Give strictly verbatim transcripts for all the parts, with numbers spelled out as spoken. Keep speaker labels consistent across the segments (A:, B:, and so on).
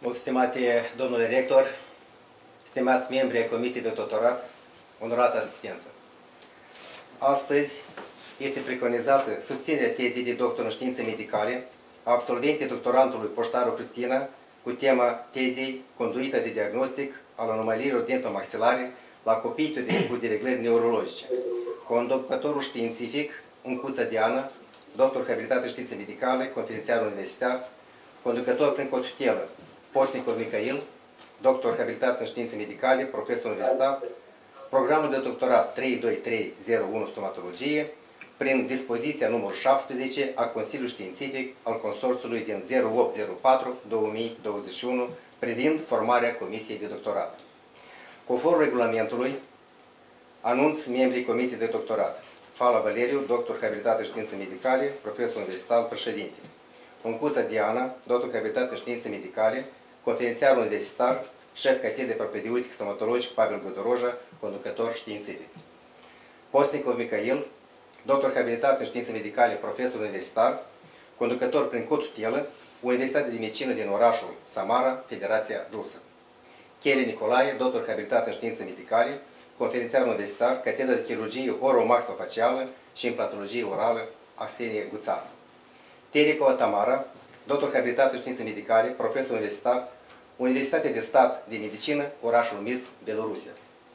A: Mult stimate domnule rector, stimați membri ai Comisiei de Doctorat, onorată asistență. Astăzi este preconizată susținerea tezei de doctor în științe medicale a absolventei doctorantului Poștaru Cristina cu tema tezei Conduita de diagnostic al anomaliilor dentomaxilare la copii cu dereglări neurologice. Conducătorul științific Uncuța Diana, doctor habilitat în științe medicale, conferențiar universitar, conducător prin cotutelă Postnicov Mihail, doctor habilitat în științe medicale, profesor universitar, programul de doctorat trei doi trei zero unu stomatologie, prin dispoziția numărul șaptesprezece a Consiliului Științific al Consorțiului din zero opt zero patru două mii douăzeci și unu privind formarea Comisiei de Doctorat. Conform regulamentului, anunț membrii Comisiei de Doctorat. Fala Valeriu, doctor habilitat în științe medicale, profesor universitar, președinte. Uncuța Diana, doctor habilitat în științe medicale, conferențiar universitar, șef catedrei de propedeutică stomatologic Pavel Godoroja, conducător științific. Postnicov Mihail, doctor habilitat în științe medicale, profesor universitar, conducător prin cotutelă, Universitatea de Medicină din orașul Samara, Federația Rusă. Chele Nicolae, doctor habilitat în științe medicale, conferențiar universitar, catedra de chirurgie oro-maxillofacială și implantologie orală, Arsenie Guțar. Tericova Tamara, doctor habilitat în științe medicale, profesor universitar, Universitatea de Stat de Medicină, orașul Minsk, Belorusia.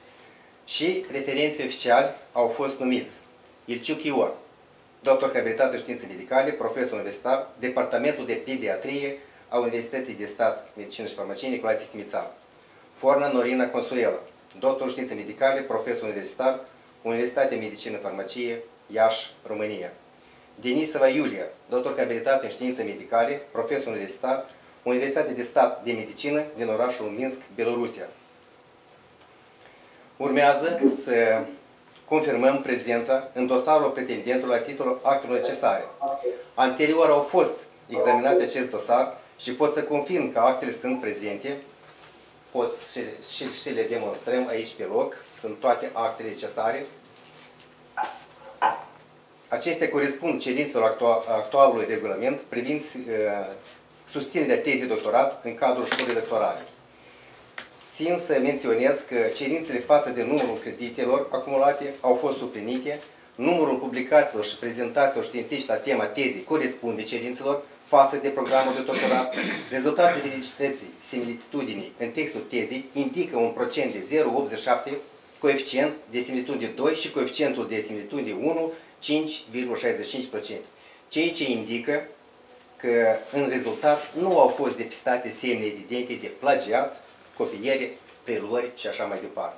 A: Și referenții oficiali au fost numiți Ilciuc Ior, doctor habilitat în științe medicale, profesor universitar, Departamentul de Pediatrie a Universității de Stat, Medicină și Farmacie, Nicolae Tistimițan. Forna Norina Consuela, doctor în științe medicale, profesor universitar, Universitatea Medicină Farmacie, Iași, România. Denisova Iulia, doctor habilitat în științe medicale, profesor universitar, Universitatea de Stat de Medicină din orașul Minsk, Belorusia. Urmează să confirmăm prezența în dosarul pretendentului la titlul actelor necesare. Anterior au fost examinate acest dosar și pot să confirm că actele sunt prezente. Pot și, și, și le demonstrăm aici pe loc. Sunt toate actele necesare. Acestea corespund cerințelor actual, actualului regulament privind uh, susținerea tezei doctorat în cadrul școlii doctorale. Țin să menționez că cerințele față de numărul creditelor acumulate au fost suplinite, numărul publicațiilor și prezentațiilor științifice la tema tezei corespunde cerințelor față de programul de doctorat. Rezultatele veridicității similitudinii în textul tezei indică un procent de zero virgulă optzeci și șapte, coeficient de similitudine doi și coeficientul de similitudine unu, cinci virgulă șaizeci și cinci la sută, ceea ce indică că în rezultat nu au fost depistate semne evidente de plagiat, copiere, preluări și așa mai departe.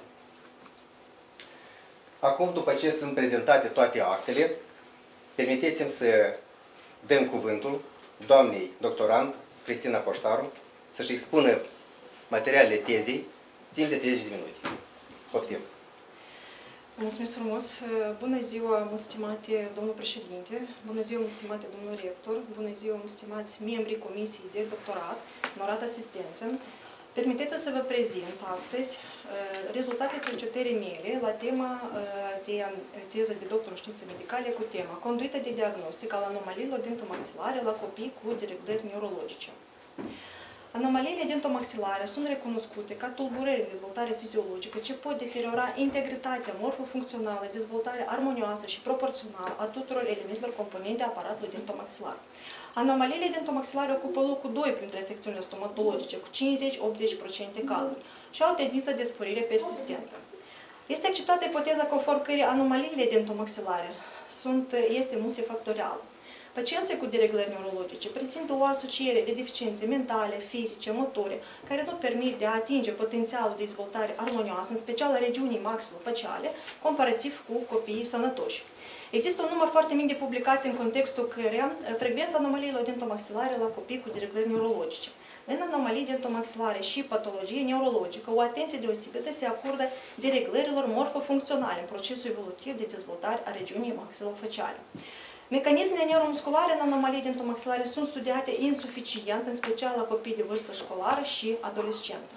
A: Acum, după ce sunt prezentate toate actele, permiteți-mi să dăm cuvântul doamnei doctorand Cristina Poștaru să-și expună materialele tezei timp de treizeci de minute. Poftim!
B: Mulțumesc frumos! Bună ziua, mult stimate domnul președinte, bună ziua, mult stimate domnul rector, bună ziua, mult stimați membrii Comisiei de Doctorat, onorată asistență. Permiteți să vă prezint astăzi rezultatele cercetării mele la tema de teză de doctor în științe medicale cu tema Conduita de diagnostic al anomaliilor dentomaxilare la copii cu dereglări neurologice. Anomaliile dentomaxilare sunt recunoscute ca tulburări în dezvoltare fiziologică ce pot deteriora integritatea morfofuncțională, dezvoltarea armonioasă și proporțională a tuturor elementelor componente aparatului dentomaxilar. Anomaliile dentomaxilare ocupă locul doi printre afecțiunile stomatologice, cu cincizeci la optzeci la sută cazuri, și au tendință de sporire persistentă. Este acceptată ipoteza conform căreia anomaliile dentomaxilare sunt, este multifactorială. Pacienții cu dereglări neurologice prezintă o asociere de deficiențe mentale, fizice, motoare, care nu permit de a atinge potențialul de dezvoltare armonioasă, în special a regiunii maxilofaciale, comparativ cu copiii sănătoși. Există un număr foarte mic de publicații în contextul căreia frecvența anomaliilor dentomaxilare la copii cu dereglări neurologice. În anomalii dentomaxilare și patologie neurologică, o atenție deosebită se acordă dereglărilor morfofuncționale în procesul evolutiv de dezvoltare a regiunii maxilofaciale. Mecanismele neuromusculare în anomalii dentomaxilare sunt studiate insuficient, în special la copii de vârstă școlară și adolescentă.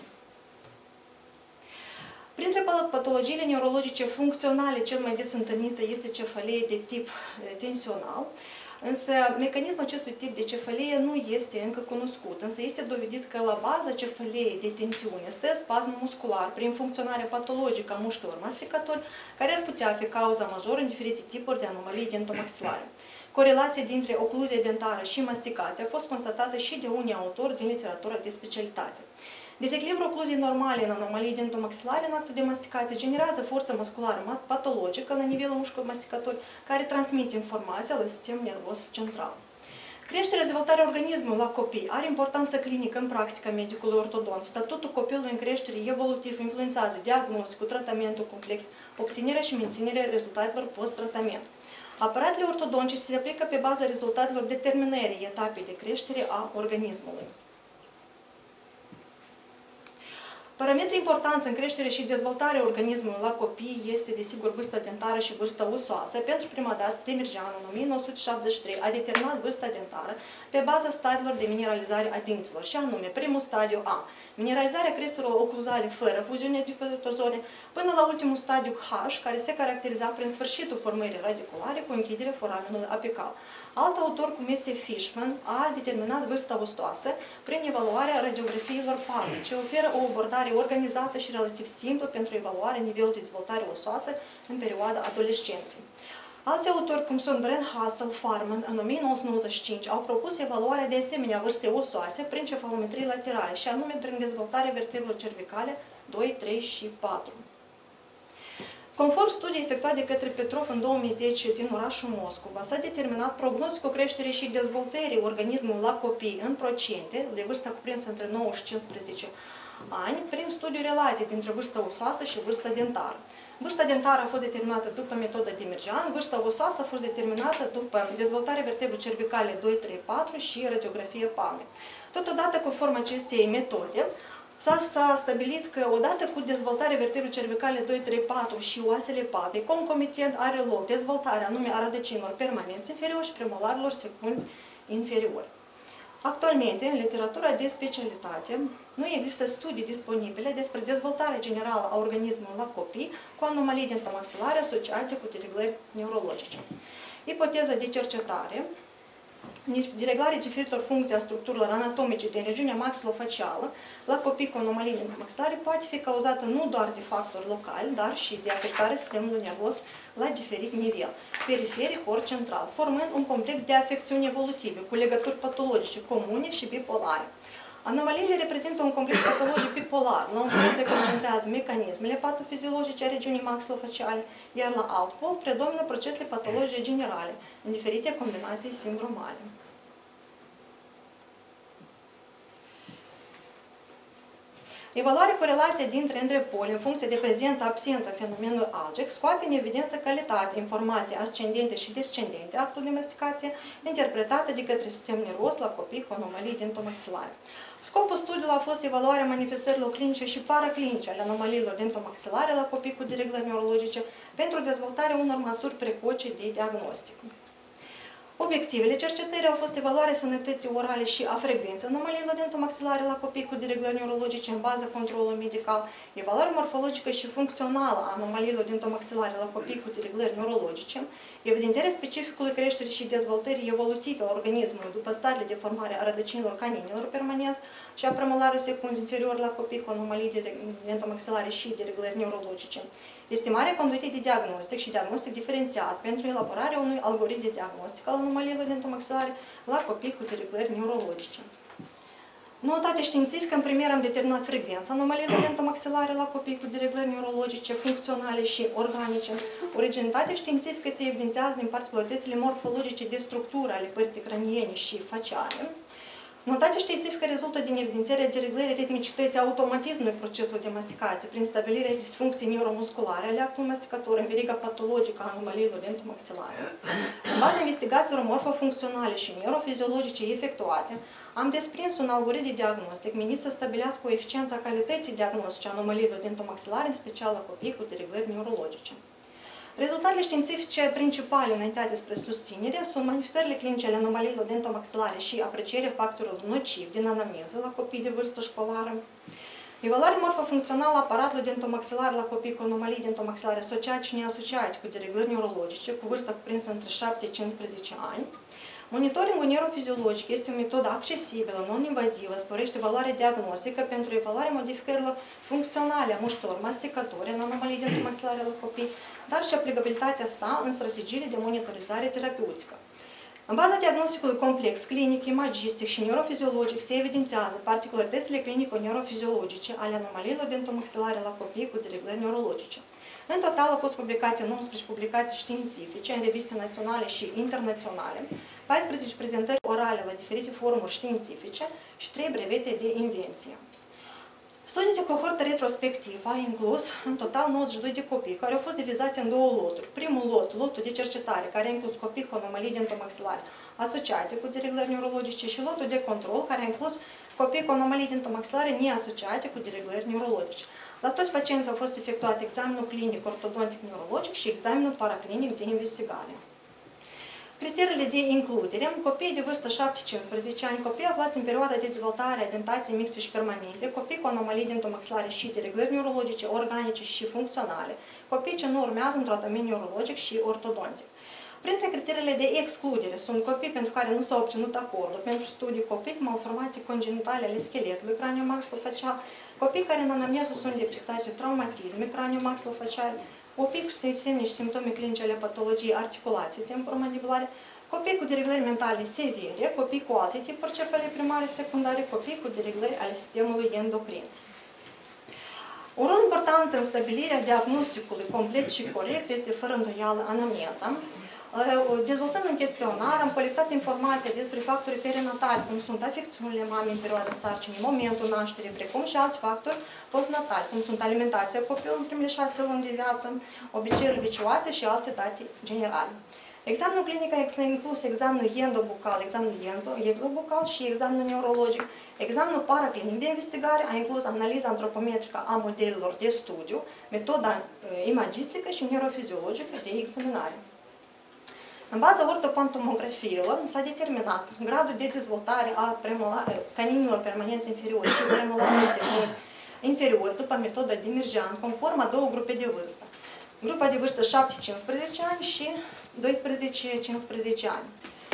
B: Printre patologiile neurologice funcționale, cel mai des întâlnită este cefalie de tip tensional. Însă, mecanismul acestui tip de cefalie nu este încă cunoscut, însă este dovedit că la baza cefaliei de tensiune stă spasm muscular prin funcționarea patologică a mușchilor masticatori, care ar putea fi cauza majoră în diferite tipuri de anomalii dentomaxilare. Corelația dintre ocluzie dentară și masticație a fost constatată și de unii autori din literatura de specialitate. Dezechilibrul ocluziei normale în anomalii dentomaxilare în actul de masticație generează forță musculară patologică la nivelul mușchilor masticatori, care transmite informația la sistemul nervos central. Creșterea, dezvoltarea organismului la copii are importanță clinică în practica medicului ortodont. Statutul copilului în creștere evolutiv influențează diagnosticul, tratamentul complex, obținerea și menținerea rezultatelor post-tratament. Aparatele ortodontice se aplică pe baza rezultatelor determinării etapei de creștere a organismului. Parametri importanți în creștere și dezvoltarea organismului la copii este, desigur, vârsta dentară și vârsta osoasă. Pentru prima dată, Demirjean, în o mie nouă sute șaptezeci și trei, a determinat vârsta dentară pe baza stadiilor de mineralizare a dinților, și anume primul stadiu A, mineralizarea crestelor ocluzale fără fuziune de zone, până la ultimul stadiu H, care se caracteriza prin sfârșitul formării radiculare cu închiderea foramenului apical. Alt autor, cum este Fishman, a determinat vârsta ostoasă prin evaluarea radiografiilor palme, ce oferă o abordare organizată și relativ simplă pentru evaluarea nivelului de dezvoltare osoasă în perioada adolescenței. Alți autori, cum sunt Brent Hassel, Farman, în o mie nouă sute nouăzeci și cinci, au propus evaluarea de asemenea vârstei osoase prin cefalometrii laterale, și anume prin dezvoltarea vertebrelor cervicale doi, trei și patru. Conform studiei efectuate de către Petrov în două mii zece din orașul Moscova, s-a determinat prognosticul creșterii și dezvoltării organismului la copii în procente, de vârsta cuprinsă între nouă și cincisprezece ani, prin studiul relației dintre vârsta osoasă și vârsta dentară. Vârsta dentară a fost determinată după metoda Demirjean, vârsta osoasă a fost determinată după dezvoltarea vertebrelor cervicale doi, trei, patru și radiografie palme. Totodată, conform acestei metode, s-a stabilit că odată cu dezvoltarea vertebrelor cervicale doi, trei, patru și oasele patei, concomitent are loc dezvoltarea anume a rădăcinilor permanenți inferiori și premolarilor secunzi inferiori. Actualmente, în literatura de specialitate, nu există studii disponibile despre dezvoltarea generală a organismului la copii cu anomalii dentomaxilare asociate cu dereglări neurologice. Ipoteza de cercetare: dereglarea diferitor funcții a structurilor anatomice din regiunea maxilofacială la copii cu anomalii dentomaxilare poate fi cauzată nu doar de factori locali, dar și de afectarea sistemului nervos la diferit nivel, periferic ori central, formând un complex de afecțiuni evolutive cu legături patologice comune și bipolare. Anomaliile reprezintă un complex patologic bipolar, la un punct se concentrează mecanismele patofiziologice a regiunii maxilofaciale, iar la alt pol predomină procesele patologice generale, în diferite combinații sindromale. Evaluarea corelației dintre între poli în funcție de prezența-absența fenomenului algic scoate în evidență calitatea informației ascendente și descendente actul de masticație interpretată de către sistemul nervos la copii cu anomalii dentomaxilare. Scopul studiului a fost evaluarea manifestărilor clinice și paraclinice ale anomaliilor dentomaxilare la copii cu dereglări neurologice pentru dezvoltarea unor măsuri precoce de diagnostic. Obiectivele cercetării au fost evaluarea sănătății orale și a frecvenței anomaliilor dentomaxilare la copii cu dereglări neurologice în baza controlului medical, evaluarea morfologică și funcțională a anomaliilor dentomaxilare la copii cu dereglări neurologice, evidențierea specificului creșterii și dezvoltării evolutive a organismului după stadiile de formare a rădăcinilor caninilor permanenți și a premolarului secunzi inferior la copii cu anomalii dentomaxilare și dereglări neurologice, estimarea conduitei de diagnostic și diagnostic diferențiat pentru elaborarea unui algoritm de diagnostic al anomaliilor dentomaxilare la copii cu dereglări neurologice. Noutate științifică: în premier am determinat frecvența anomaliilor dentomaxilare la copii cu dereglări neurologice, funcționale și organice. Originalitatea științifică se evidențiază din particularitățile morfologice de structură ale părții craniene și faciale. Notația științifică rezultă din evidențierea dereglării ritmicității automatismului procesului de masticație prin stabilirea disfuncției neuromusculare ale actului masticator în veriga patologică a anomaliilor dentomaxilare. În baza investigațiilor morfofuncționale și neurofiziologice efectuate, am desprins un algoritm de diagnostic menit să stabilească coeficiența calității diagnostice a anomaliilor dentomaxilare, în special la copii cu dereglări neurologice. Rezultatele științifice principale înaintate spre susținere sunt manifestările clinice ale anomaliilor dentomaxilare și aprecierea factorilor nocivi din anamneză la copii de vârstă școlară, evaluarea morfofuncțională a aparatului dentomaxilar la copii cu anomalii dentomaxilare asociate și neasociate cu dereglări neurologice, cu vârstă cuprinsă între șapte și cincisprezece ani, Monitoringul neurofiziologic este o metodă accesibilă, non-invazivă, sporește valoarea diagnostică pentru evaluarea modificărilor funcționale a mușchilor masticători în anomalii dentomaxilare la copii, dar și aplicabilitatea sa în strategiile de monitorizare terapeutică. În baza diagnosticului complex, clinic, imagistic și neurofiziologic se evidențiază particularitățile clinico-neurofiziologice ale anomaliilor dentomaxilare la copii cu dereglări neurologice. În total au fost publicate nouăsprezece publicații științifice în reviste naționale și internaționale, paisprezece prezentări orale la diferite forumuri științifice și trei brevete de invenție. Studiul de cohortă retrospectiv a inclus în total nouăzeci și doi de copii care au fost divizate în două loturi. Primul lot, lotul de cercetare, care a inclus copii cu anomalii dentomaxilare asociate cu dereglări neurologice și lotul de control, care a inclus copii cu anomalii dentomaxilare neasociate cu dereglări neurologice. La toți pacienții au fost efectuat examenul clinic ortodontic neurologic și examenul paraclinic de investigare. Criteriile de includere: copii de vârstă șapte cincisprezece ani, copii aflați în perioada de dezvoltare a dentației mixte și permanente, copii cu anomalii dentomaxilare și dereglări neurologice, organice și funcționale, copii ce nu urmează un tratament neurologic și ortodontic. Printre criteriile de excludere sunt copii pentru care nu s-a obținut acordul pentru studii, copii cu malformații congenitale ale scheletului craniomaxilofacial, copii care în anamneză sunt depistate traumatisme craniomaxilofaciale, copii cu semne și simptome clinice ale patologiei articulației temporomandibulare, copii cu dereglări mentale severe, copii cu alte tipuri cefalei primare secundare, copii cu dereglări ale sistemului endocrin. Un rol important în stabilirea diagnosticului complet și corect este fără îndoială anamneza. Dezvoltând un chestionar, am colectat informația despre factorii perinatali, cum sunt afecțiunile mamei în perioada sarcinii, momentul nașterii, precum și alți factori postnatali, cum sunt alimentația copilului în primele șase luni de viață, obiceiuri vicioase și alte date generale. Examenul clinic a inclus examenul endobucal, examenul exobucal și examenul neurologic. Examenul paraclinic de investigare a inclus analiza antropometrică a modelelor de studiu, metoda imagistică și neurofiziologică de examinare. În baza ortopantomografiilor s-a determinat gradul de dezvoltare a caninilor permanenți inferiori și premolarilor inferiori după metoda de Mirjean, conform a două grupe de vârstă. Grupa de vârstă șapte cincisprezece ani și doisprezece cincisprezece ani.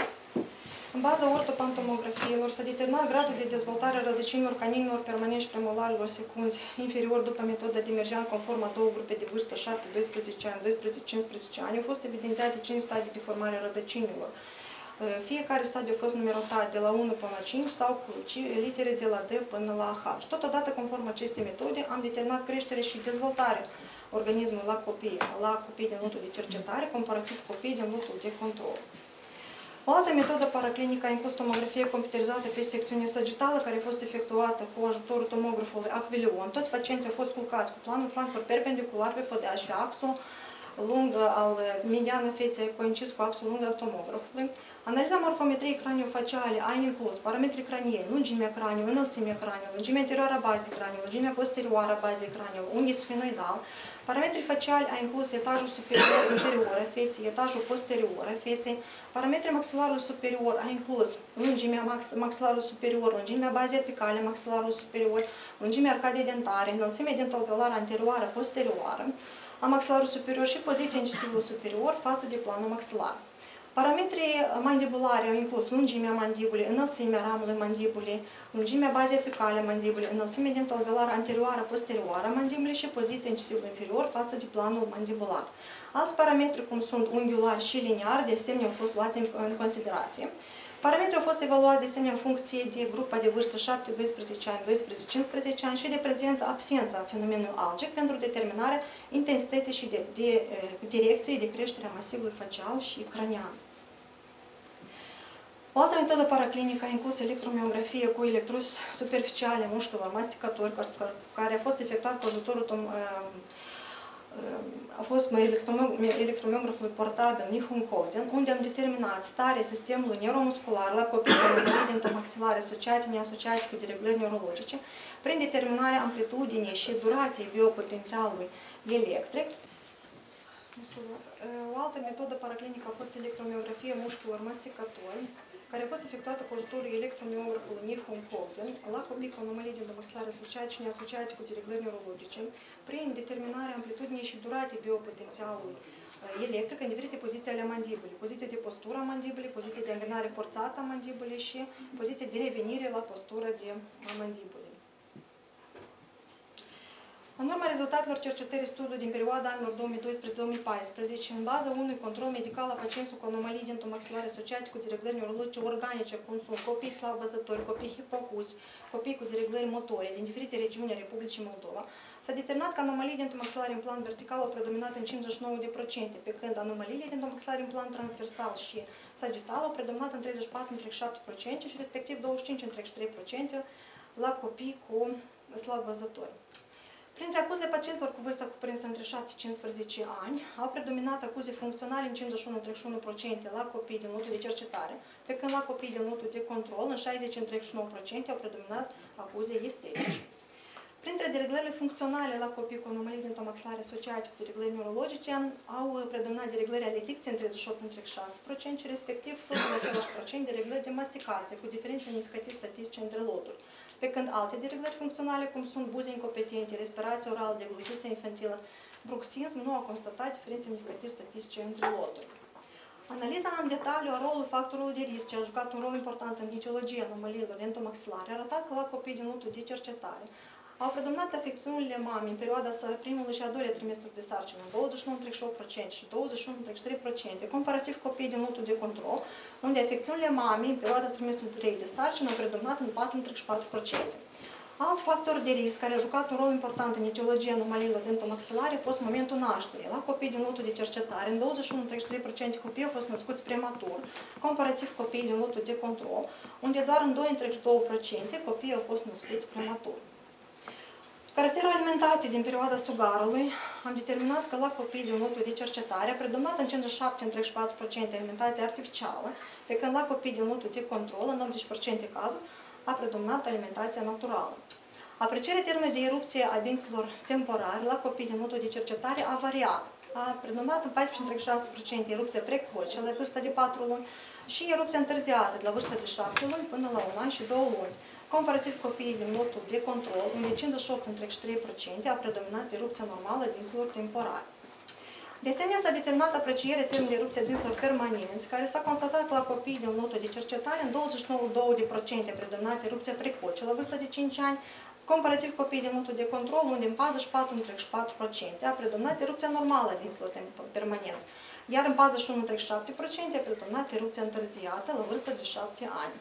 B: În baza ortopantomografiilor s-a determinat gradul de dezvoltare a rădăcinilor caninilor permanenți și premolarilor secunzi inferiori după metoda de Mirjean, conform a două grupe de vârstă șapte doisprezece ani, doisprezece cincisprezece ani. Au fost evidențiate cinci stadii de formare a rădăcinilor. Fiecare stadiu a fost numerotat de la unu până la cinci sau cu litere de la D până la H. Totodată, conform acestei metode, am determinat creștere și dezvoltare organismului la copii, la copii din lotul de cercetare, comparativ cu copiii din lotul de control. O altă metodă paraclinică a inclus tomografie computerizată pe secțiune sagitală, care a fost efectuată cu ajutorul tomografului Achvilion. Toți pacienții au fost culcați cu planul flancuri perpendicular pe podea și axul lung al mediană feței coincis cu axul lung al tomografului. Analiza morfometriei craniofaciale a inclus parametrii cranieni, lungimea craniului, înălțimea craniului, lungimea interioară a bazei craniului, lungimea posterioară a bazei craniului, unghi sfenoidal. Parametrii faciali a inclus etajul superior inferior a feței, etajul posterior a feței. Parametrii maxilarului superior a inclus lungimea max, maxilarului superior, lungimea bazei apicale maxilarului superior, lungimea arcadei dentare, înălțimea dentalveolară anterioară posterioară a maxilarului superior și poziția incisivului superior față de planul maxilar. Parametrii mandibulare au inclus lungimea mandibulei, înălțimea ramului mandibulei, lungimea bazei apicale a mandibulei, înălțimea dentalveolară anterioară posterioară a mandibulei și poziția incisivului inferior față de planul mandibular. Alți parametri, cum sunt unghiular și liniar, de asemenea au fost luați în considerație. Parametrii au fost evaluați de asemenea în funcție de grupa de vârstă șapte doisprezece ani, doisprezece cincisprezece ani și de prezență-absență a fenomenului algic pentru determinarea intensității și de, de, de direcției de creștere a masivului facial și cranian. O altă metodă paraclinică a inclus electromiografie cu electrus superficiale mușchilor masticatori, care a fost efectuat cu ajutorul tom, a fost electromiografului portabil Nihon Kohden, unde am determinat starea sistemului neuromuscular la copii cu anomalii dentomaxilare asociate, neasociate cu dereglări neurologice, prin determinarea amplitudinii și duratei biopotențialului electric. O altă metodă paraclinică a fost electromiografia mușchilor masticatori, care a fost efectuată cu ajutorul electromiografului Nihon Kohden la copii cu anomalii dentomaxilare asociate și neasociate cu dereglări neurologice, prin determinarea amplitudinii și duratei biopotențialului electrică în diferite poziții ale mandibulei. Poziție de postură a mandibulei, poziție de îngânare forțată a mandibulei și poziție de revenire la postură de mandibulei. În urma rezultatelor cercetării studiului din perioada anilor două mii doisprezece două mii paisprezece, în baza unui control medical a pacienților cu anomalii dentomaxilare asociate cu dereglări neurologice organice, cum sunt copii slabvăzători, copii hipoacuzi, copii cu dereglări motorii din diferite regiuni ale Republicii Moldova, s-a determinat că anomalii dentomaxilare în plan vertical au predominat în cincizeci și nouă la sută, pe când anomaliile dentomaxilare în plan transversal și sagital au predominat în treizeci și patru la șapte la sută și respectiv douăzeci și cinci la trei la sută la copii cu slabvăzători. Printre acuzele pacienților cu vârsta cuprinsă între șapte și cincisprezece ani, au predominat acuze funcționale în cincizeci și unu la treizeci și unu la sută la copii din lotul de cercetare, pe când la copii din lotul de control, în șaizeci la treizeci și nouă la sută, au predominat acuze estetice. Printre dereglările funcționale la copii cu anomalii dentomaxilare asociate cu dereglări neurologice, au predominat dereglări ale dicției în treizeci și opt la treizeci și șase la sută și respectiv tot în același procent dereglări de masticație, cu diferențe semnificativ statistice între loturi. Pe când alte dereglări funcționale, cum sunt buze incompetente, respirație orală, deglutiție infantilă, bruxism, nu au constatat diferențe semnificativ statistice între loturi. Analiza în detaliu a rolului factorului de risc, ce a jucat un rol important în etiologia anomaliilor dentomaxilare, a arătat că la copii din lotul de cercetare au predominat afecțiunile mamei în perioada primului și a doilea trimestru de sarcină, douăzeci și nouă la treizeci și opt la sută și douăzeci și unu la treizeci și trei la sută, comparativ copiii din lotul de control, unde afecțiunile mamei în perioada trimestrului trei de sarcină au predominat în patru la treizeci și patru la sută. Alt factor de risc care a jucat un rol important în etiologia anomaliilor dentomaxilare a fost momentul nașterii. La copii din lotul de cercetare, în douăzeci și unu la treizeci și trei la sută copiii au fost născuți prematur, comparativ copiii din lotul de control, unde doar în doi la treizeci și doi la sută copiii au fost născuți prematur. Caracterul alimentației din perioada sugarului am determinat că la copii din lotul de cercetare a predominat în cincizeci și șapte la treizeci și patru la sută alimentație artificială, pe când la copii din lotul de control, în optzeci la sută cazuri, a predominat alimentația naturală. Aprecierea termenului de erupție a dinților temporari la copii din lotul de cercetare a variat. A predominat în paisprezece la treizeci și șase la sută erupție precoce la vârsta de patru luni și erupția întârziată de la vârsta de șapte luni până la un an și două luni. Comparativ copiii din lotul de control, unde cincizeci și opt la treizeci și trei la sută a predominat erupția normală a dinților temporari. De asemenea, s-a determinat aprecierea termenului de erupție a dinților permanenți, care s-a constatat că la copiii din lotul de cercetare, în douăzeci și nouă la două la sută a predominat erupția precoce la vârsta de cinci ani, comparativ copiii din lotul de control, unde în patruzeci și patru la treizeci și patru la sută a predominat erupția normală a dinților permanenți, iar în patruzeci și unu la treizeci și șapte la sută a predominat erupția întârziată la vârsta de șapte ani.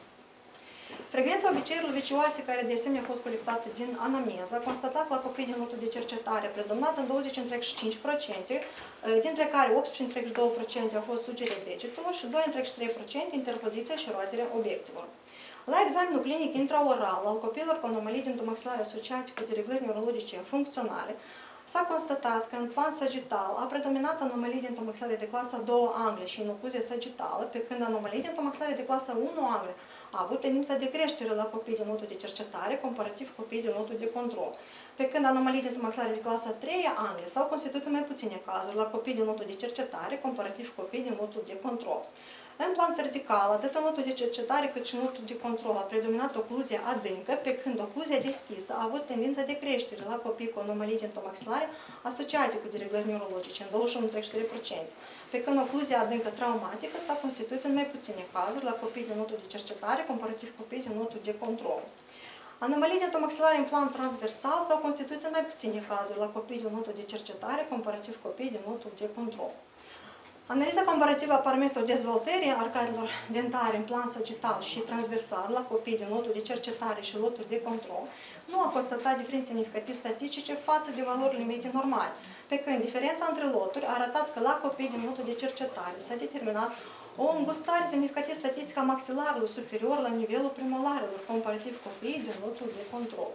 B: Frecvența obiceiurilor vicioase, care de asemenea a fost colectată din anamneză, a constatat la copii din lotul de cercetare, predominat în douăzeci la treizeci și cinci la sută, dintre care optsprezece la treizeci și doi la sută a fost sugerea degetelor și doi la treizeci și trei la sută interpoziția și roaterea obiectivelor. La examenul clinic intraoral al copiilor cu anomalii dentomaxilare asociate cu dereglări neurologice funcționale, s-a constatat că în plan sagital a predominat anomalii dentomaxilare de clasa doi angle și inocluzie sagitală, pe când anomalii dentomaxilare de clasa unu angle a avut tendința de creștere la copii din lotul de cercetare, comparativ copii din lotul de control. Pe când anomalii dentomaxilare de clasa trei angle s-au constituit în mai puține cazuri la copii din lotul de cercetare, comparativ copii din lotul de control. În plan vertical, atât în lotul de cercetare cât și în lotul de control a predominat ocluzia adâncă, pe când ocluzia deschisă a avut tendința de creștere la copii cu anomalii dentomaxilare asociate cu dereglări neurologice, în douăzeci și unu la treizeci și trei la sută. Pe când ocluzia adâncă traumatică s-a constituit în mai puține cazuri la copii din lotul de cercetare, comparativ copii din lotul de control. Anomalii dentomaxilare în plan transversal s-au constituit în mai puține cazuri la copii din lotul de cercetare, comparativ copii din lotul de control. Analiza comparativă a parametrilor dezvoltării arcadelor dentare în plan sagital și transversal la copii din lotul de cercetare și lotul de control nu a constatat diferențe semnificativ statistice față de valorile medii normale, pe când diferența între loturi a arătat că la copii din lotul de cercetare s-a determinat o îngustare semnificativ statistică a maxilarului superior la nivelul premolarilor, comparativ copiii din lotul de control.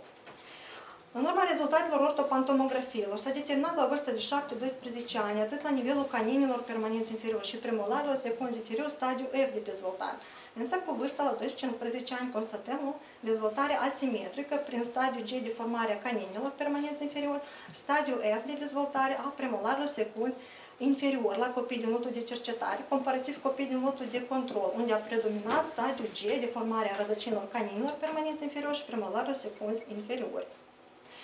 B: În urma rezultatelor ortopantomografiilor s-a determinat la vârstă de șapte la doisprezece ani, atât la nivelul caninilor permanenți inferiori și premolarilor secunzi inferiori, stadiu F de dezvoltare. Însă cu vârsta la doisprezece la cincisprezece ani constatăm o dezvoltare asimetrică prin stadiu G de formare a caninilor permanenți inferiori, stadiu F de dezvoltare a premolarilor secunzi inferior la copii din lotul de cercetare, comparativ copii din lotul de control, unde a predominat stadiul G de formare a rădăcinilor caninilor permanenți inferiori și premolarilor secunzi inferiori.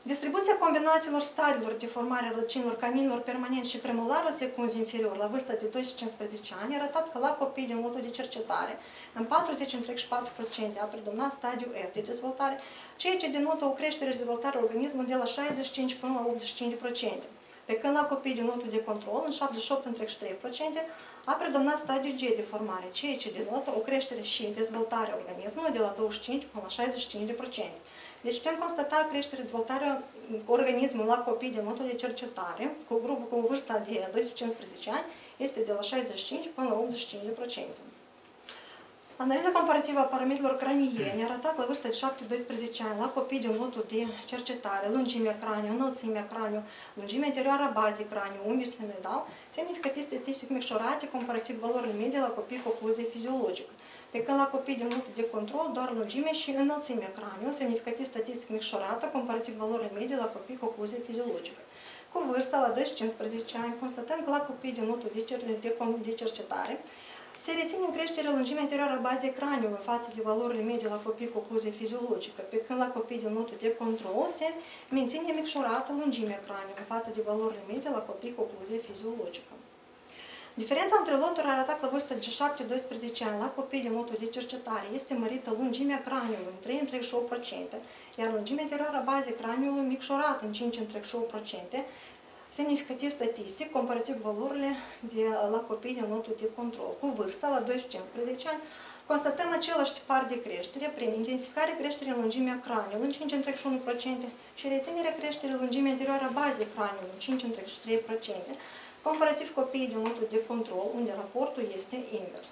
B: Distribuția combinațiilor stadiilor de formare a rădăcinilor caninilor permanent și premolar la secunzi inferior la vârsta de doisprezece-cincisprezece ani arătat că la copii din lotul de cercetare în patruzeci virgulă patru la sută a predominat stadiul F de dezvoltare, ceea ce denotă o creștere și dezvoltare a organismului de la șaizeci și cinci până la optzeci și cinci la sută. Pe când la copii din lotul de control, în șaptezeci și opt virgulă trei la sută, a predominat stadiul G de formare, ceea ce denotă o creștere și dezvoltare a organismului de la douăzeci și cinci până la șaizeci și cinci la sută. Deci putem constata creșterea, dezvoltarea organismului la copii din lotul de cercetare, cu grupul cu vârsta de doisprezece-cincisprezece ani, este de la șaizeci și cinci până la optzeci și cinci la sută. Analiza comparativă a parametrilor cranieni arată la vârsta de șapte-doisprezece ani la copii din lotul de cercetare, lungimea craniu, înălțimea craniu, lungimea interioară a bazei craniu, unghiul sfenoidal, semnificativ statistic micșorate comparativ valorile medii la copii cu ocluzie fiziologică. Pe când la copii din lotul de control, doar lungimea și înălțimea craniu, semnificativ statistic micșorată comparativ valorile medii la copii cu ocluzie fiziologică. Cu vârsta la doisprezece-cincisprezece ani, constatăm că la copii din lotul de cercetare, se reține în creștere lungimea interioară a bazei craniului față de valorile medii la copii cu ocluzie fiziologică, pe când la copii din lotul de control se menține micșorată lungimea craniului față de valorile medii la copii cu ocluzie fiziologică. Diferența între loturi arată la vârsta de șapte-doisprezece ani la copii din lotul de cercetare este mărită lungimea craniului în trei virgulă treizeci și opt la sută, iar lungimea interioară a bazei craniului micșorată în cinci virgulă treizeci și opt la sută, semnificativ statistic, comparativ valorile de la copii din lotul de control. Cu vârsta, la doisprezece-cincisprezece ani, constatăm același tipar de creștere prin intensificare creșterii în lungimea craniului în cinci virgulă treizeci și unu la sută și reținerea creșterii lungimea interioară a bazei craniului în cinci virgulă treizeci și trei la sută, comparativ copiii din lotul de control, unde raportul este invers.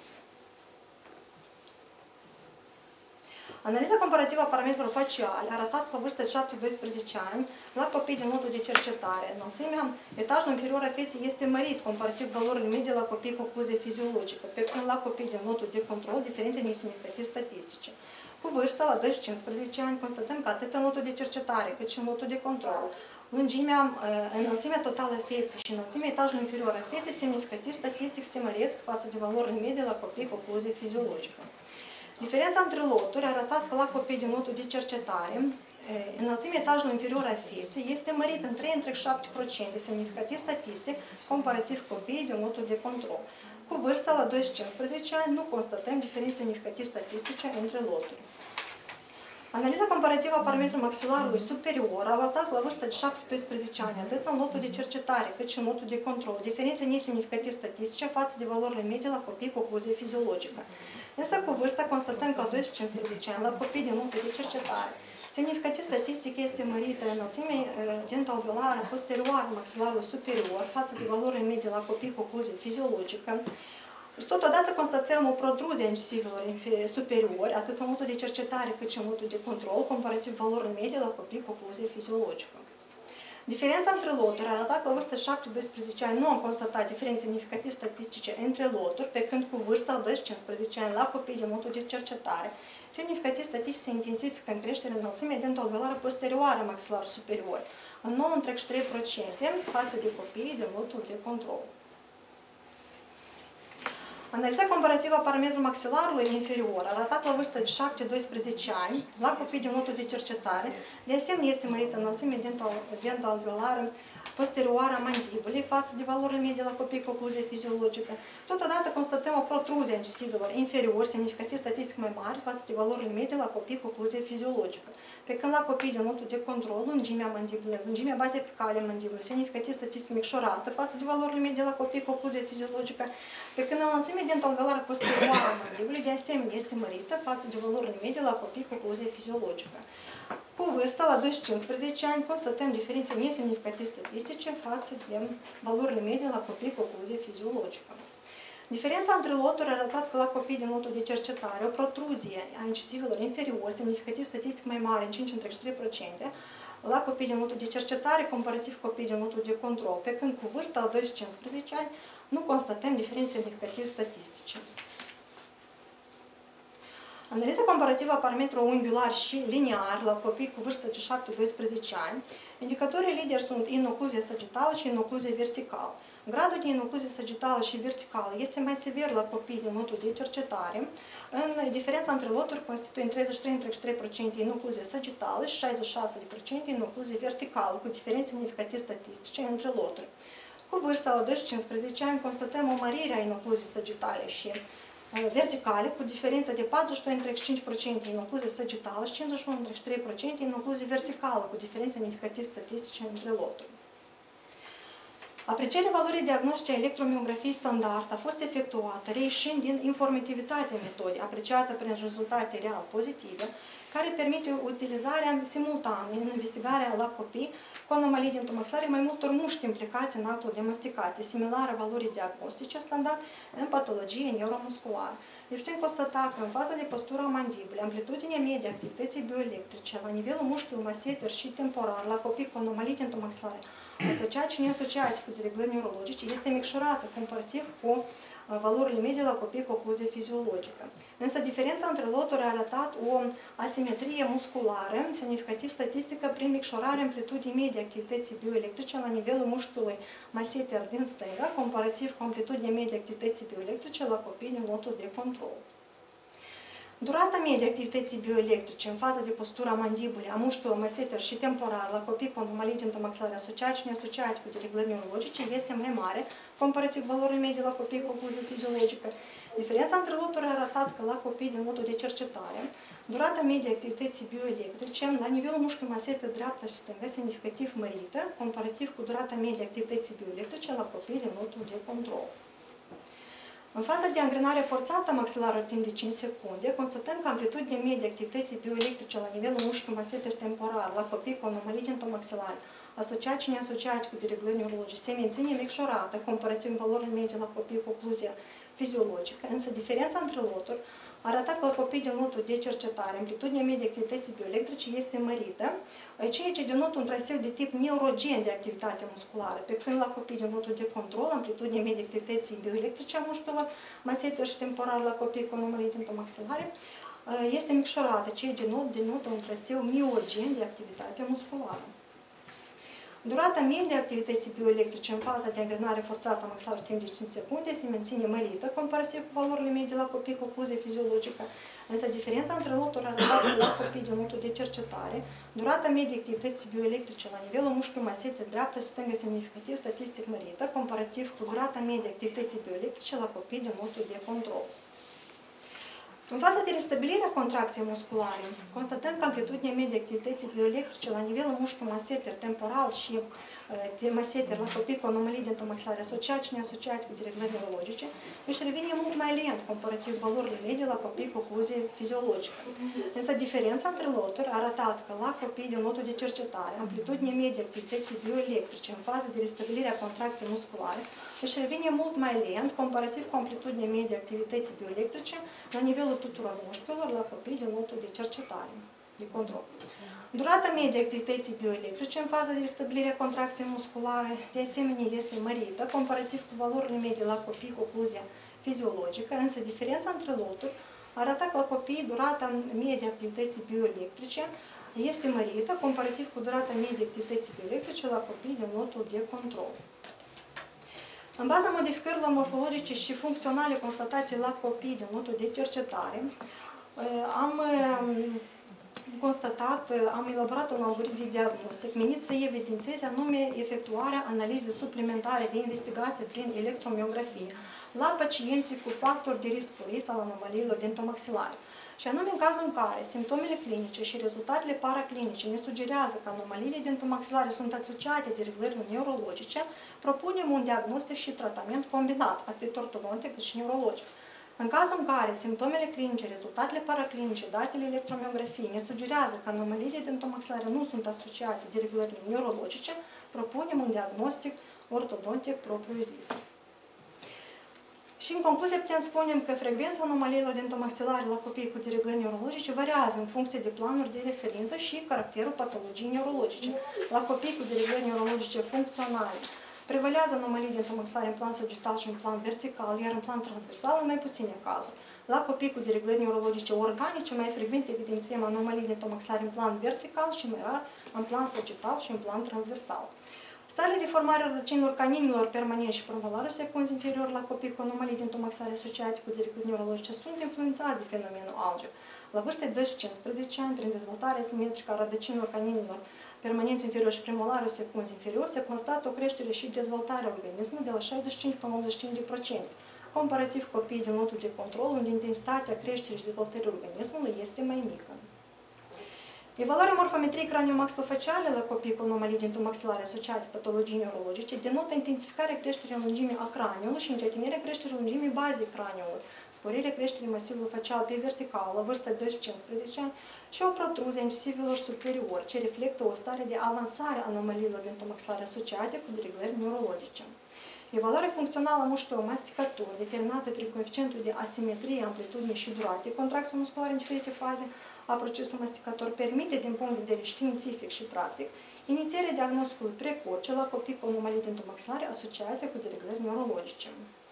B: Analiza comparativă a parametrilor faciale a arătat la vârsta de șapte-doisprezece ani la copii din lotul de cercetare. Înălțimea, etajul inferior a feței este mărit comparativ valorile medii la copii cu ocluzie fiziologică, pe când la copii din lotul de control diferențe nesemnificativ statistice. Cu vârsta, la doisprezece-cincisprezece ani, constatăm că atât în lotul de cercetare cât și în lotul de control, lungimea, înălțimea totală a feței și înălțimea etajului inferior a feței semnificativ statistic se măresc față de valorile medii la copii cu ocluzie fiziologică. Diferența între loturi a arătat că la copii din lotul de cercetare, înălțimea etajului inferior a feței este mărită în trei virgulă șapte la sută, semnificativ statistic, comparativ copiii din lotul de control. Cu vârsta, la doisprezece-cincisprezece ani, nu constatăm diferențe semnificativ statistice între loturi. Analiza comparativă a parametrului maxilarului superior a arătat la vârsta de șapte-doisprezece ani, atât în lotul de cercetare cât și în lotul de control, diferențe nesemnificativ statistice față de valorile medii la copii cu ocluzie fiziologică. Însă cu vârsta constatăm că la doisprezece-cincisprezece ani, la copii din lotul de cercetare, semnificativ statistic este mărită înălțimea dental-alveolară posterioară maxilarului superior față de valorile medii la copii cu ocluzie fiziologică. Totodată constatăm o protruzie a incisivilor superiori, atât în lotul de cercetare cât și în lotul de control, comparativ valorile medii la copii cu ocluzie fiziologică. Diferența între loturi a arătat că la vârsta șapte-doisprezece ani nu am constatat diferențe semnificativ statistice între loturi, pe când cu vârsta la doisprezece-cincisprezece ani la copii din lotul de cercetare, semnificativ statistic se intensifică în creșterea înălțimea dental-alveolară posterioară maxilar superior, în nouă virgulă treizeci și trei la sută față de copiii din lotul de control. Analiza comparativă a parametrului maxilarului inferior a arătat la vârstă de șapte-doisprezece ani la copii din lotul de cercetare, de asemenea este mărită înălțimea dental-alveolară posterioară a mandibulei față de valorile medii la copii cu ocluzie fiziologică. Totodată constatăm o protruzie a incisivilor inferior, semnificativ statistic mai mare față de valorile medii la copii cu ocluzie fiziologică. Pe când la copii din lotul de control, lungimea mandibulei, lungimea bazei apicale a mandibulei, semnificativ statistic micșorată față de valorile medii la copii cu ocluzie fiziologică, pe când înălțimea dental-alveolară posterioară a mandibulei, de asemenea, este mărită față de valorile medii la copii cu ocluzie fiziologică. Cu vârsta, la doisprezece-cincisprezece ani, constatăm diferențe nesemnificativ statistice față de valorile medii la copii cu ocluzie fiziologică. Diferența între loturi a arătat că la copii din lotul de cercetare, o protruzie a incisivilor inferiori, semnificativ statistic mai mare, în cinci virgulă treizeci și trei la sută, la copii din lotul de cercetare, comparativ copii din lotul de control, pe când cu vârsta, la doisprezece-cincisprezece ani, nu constatăm diferențe semnificativ statistice. Analiza comparativă a parametrului unghiular și linear la copii cu vârstă de șapte-doisprezece ani, indicatorii lideri sunt inocluzie sagitală și inocluzie verticală. Gradul de inocluzie sagitală și verticală este mai sever la copii din lotul de cercetare. În diferența între loturi constituie treizeci și trei virgulă trei la sută inocluzie sagitală și șaizeci și șase la sută inocluzie verticală, cu diferențe semnificativ statistice între loturi. Cu vârsta la doisprezece cincisprezece ani constatăm o mărire a inocluziei sagitale și verticale, cu diferența de patruzeci și doi virgulă cinci la sută inocluzie sagitală și cincizeci și unu virgulă trei la sută inocluzie verticală, cu diferențe semnificativ statistice între loturi. Aprecierea valorii diagnostice a electromiografiei standard a fost efectuată reieșind din informativitatea metodei, apreciată prin rezultate real pozitive, care permite utilizarea simultană în investigarea la copii cu anomalii de întomaxare mai multor mușchi implicați în actul de masticație, similară valorii diagnostice standard în patologie neuromusculară. Deci putem constata că în faza de postură a mandibulei, amplitudinea medie a activității bioelectrice la nivelul mușchiului maseter și temporar la copii cu anomalii de întomaxare asociate și neasociate cu dereglări neurologice este micșorată comparativ cu valorile medii la copii cu ocluzie fiziologică. Însă diferența între loturi a arătat o asimetrie musculară, semnificativ statistică, prin micșorarea amplitudii medii activității bioelectrice la nivelul mușchiului maseter din stânga, comparativ cu amplitudinea medie activității bioelectrice la copii din lotul de control. Durata medie activității bioelectrice în faza de postură a mandibulei, a mușchiului maseter și temporar la copii cu anomalii de întomaxilare asociate și neasociate cu dereglări neurologice este mai mare, comparativ valorii medii la copii cu ocluzie fiziologică. Diferența între loturi a arătat că la copii din lotul de cercetare, durata medie activității bioelectrice la nivelul mușchiului maseter dreapta și stânga semnificativ mărită, comparativ cu durata medie activității bioelectrice la copii din lotul de control. În faza de angrenare forțată a maxilarului timp de cinci secunde, constatăm că amplitudinea medie activității bioelectrice la nivelul mușchiului maseter temporar la copii cu anomalii de întomaxilare asociați și neasociați cu dereglări neurologice se menține micșorată comparativ valorii medii la copii cu ocluzie fiziologică, însă diferența între loturi arată că la copii din lotul de cercetare amplitudinea medie activității bioelectrice este mărită, ceea ce denotă un traseu de tip neurogen de activitate musculară, pe când la copii din lotul de control amplitudinea medie activității bioelectrice a mușchiilor maseter și temporar la copii cu anomalii dentomaxilare este micșorată, ceea ce denotă un traseu miogen de activitate musculară. Durata medie a activității bioelectrice în faza de angrenare forțată a maxilarului timp de cinci secunde se menține mărită comparativ cu valorile medii la copii cu ocluzie fiziologică, însă diferența între loturi arătată la copii din lotul de cercetare, durata medie a activității bioelectrice la nivelul mușchiului maseter dreaptă și stângă semnificativ statistic mărită comparativ cu durata medie a activității bioelectrice la copii din lotul de control. În faza de restabilire a contracției musculare, constatăm că amplitudinea medie activității bioelectrice la nivelul mușchiului maseter temporal și de maseter la copii cu anomalii de întomaxilare asociate și neasociate cu dereglări neurologice își revine mult mai lent comparativ valorile medii la copii cu ocluzie fiziologică. Însă diferența între loturi a arătat că la copii din lotul de cercetare, amplitudinea medie activității bioelectrice în fază de restabilire a contracției musculare își revine mult mai lent comparativ cu amplitudinea medie activității bioelectrice la nivelul tuturor mușchilor la copii din lotul de cercetare, de control. Durata medie a activității bioelectrice în faza de restabilire a contracției musculare, de asemenea, este mărită comparativ cu valorile medii la copii cu ocluzia fiziologică, însă diferența între loturi arată că la copii durata medie a activității bioelectrice este mărită comparativ cu durata medie a activității bioelectrice la copii din lotul de control. În baza modificărilor morfologice și funcționale constatate la copii din lotul de cercetare, am constatat, am elaborat un algoritm de diagnostic menit să evidențieze anume efectuarea analizei suplimentare de investigație prin electromiografie la pacienții cu factori de risc sporiți al anomaliilor dentomaxilare. Și anume în cazul în care simptomele clinice și rezultatele paraclinice ne sugerează că anomaliile dentomaxilare sunt asociate dereglărilor neurologice, propunem un diagnostic și tratament combinat, atât ortodontic cât și neurologic. În cazul în care simptomele clinice, rezultatele paraclinice, datele electromiografiei ne sugerează că anomaliile dentomaxilare nu sunt asociate dereglărilor neurologice, propunem un diagnostic ortodontic propriu-zis. Și în concluzie putem spune că frecvența anomaliilor dentomaxilare la copii cu dereglări neurologice variază în funcție de planuri de referință și caracterul patologiei neurologice. La copii cu dereglări neurologice funcționale prevalează anomalii dentomaxilare în plan sagital și în plan vertical, iar în plan transversal în mai puține cazuri. La copii cu dereglări neurologice organice mai frecvent evidențiem anomalii dentomaxilare în plan vertical și mai rar în plan sagital și în plan transversal. Starea de formare a rădăcinilor caninilor permanent și promolarul secunzi inferior la copii cu anomalii din tomaxare asociate cu directivă neurologice sunt influențați de fenomenul algic. La vârsta de doisprezece cincisprezece ani, prin dezvoltarea simetrică a rădăcinilor caninilor permanenți inferior și premolarul secunzi inferior, se constată o creștere și dezvoltare a organismului de la șaizeci și cinci până la optzeci și cinci la sută, comparativ copiii din lotul de control, unde intensitatea creșterii și dezvoltării organismului este mai mică. Evaluarea morfometriei craniomaxilofaciale la copii cu anomalii dentomaxilare asociate patologii neurologice denotă intensificarea creșterii în lungime a craniului și încetinirea creșterii în lungimii bazei craniului, sporirea creșterii masivului facial pe vertical la vârsta de doisprezece cincisprezece ani și o protruzie a incisivilor superior, ce reflectă o stare de avansare a anomaliilor dentomaxilare asociate cu dereglări neurologice. Evaluarea funcțională a mușchiului masticator, determinată prin coeficientul de asimetrie, amplitudine și durate, contracție musculară în diferite faze a procesului masticator, permite, din punct de vedere științific și practic, inițierea diagnosticului precoce la copii cu anomalii dentomaxilare asociate cu dereglări neurologice.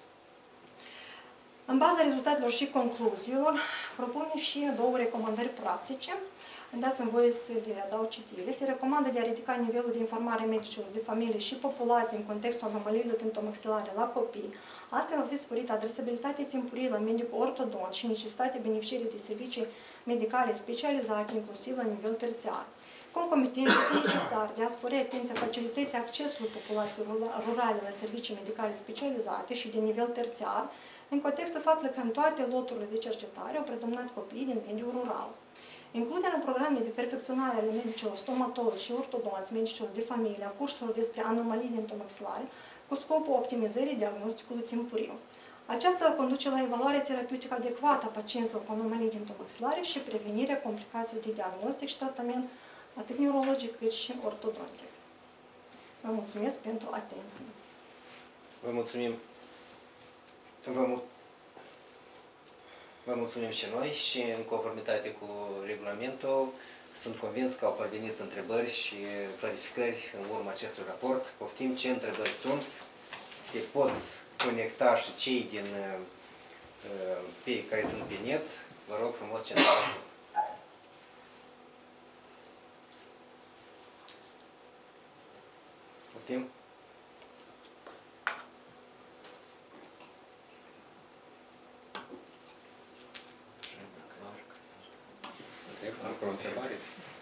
B: În baza rezultatelor și concluziilor, propunem și două recomandări practice. Dați-mi voie să le dau citire. Se recomandă de a ridica nivelul de informare a medicilor de familie și populație în contextul anomaliilor dentomaxilare la copii. Astfel va fi sporită adresabilitatea timpurie la medicul ortodont și necesitatea beneficierii de servicii medicale specializate, inclusiv la nivel terțiar. Concomitent este necesar de a spori atenția facilității accesului populației rurale la servicii medicale specializate și de nivel terțiar, în contextul faptului că în toate loturile de cercetare au predominat copiii din mediul rural. Includerea în programe de perfecționare ale medicilor stomatologi și ortodonți, medicilor de familie, a cursurilor despre anomalii dentomaxilare, cu scopul optimizării diagnosticului timpuriu. Aceasta conduce la evaluarea terapeutică adecvată a pacienților cu anomalii dentomaxilare și prevenirea complicațiilor de diagnostic și tratament atât neurologic cât și ortodontic. Vă mulțumesc pentru atenție.
A: Vă mulțumim. Vă, mul Vă mulțumim și noi și în conformitate cu regulamentul sunt convins că au parvenit întrebări și clarificări în urma acestui raport. Poftim ce întrebări sunt, se pot conecta și cei din pe care sunt pe net. Vă rog frumos ce întrebări sunt. Poftim? Încă o întrebare?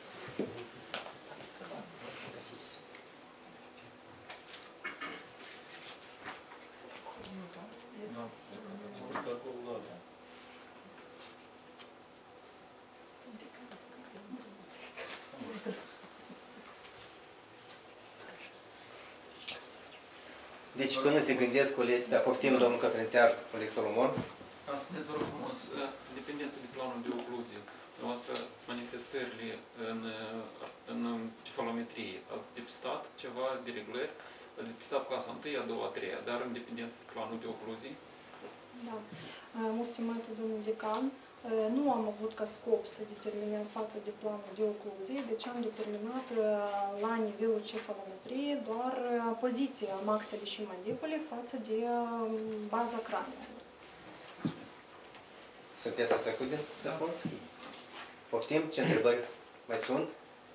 A: Deci până se gândesc, da, poftim domnul conferențiar Oleg Solomon.
C: Spuneți, vă rog frumos, dependență de planul de ocluzie, noastră manifestările în, în cefalometrie, ați depistat ceva de reglări, ați depistat clasa întâi, a doua, a treia, dar în dependență de planul de ocluzie?
B: Da. Mult stimate domnul decan, nu am avut ca scop să determinăm față de planul de ocluzie, deci am determinat la nivelul cefalometriei doar poziția maxilei și mandibulei față de baza craniului.
A: Sunteți asăcut din răspuns? Poftim? Ce întrebări mai sunt?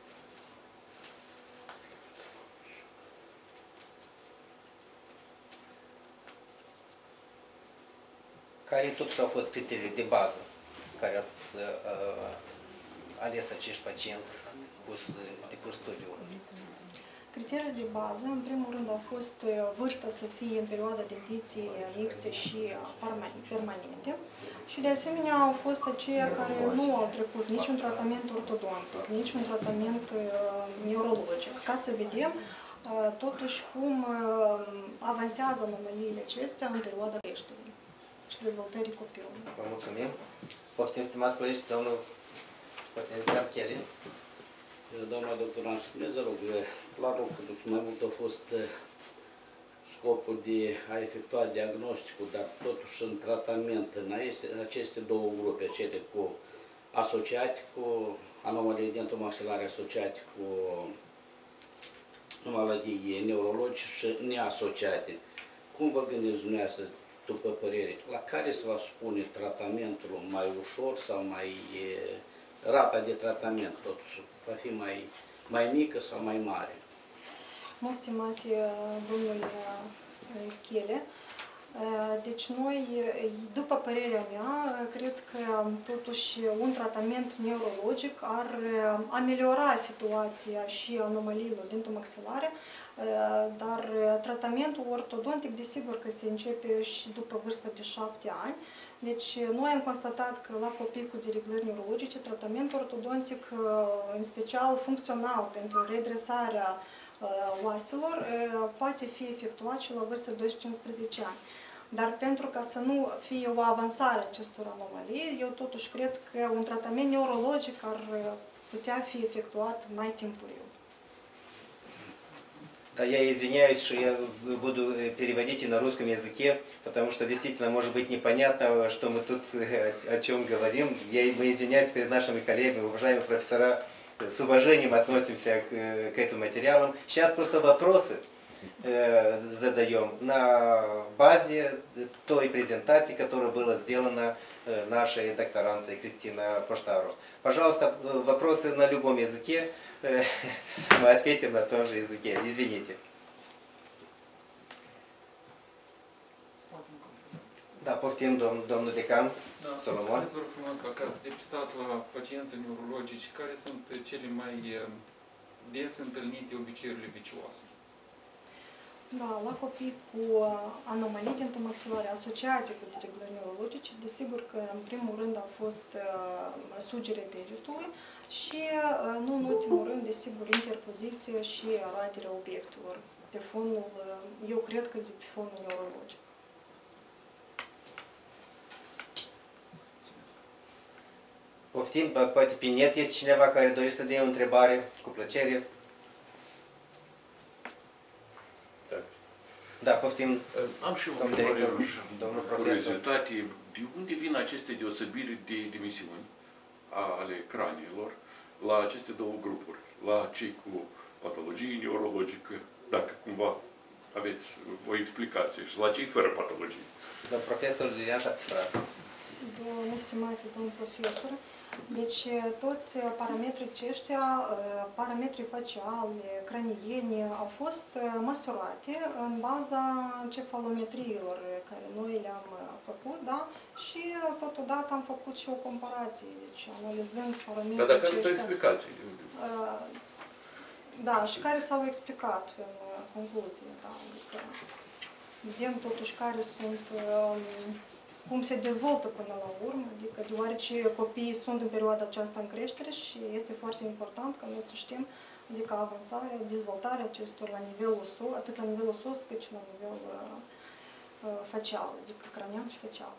A: Care totuși au fost criteriile de bază care ați uh, ales acești pacienți cu tipul studiului?
B: Criteriile de bază, în primul rând, au fost vârsta să fie în perioada de vieții mixte și permanente și, de asemenea, au fost aceia care nu au trecut niciun tratament ortodontic, niciun tratament neurologic, ca să vedem totuși cum avansează anomaliile acestea în perioada creșterii și dezvoltării copilului.
A: Vă mulțumim. Poftim, stimați colegi, domnul conferențiar Kelly.
D: Doamna doctorant, spuneți, vă rog, planul mai mult a fost scopul de a efectua diagnosticul, dar totuși în tratament, în aceste două grupe, cele cu asociate cu anomalii dentomaxilare asociate cu maladii neurologice și neasociate. Cum vă gândiți dumneavoastră, după părere, la care se va supune tratamentul mai ușor sau mai rata de tratament, totuși, va fi mai, mai mică sau mai mare?
B: Mult stimate domnule Chele, deci noi, după părerea mea, cred că totuși un tratament neurologic ar ameliora situația și anomaliilor dentomaxilare, dar tratamentul ortodontic, desigur că se începe și după vârsta de șapte ani. Deci noi am constatat că la copii cu dereglări neurologice, tratamentul ortodontic, în special funcțional pentru redresarea oaselor, poate fi efectuat și la vârsta de doisprezece cincisprezece ani. Dar pentru ca să nu fie o avansare a acestor anomalii, eu totuși cred că un tratament neurologic ar putea fi efectuat mai timpuriu.
A: Да, я извиняюсь, что я буду переводить на русском языке, потому что действительно может быть непонятно, что мы тут о чем говорим. Я, мы извиняюсь перед нашими коллегами, уважаемые профессора, с уважением относимся к, к этим материалам. Сейчас просто вопросы э, задаем на базе той презентации, которая была сделана э, нашей докторантой Кристина Поштару. Пожалуйста, вопросы на любом языке. Мы ответим на том же языке. Извините. Da, poftim, domn, domnul decan,
C: Da,
A: Solomon.
C: spuneți, vă rog frumos, dacă ați depistat la pacienți neurologici, care sunt cele mai des întâlnite obiceiurile vicioase?
B: Da, la copii cu anomalii dentomaxilare asociate cu dereglări neurologice, desigur că în primul rând a fost uh, sugerea degetului și, uh, nu în ultimul rând, desigur, interpoziție și raderea obiectelor pe fonul, uh, eu cred că de pe fonul neurologic.
A: Poftim, poate pe net este cineva care dorește să dea o întrebare, cu plăcere. Da, poftim.
E: Am și o
A: domnul
E: întrebare,
A: director, domnul profesor.
E: curiozitate. De unde vin aceste deosebiri de dimensiuni ale craniilor la aceste două grupuri? La cei cu patologie neurologică, dacă cumva aveți o explicație, și la cei fără patologie?
A: Domnul profesor Lilian Șaptefrață.
B: Domnul stimate, domnul profesor, deci toți parametrii aceștia, parametrii faciali, cranieni, au fost măsurate în baza cefalometriilor care noi le-am făcut, da? Și totodată am făcut și o comparație, deci analizând parametrii
E: Dar dacă
B: aceștia.
E: aveți o explicație.
B: Da, și care s-au explicat în concluzie, da? Adică vedem totuși care sunt, cum se dezvoltă până la urmă, adică deoarece copiii sunt în perioada aceasta în creștere și este foarte important ca noi să știm, adică avansarea, dezvoltarea acestor la nivelul sus, atât la nivelul sus cât și la nivel uh, facial, adică cranian și facial.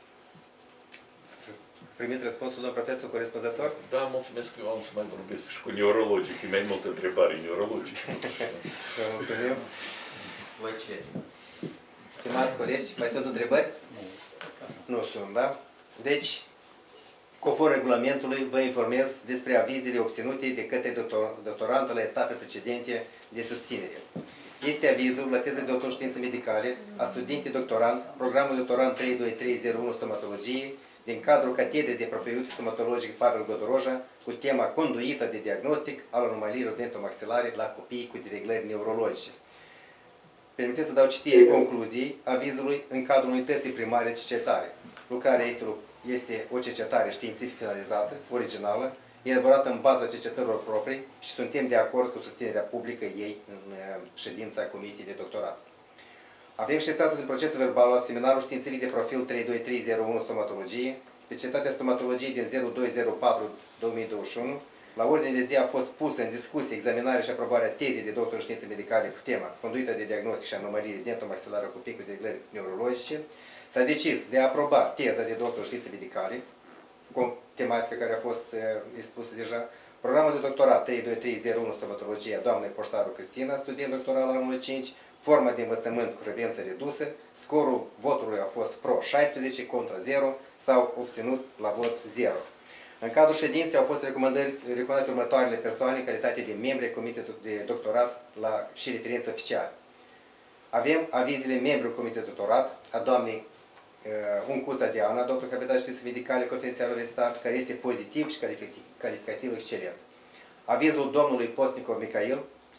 A: Ați primit răspunsul, domnul profesor, corespunzător?
E: Da, mulțumesc că eu am să mai vorbesc și cu neurologic, e mai multă întrebare neurologică.
A: Vă mulțumim. Voi ce? Stimați colegi, mai sunt întrebări? Nu sunt, da? Deci, conform regulamentului, vă informez despre avizele obținute de către doctor, doctorant la etape precedente de susținere. Este avizul la teză de doctor științe medicale a studientei doctorant, programul doctorant trei doi trei zero unu stomatologie, din cadrul catedrei de propriutate stomatologic Pavel Godoroja, cu tema conduită de diagnostic al anomaliilor dentomaxilare la copii cu dereglări neurologice. Permiteți să dau citire concluziei avizului în cadrul unității primare de cercetare. Lucrarea este o, este o cercetare științifică finalizată, originală, elaborată în baza cercetărilor proprii și suntem de acord cu susținerea publică ei în ședința Comisiei de Doctorat. Avem și extrasul din procesul verbal al seminarului științific de profil trei doi trei zero unu stomatologie, specialitatea stomatologiei din zero doi zero patru două mii douăzeci și unu. La ordine de zi a fost pusă în discuție examinarea și aprobarea tezei de doctor în științe medicale cu tema conduită de diagnostic și anomalii dentomaxilare cu copii cu dereglări neurologice. S-a decis de a aproba teza de doctor în științe medicale, cu tematică care a fost uh, expusă deja, programul de doctorat trei doi trei zero unu stomatologie a doamnei Poștaru Cristina, student doctoral anul cinci, forma de învățământ cu frecvență redusă, scorul votului a fost pro șaisprezece, contra zero, s-au obținut la vot zero. În cadrul ședinței au fost recomandări, recomandate următoarele persoane în calitate de membri ai Comisiei de Doctorat la, și referinți oficiali. Avem avizele membrilor Comisiei de Doctorat a doamnei uh, Uncuța Diana, doctor capital de științe medicale, confidențial universitar, care este pozitiv și calificativ excelent. Avizul domnului Postnikov Mihail,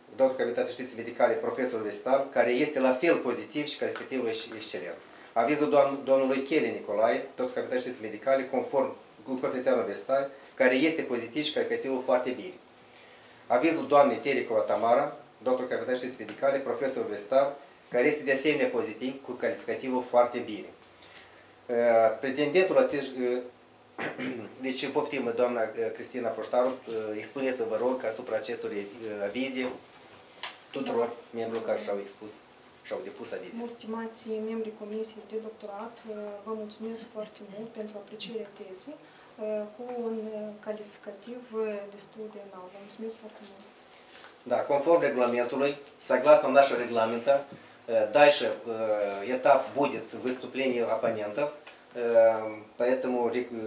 A: doctor calitate științe medicale, profesor Vestab, care este la fel pozitiv și calificativul excelent. Avizul doamn, domnului Chele Nicolae, doctor calitate științe medicale, conform cu confidențial universitar, care este pozitiv și calificativul foarte bine. Avizul doamnei Tericova Tamara, doctor calitate științe medicale, profesor Vestab, care este de asemenea pozitiv cu calificativul foarte bine. Pretendentul atât, deci poftim, doamna Cristina Poștaru, expuneți-vă, vă rog, asupra acestor avize tuturor membrilor care și-au expus și-au depus avize.
B: Mulți stimați membrii Comisiei de Doctorat, vă mulțumesc foarte mult pentru aprecierea tezei cu un calificativ destul de înalt. Vă mulțumesc foarte mult.
A: Да, конформ регламентului, согласно нашего регламента, дальше этап будет выступление оппонентов, поэтому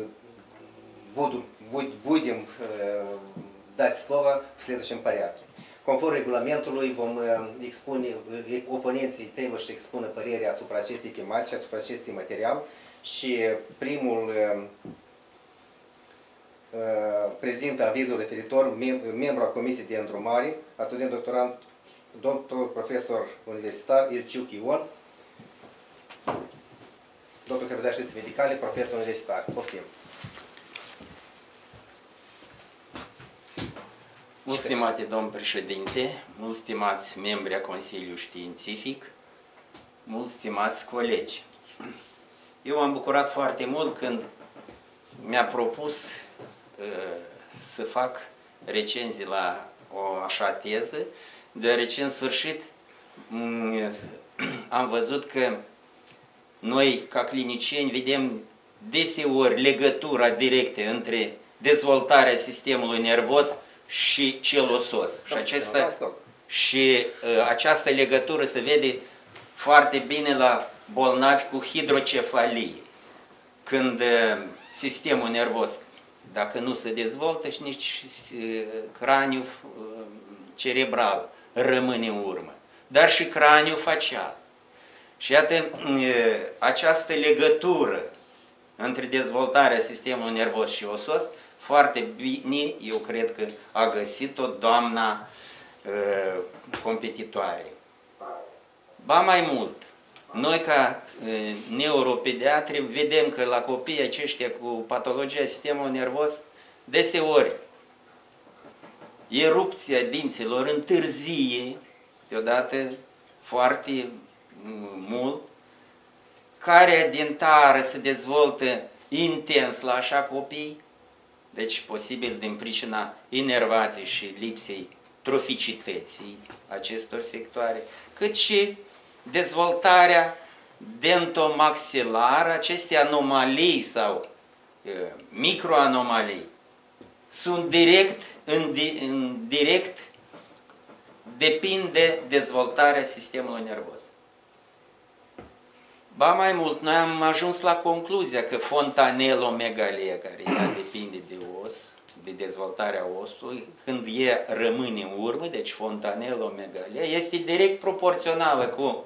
A: будем дать слово в следующем порядке. Conform regulamentului vom expune, oponenții trebuie să expună părerea asupra acestei tematici, asupra acestui material și primul prezintă avizul referitor membru a Comisiei de Îndrumare, a student doctorant, doctor profesor universitar Ilciuc Ion, doctor calitate științe medicale, profesor universitar. Poftim.
F: Mult stimate domn președinte, mult stimați membri a Consiliului Științific, mult stimați colegi. Eu m-am bucurat foarte mult când mi-a propus uh, să fac recenzii la o așa teză, deoarece în sfârșit um, am văzut că noi, ca clinicieni, vedem deseori legătura directă între dezvoltarea sistemului nervos și cel osos. Și, acesta, și uh, această legătură se vede foarte bine la bolnavi cu hidrocefalie. Când uh, sistemul nervos, dacă nu se dezvoltă, și nici uh, craniul uh, cerebral rămâne în urmă, dar și craniul facial. Și iată, uh, această legătură între dezvoltarea sistemului nervos și osos, foarte bine, eu cred că a găsit-o doamna uh, competitoare. Ba mai mult, noi ca uh, neuropediatri vedem că la copiii aceștia cu patologia sistemului nervos, deseori, erupția dinților întârzie, deodată foarte mult, carea dentară se dezvoltă intens la așa copii, deci posibil din pricina inervației și lipsei troficității acestor sectoare, cât și dezvoltarea dentomaxilară, aceste anomalii sau uh, microanomalii sunt direct, în, în direct depind de dezvoltarea sistemului nervos. Ba mai mult, noi am ajuns la concluzia că fontanelomegalia, care ea depinde de os, de dezvoltarea osului, când ea rămâne în urmă, deci fontanelomegalia, este direct proporțională cu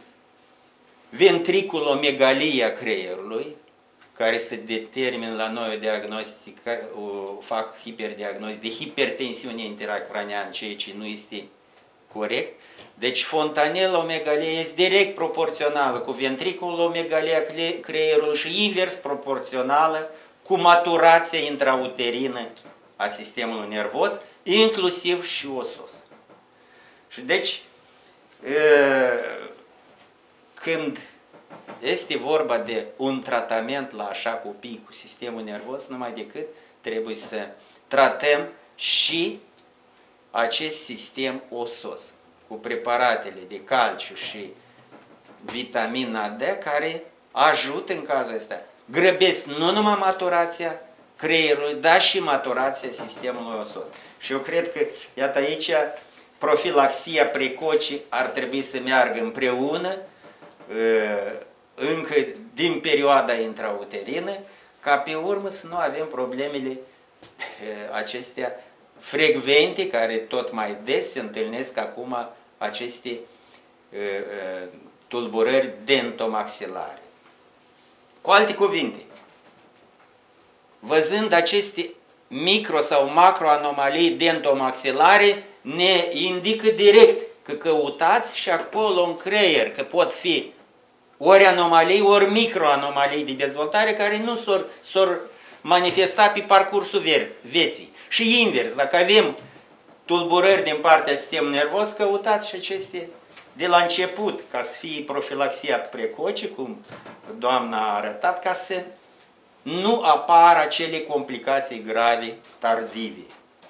F: ventriculomegalia creierului, care se determină la noi o diagnostică, o, fac hiperdiagnostic de hipertensiune intracraniană, ceea ce nu este corect. Deci fontanelomegalia este direct proporțională cu ventriculomegalia creierului și invers proporțională cu maturația intrauterină a sistemului nervos, inclusiv și osos. Și deci, când este vorba de un tratament la așa copii cu sistemul nervos, numai decât trebuie să tratăm și acest sistem osos, cu preparatele de calciu și vitamina D, care ajută în cazul ăsta. Grăbesc nu numai maturația creierului, dar și maturația sistemului osos. Și eu cred că, iată aici, profilaxia precoce ar trebui să meargă împreună, încă din perioada intrauterină, ca pe urmă să nu avem problemele acestea frecvente, care tot mai des se întâlnesc acum aceste uh, uh, tulburări dentomaxilare. Cu alte cuvinte, văzând aceste micro sau macroanomalii dentomaxilare, ne indică direct că căutați și acolo în creier, că pot fi ori anomalii, ori microanomalii de dezvoltare care nu s-or manifesta pe parcursul vieții. Și invers, dacă avem tulburări din partea sistemului nervos, căutați și aceste de la început, ca să fie profilaxia precoce, cum doamna a arătat, ca să nu apară acele complicații grave tardive.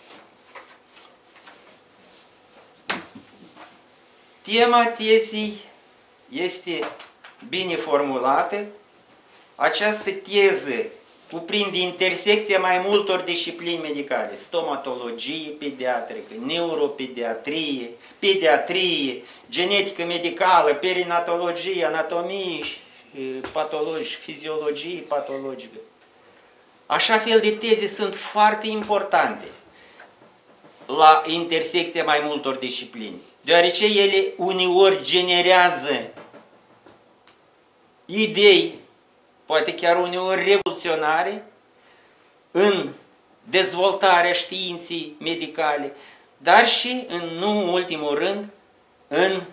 F: Tema tezei este bine formulată. Această teză cuprinde intersecția mai multor disciplini medicale: stomatologie pediatrică, neuropediatrie, pediatrie, genetică medicală, perinatologie, anatomie, patologie, fiziologie patologică. Așa fel de teze sunt foarte importante la intersecția mai multor disciplini, deoarece ele uneori generează idei, poate chiar uneori revoluționare, în dezvoltarea științei medicale, dar și, în nu ultimul rând, în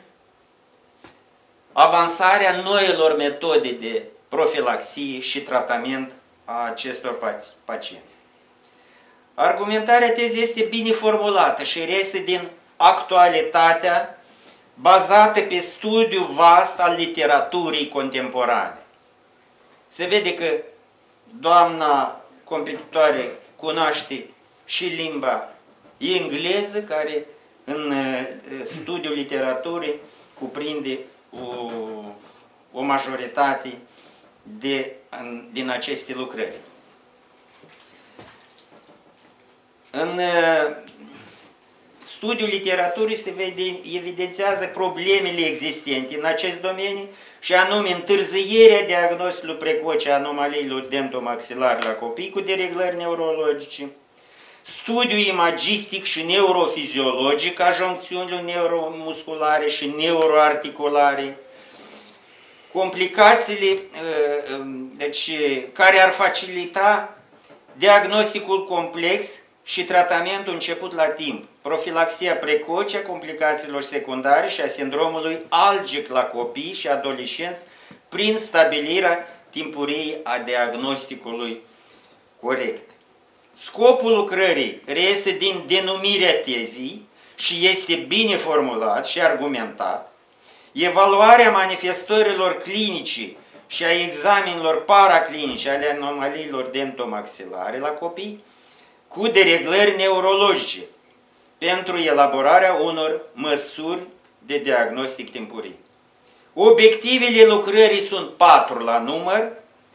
F: avansarea noilor metode de profilaxie și tratament a acestor pacienți. Argumentarea tezei este bine formulată și reiese din actualitatea bazată pe studiul vast al literaturii contemporane. Se vede că doamna competitoare cunoaște și limba engleză, care în studiul literaturii cuprinde o, o majoritate de, din aceste lucrări. În studiul literaturii se vede, evidențiază problemele existente în acest domeniu, și anume întârzierea diagnosticului precoce a anomaliilor dentomaxilare la copii cu dereglări neurologice, studiul imagistic și neurofiziologic a joncțiunilor neuromusculare și neuroarticulare, complicațiile deci, care ar facilita diagnosticul complex și tratamentul început la timp, profilaxia precoce a complicațiilor secundare și a sindromului algic la copii și adolescenți prin stabilirea timpurie a diagnosticului corect. Scopul lucrării reiese din denumirea tezii și este bine formulat și argumentat. Evaluarea manifestărilor clinice și a examenilor paraclinice ale anomaliilor dentomaxilare la copii cu dereglări neurologice pentru elaborarea unor măsuri de diagnostic timpurii. Obiectivele lucrării sunt patru la număr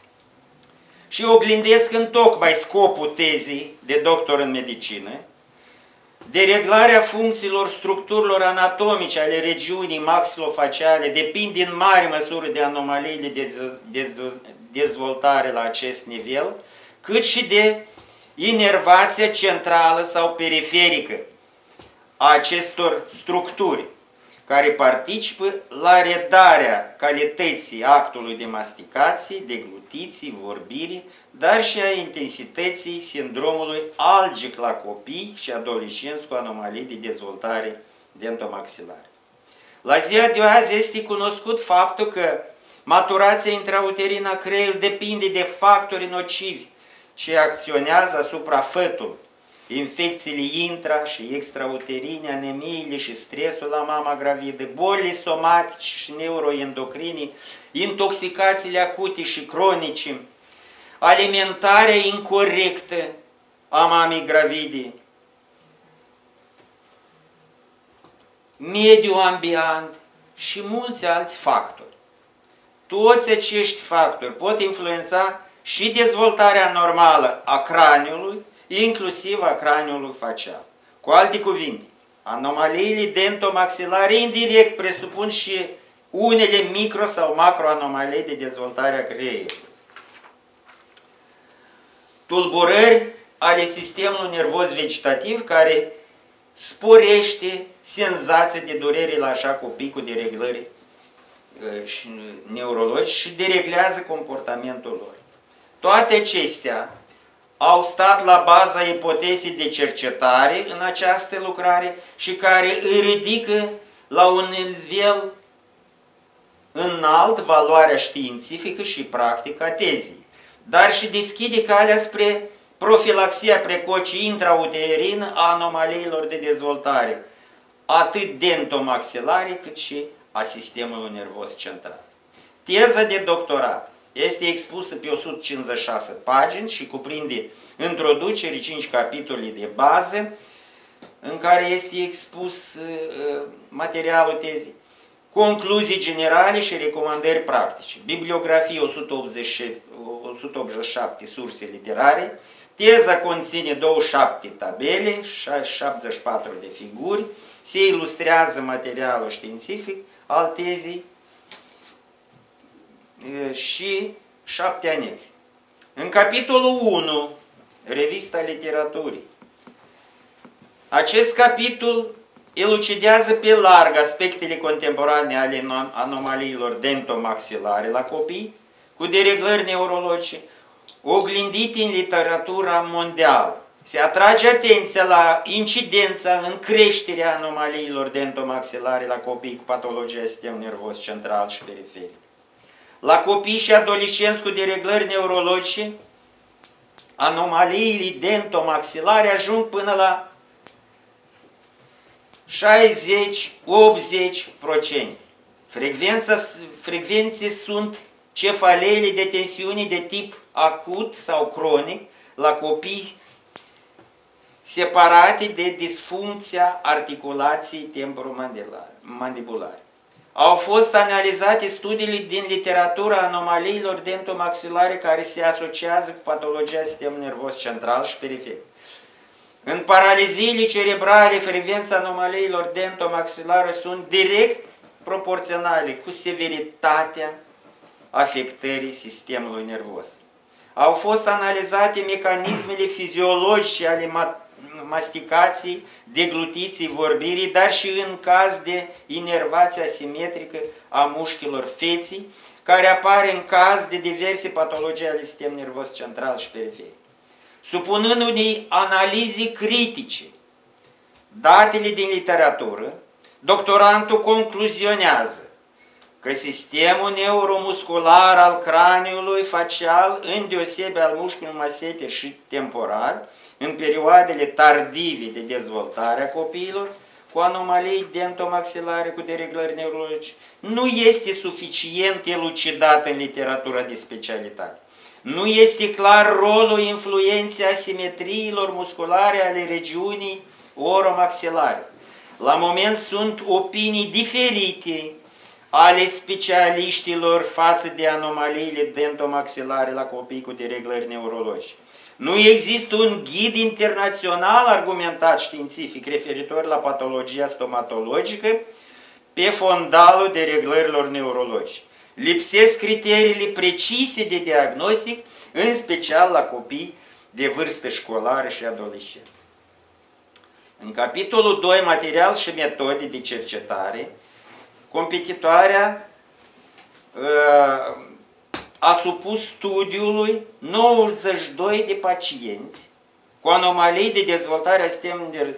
F: și oglindesc întocmai scopul tezei de doctor în medicină: dereglarea funcțiilor structurilor anatomice ale regiunii maxilofaciale depind în mare măsură de anomaliile de dezvoltare la acest nivel, cât și de inervația centrală sau periferică a acestor structuri, care participă la redarea calității actului de masticație, deglutiție, vorbirii, dar și a intensității sindromului algic la copii și adolescenți cu anomalii de dezvoltare dentomaxilare. La ziua de azi este cunoscut faptul că maturația intrauterină a creierului depinde de factori nocivi ce acționează asupra fătului: infecțiile intra- și extrauterine, anemiile și stresul la mama gravidă, bolile somatice și neuroendocrine, intoxicațiile acute și cronice, alimentarea incorrectă a mamei gravide, mediul ambiant și mulți alți factori. Toți acești factori pot influența și dezvoltarea normală a craniului, inclusiv a craniului facial. Cu alte cuvinte, anomaliile dentomaxilare indirect presupun și unele micro- sau macroanomalii de dezvoltare a creierului. Tulburări ale sistemului nervos vegetativ care sporește senzația de durere la așa copii cu dereglări neurologice și dereglează comportamentul lor. Toate acestea au stat la baza ipotezei de cercetare în această lucrare și care îi ridică la un nivel înalt valoarea științifică și practică a tezei, dar și deschide calea spre profilaxia precoce intrauterină a anomaliilor de dezvoltare, atât dentomaxilare cât și a sistemului nervos central. Teza de doctorat este expusă pe o sută cincizeci și șase pagini și cuprinde introducere, cinci capitole de bază, în care este expus uh, materialul tezei, concluzii generale și recomandări practice, bibliografie o sută optzeci și șapte surse literare, teza conține douăzeci și șapte tabele, șaptezeci și patru de figuri, se ilustrează materialul științific al tezei și șapte anexe. În capitolul unu, Revista Literaturii, acest capitol elucidează pe larg aspectele contemporane ale anomaliilor dentomaxilare la copii cu dereglări neurologice, oglindite în literatura mondială. Se atrage atenția la incidența în creșterea anomaliilor dentomaxilare la copii cu patologia sistemului nervos central și periferic. La copii și adolescenți cu dereglări neurologice, anomaliile dentomaxilare ajung până la șaizeci la optzeci la sută. Frecvențe sunt cefaleile de tensiune de tip acut sau cronic la copii separate de disfuncția articulației temporomandibulare. Au fost analizate studiile din literatura anomaliilor dentomaxilare care se asociază cu patologia sistemului nervos central și periferic. În paraliziile cerebrale, frecvența anomaliilor dentomaxilare sunt direct proporționale cu severitatea afectării sistemului nervos. Au fost analizate mecanismele fiziologice ale masticației, deglutiției, vorbirii, dar și în caz de inervație asimetrică a mușchilor feții, care apare în caz de diverse patologii ale sistemului nervos central și periferic. Supunând unei analize critice datele din literatură, doctorantul concluzionează că sistemul neuromuscular al craniului facial, îndeosebi al mușchiului maseter și temporal, în perioadele tardive de dezvoltare a copiilor cu anomalii dentomaxilare, cu dereglări neurologice, nu este suficient elucidat în literatura de specialitate. Nu este clar rolul influenței asimetriilor musculare ale regiunii oromaxilare. La moment sunt opinii diferite ale specialiștilor față de anomaliile dentomaxilare la copii cu dereglări neurologice. Nu există un ghid internațional argumentat științific referitor la patologia stomatologică pe fondalul dereglărilor neurologice. Lipsesc criteriile precise de diagnostic, în special la copii de vârstă școlară și adolescenți. În capitolul doi, material și metode de cercetare, competitoarea uh, a supus studiului nouăzeci și doi de pacienți cu anomalii de dezvoltare a sistemului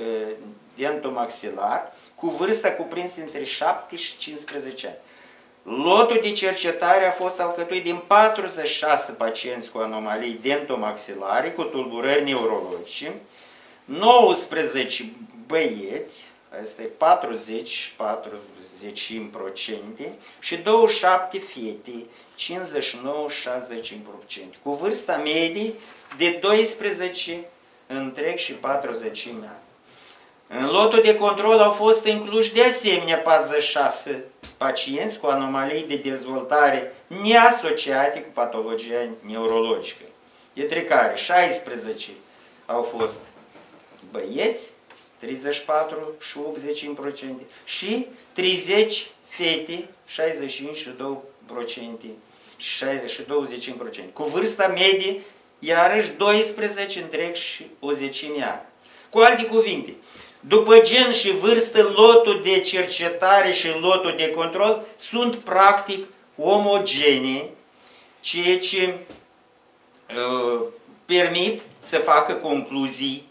F: dentomaxilar cu vârsta cuprinsă între șapte și cincisprezece ani. Lotul de cercetare a fost alcătuit din patruzeci și șase pacienți cu anomalii dentomaxilare cu tulburări neurologice, nouăsprezece băieți, asta e patruzeci și patru la sută, și douăzeci și șapte fete, cincizeci și nouă la șaizeci la sută, cu vârsta medie de doisprezece întreg și patruzeci de ani. În lotul de control au fost incluși de asemenea patruzeci și șase pacienți cu anomalii de dezvoltare neasociate cu patologia neurologică, dintre care șaisprezece au fost băieți, treizeci și patru și optzeci la sută, și treizeci fete, șaizeci și cinci și doi la sută și douăzeci la sută, cu vârsta medie, iarăși doisprezece întreg și o zecime ani. Cu alte cuvinte, după gen și vârstă, lotul de cercetare și lotul de control sunt practic omogene, ceea ce uh, permit să facă concluzii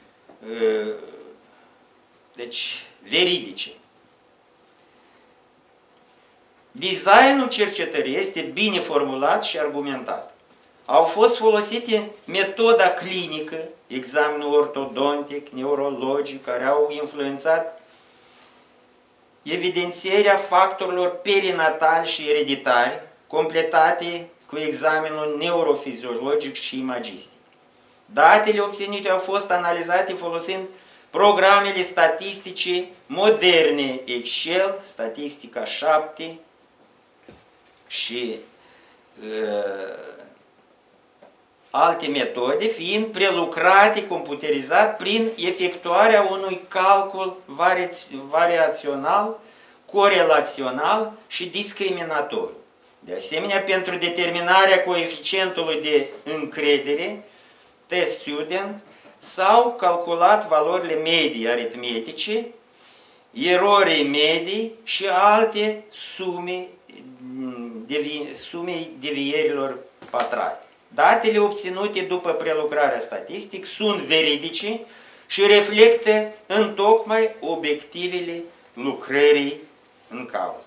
F: deci veridice. Designul cercetării este bine formulat și argumentat. Au fost folosite metoda clinică, examenul ortodontic, neurologic, care au influențat evidențierea factorilor perinatali și ereditari, completate cu examenul neurofiziologic și imagistic. Datele obținute au fost analizate folosind programele statistice moderne, Excel, Statistica șapte și uh, alte metode, fiind prelucrate computerizat prin efectuarea unui calcul vari variațional, corelațional și discriminatoriu. De asemenea, pentru determinarea coeficientului de încredere, test student, s-au calculat valorile medii aritmetice, erorii medii și alte sume, devi, sume devierilor pătrate. Datele obținute după prelucrarea statistică sunt veridice și reflectă întocmai obiectivele lucrării în cauză.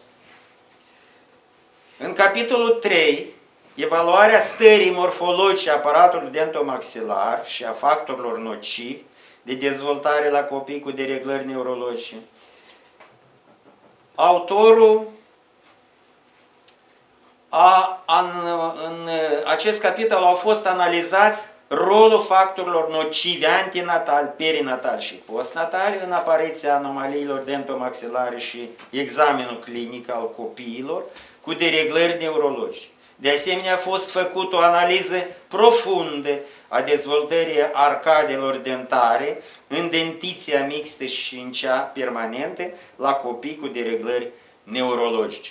F: În capitolul trei, evaluarea stării morfologice a aparatului dentomaxilar și a factorilor nocivi de dezvoltare la copii cu dereglări neurologice, autorul a, în, în acest capitol au fost analizați rolul factorilor nocivi antinatal, perinatal și postnatal în apariția anomaliilor dentomaxilare și examenul clinic al copiilor cu dereglări neurologice. De asemenea, a fost făcută o analiză profundă a dezvoltării arcadelor dentare în dentiția mixtă și în cea permanentă la copii cu dereglări neurologice.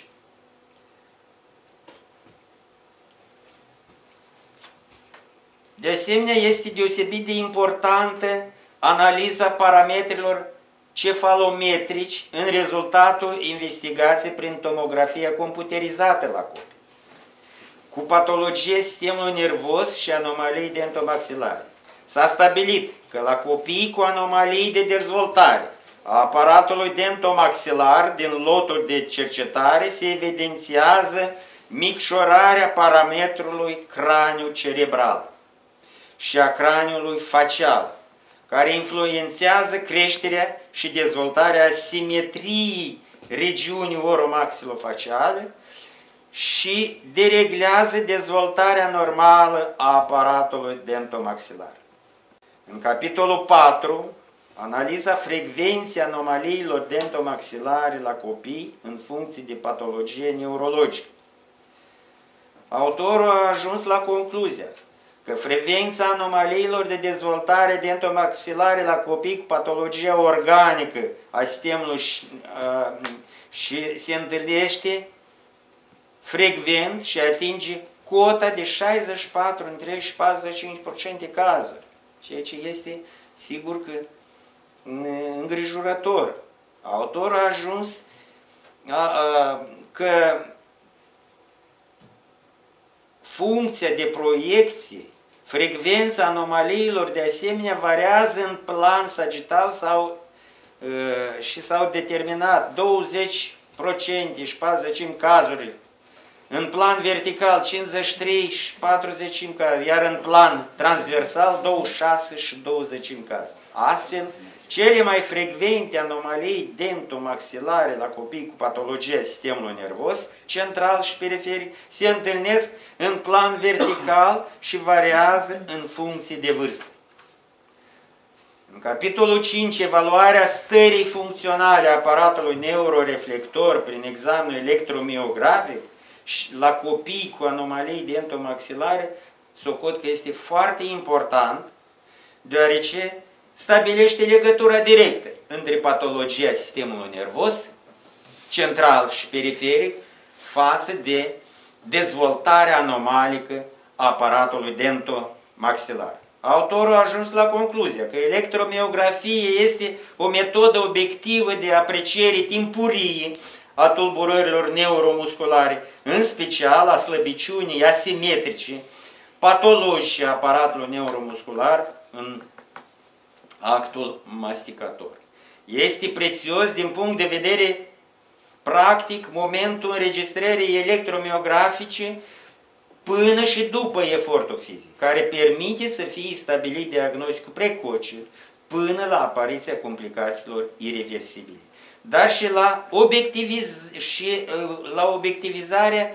F: De asemenea, este deosebit de importantă analiza parametrilor cefalometrici în rezultatul investigației prin tomografia computerizată la copii, cu patologie sistemului nervos și anomalii dentomaxilare. S-a stabilit că la copiii cu anomalii de dezvoltare a aparatului dentomaxilar din lotul de cercetare se evidențiază micșorarea parametrului craniu cerebral și a craniului facial, care influențează creșterea și dezvoltarea simetriei regiunii oromaxilofaciale și dereglează dezvoltarea normală a aparatului dentomaxilar. În capitolul patru, analiza frecvenței anomaliilor dentomaxilare la copii în funcție de patologie neurologică. Autorul a ajuns la concluzia că frecvența anomaliilor de dezvoltare dentomaxilare la copii cu patologia organică a sistemului și, uh, și se întâlnește frecvent și atinge cota de șaizeci și patru între și patruzeci și cinci la sută cazuri, ceea ce este sigur că îngrijorător. Autorul a ajuns a, a, că funcția de proiecție, frecvența anomaliilor de asemenea variază în plan sagital sau, a, și s-au determinat douăzeci la sută și patruzeci la sută cazuri, în plan vertical cincizeci și trei și patruzeci la sută cazuri, iar în plan transversal douăzeci și șase și douăzeci la sută cazuri. Astfel, cele mai frecvente anomalii dentomaxilare la copii cu patologia sistemului nervos central și periferic se întâlnesc în plan vertical și variază în funcție de vârstă. În capitolul cinci, evaluarea stării funcționale a aparatului neuroreflector prin examenul electromiografic la copii cu anomalii dentomaxilare, socot că este foarte important, deoarece stabilește legătura directă între patologia sistemului nervos, central și periferic, față de dezvoltarea anomalică a aparatului dentomaxilar. Autorul a ajuns la concluzia că electromiografia este o metodă obiectivă de apreciere timpurie a tulburărilor neuromusculare, în special a slăbiciunii asimetrice, patologici aparatului neuromuscular în actul masticator. Este prețios din punct de vedere practic momentul înregistrării electromiografice până și după efortul fizic, care permite să fie stabilit diagnosticul precoce până la apariția complicațiilor ireversibile. Dar și la, obiectiviz și la obiectivizarea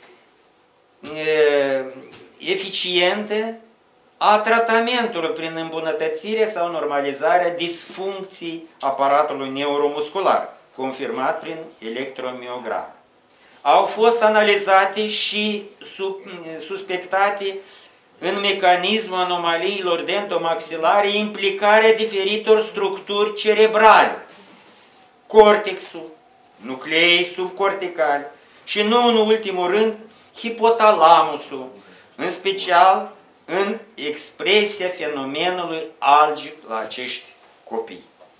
F: e, eficientă a tratamentului prin îmbunătățire sau normalizarea disfuncției aparatului neuromuscular, confirmat prin electromiograf. Au fost analizate și sub, suspectate în mecanismul anomaliilor dentomaxilare implicarea diferitor structuri cerebrale, cortexul, nucleii subcorticali și, nu în ultimul rând, hipotalamusul, în special în expresia fenomenului algic la acești copii.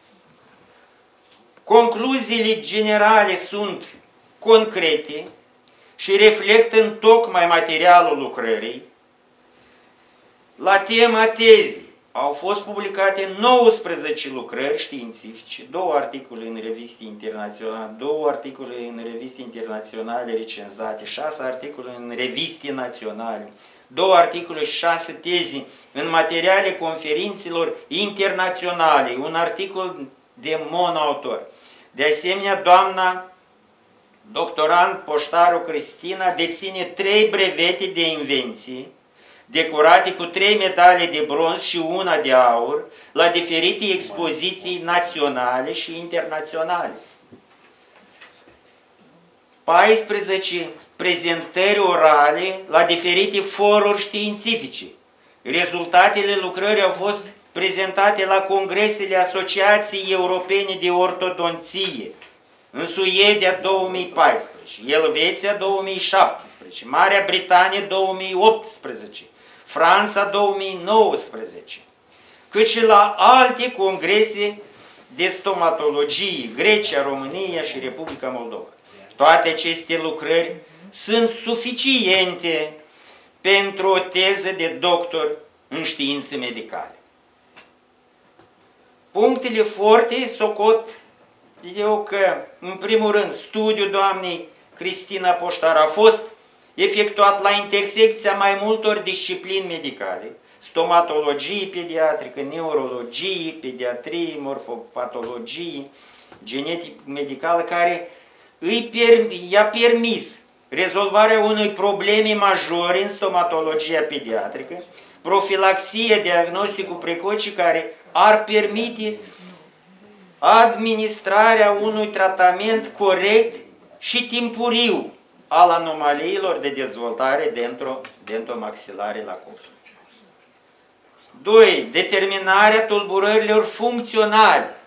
F: Concluziile generale sunt concrete și reflectă întocmai materialul lucrării. La tema tezii au fost publicate nouăsprezece lucrări științifice, două articole în reviste internaționale, două articole în reviste internaționale recenzate, șase articole în reviste naționale, două articole și șase teze în materiale conferințelor internaționale, un articol de monoautor. De asemenea, doamna doctorand Poștaru Cristina deține trei brevete de invenție, decorate cu trei medalii de bronz și una de aur, la diferite expoziții naționale și internaționale. paisprezece prezentări orale la diferite foruri științifice. Rezultatele lucrării au fost prezentate la congresele Asociației Europene de Ortodonție, în Suedia două mii paisprezece, Elveția două mii șaptesprezece, Marea Britanie două mii optsprezece, Franța două mii nouăsprezece, cât și la alte congrese de stomatologie, Grecia, România și Republica Moldova. Toate aceste lucrări sunt suficiente pentru o teză de doctor în științe medicale. Punctele forte socot eu că, în primul rând, studiul doamnei Cristina Poștar a fost efectuat la intersecția mai multor disciplini medicale, stomatologie pediatrică, neurologie, pediatrie, morfopatologie, genetică medicală, care i-a permis rezolvarea unei probleme majore în stomatologia pediatrică, profilaxie, diagnosticul precoce, care ar permite administrarea unui tratament corect și timpuriu al anomaliilor de dezvoltare dentomaxilare la copil. doi. Determinarea tulburărilor funcționale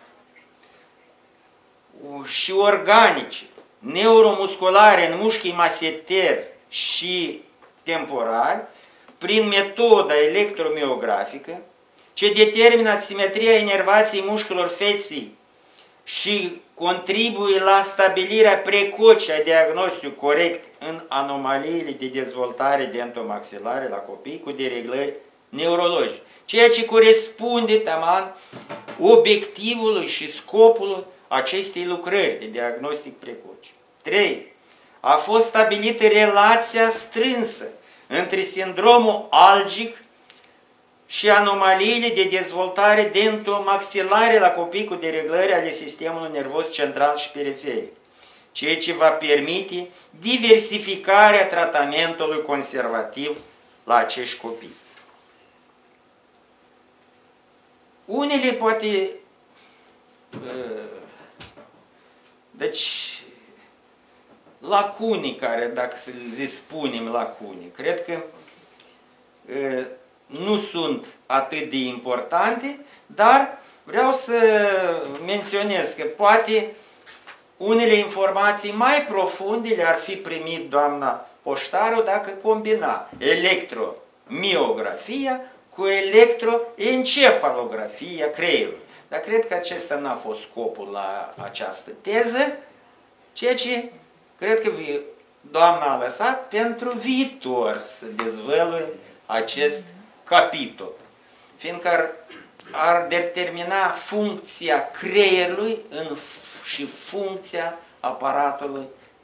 F: și organice, neuromusculare în mușchii maseter și temporali, prin metoda electromiografică, ce determină simetria inervației mușchilor feței și contribuie la stabilirea precoce a diagnosticului corect în anomaliile de dezvoltare dentomaxilare la copii cu dereglări neurologice, ceea ce corespunde taman obiectivului și scopului acestei lucrări de diagnostic precoce. trei. A fost stabilită relația strânsă între sindromul algic și anomaliile de dezvoltare dentomaxilare la copii cu dereglări ale sistemului nervos central și periferic, ceea ce va permite diversificarea tratamentului conservativ la acești copii. Unele poate, deci, lacune care, dacă să le spunem lacune, cred că nu sunt atât de importante, dar vreau să menționez că poate unele informații mai profunde le-ar fi primit doamna Poștaru dacă combina electromiografia cu electroencefalografia creierului. Dar cred că acesta n-a fost scopul la această teză, ceea ce cred că doamna a lăsat pentru viitor să dezvăluie acest capitol, fiindcă ar, ar determina funcția creierului în, și funcția aparatului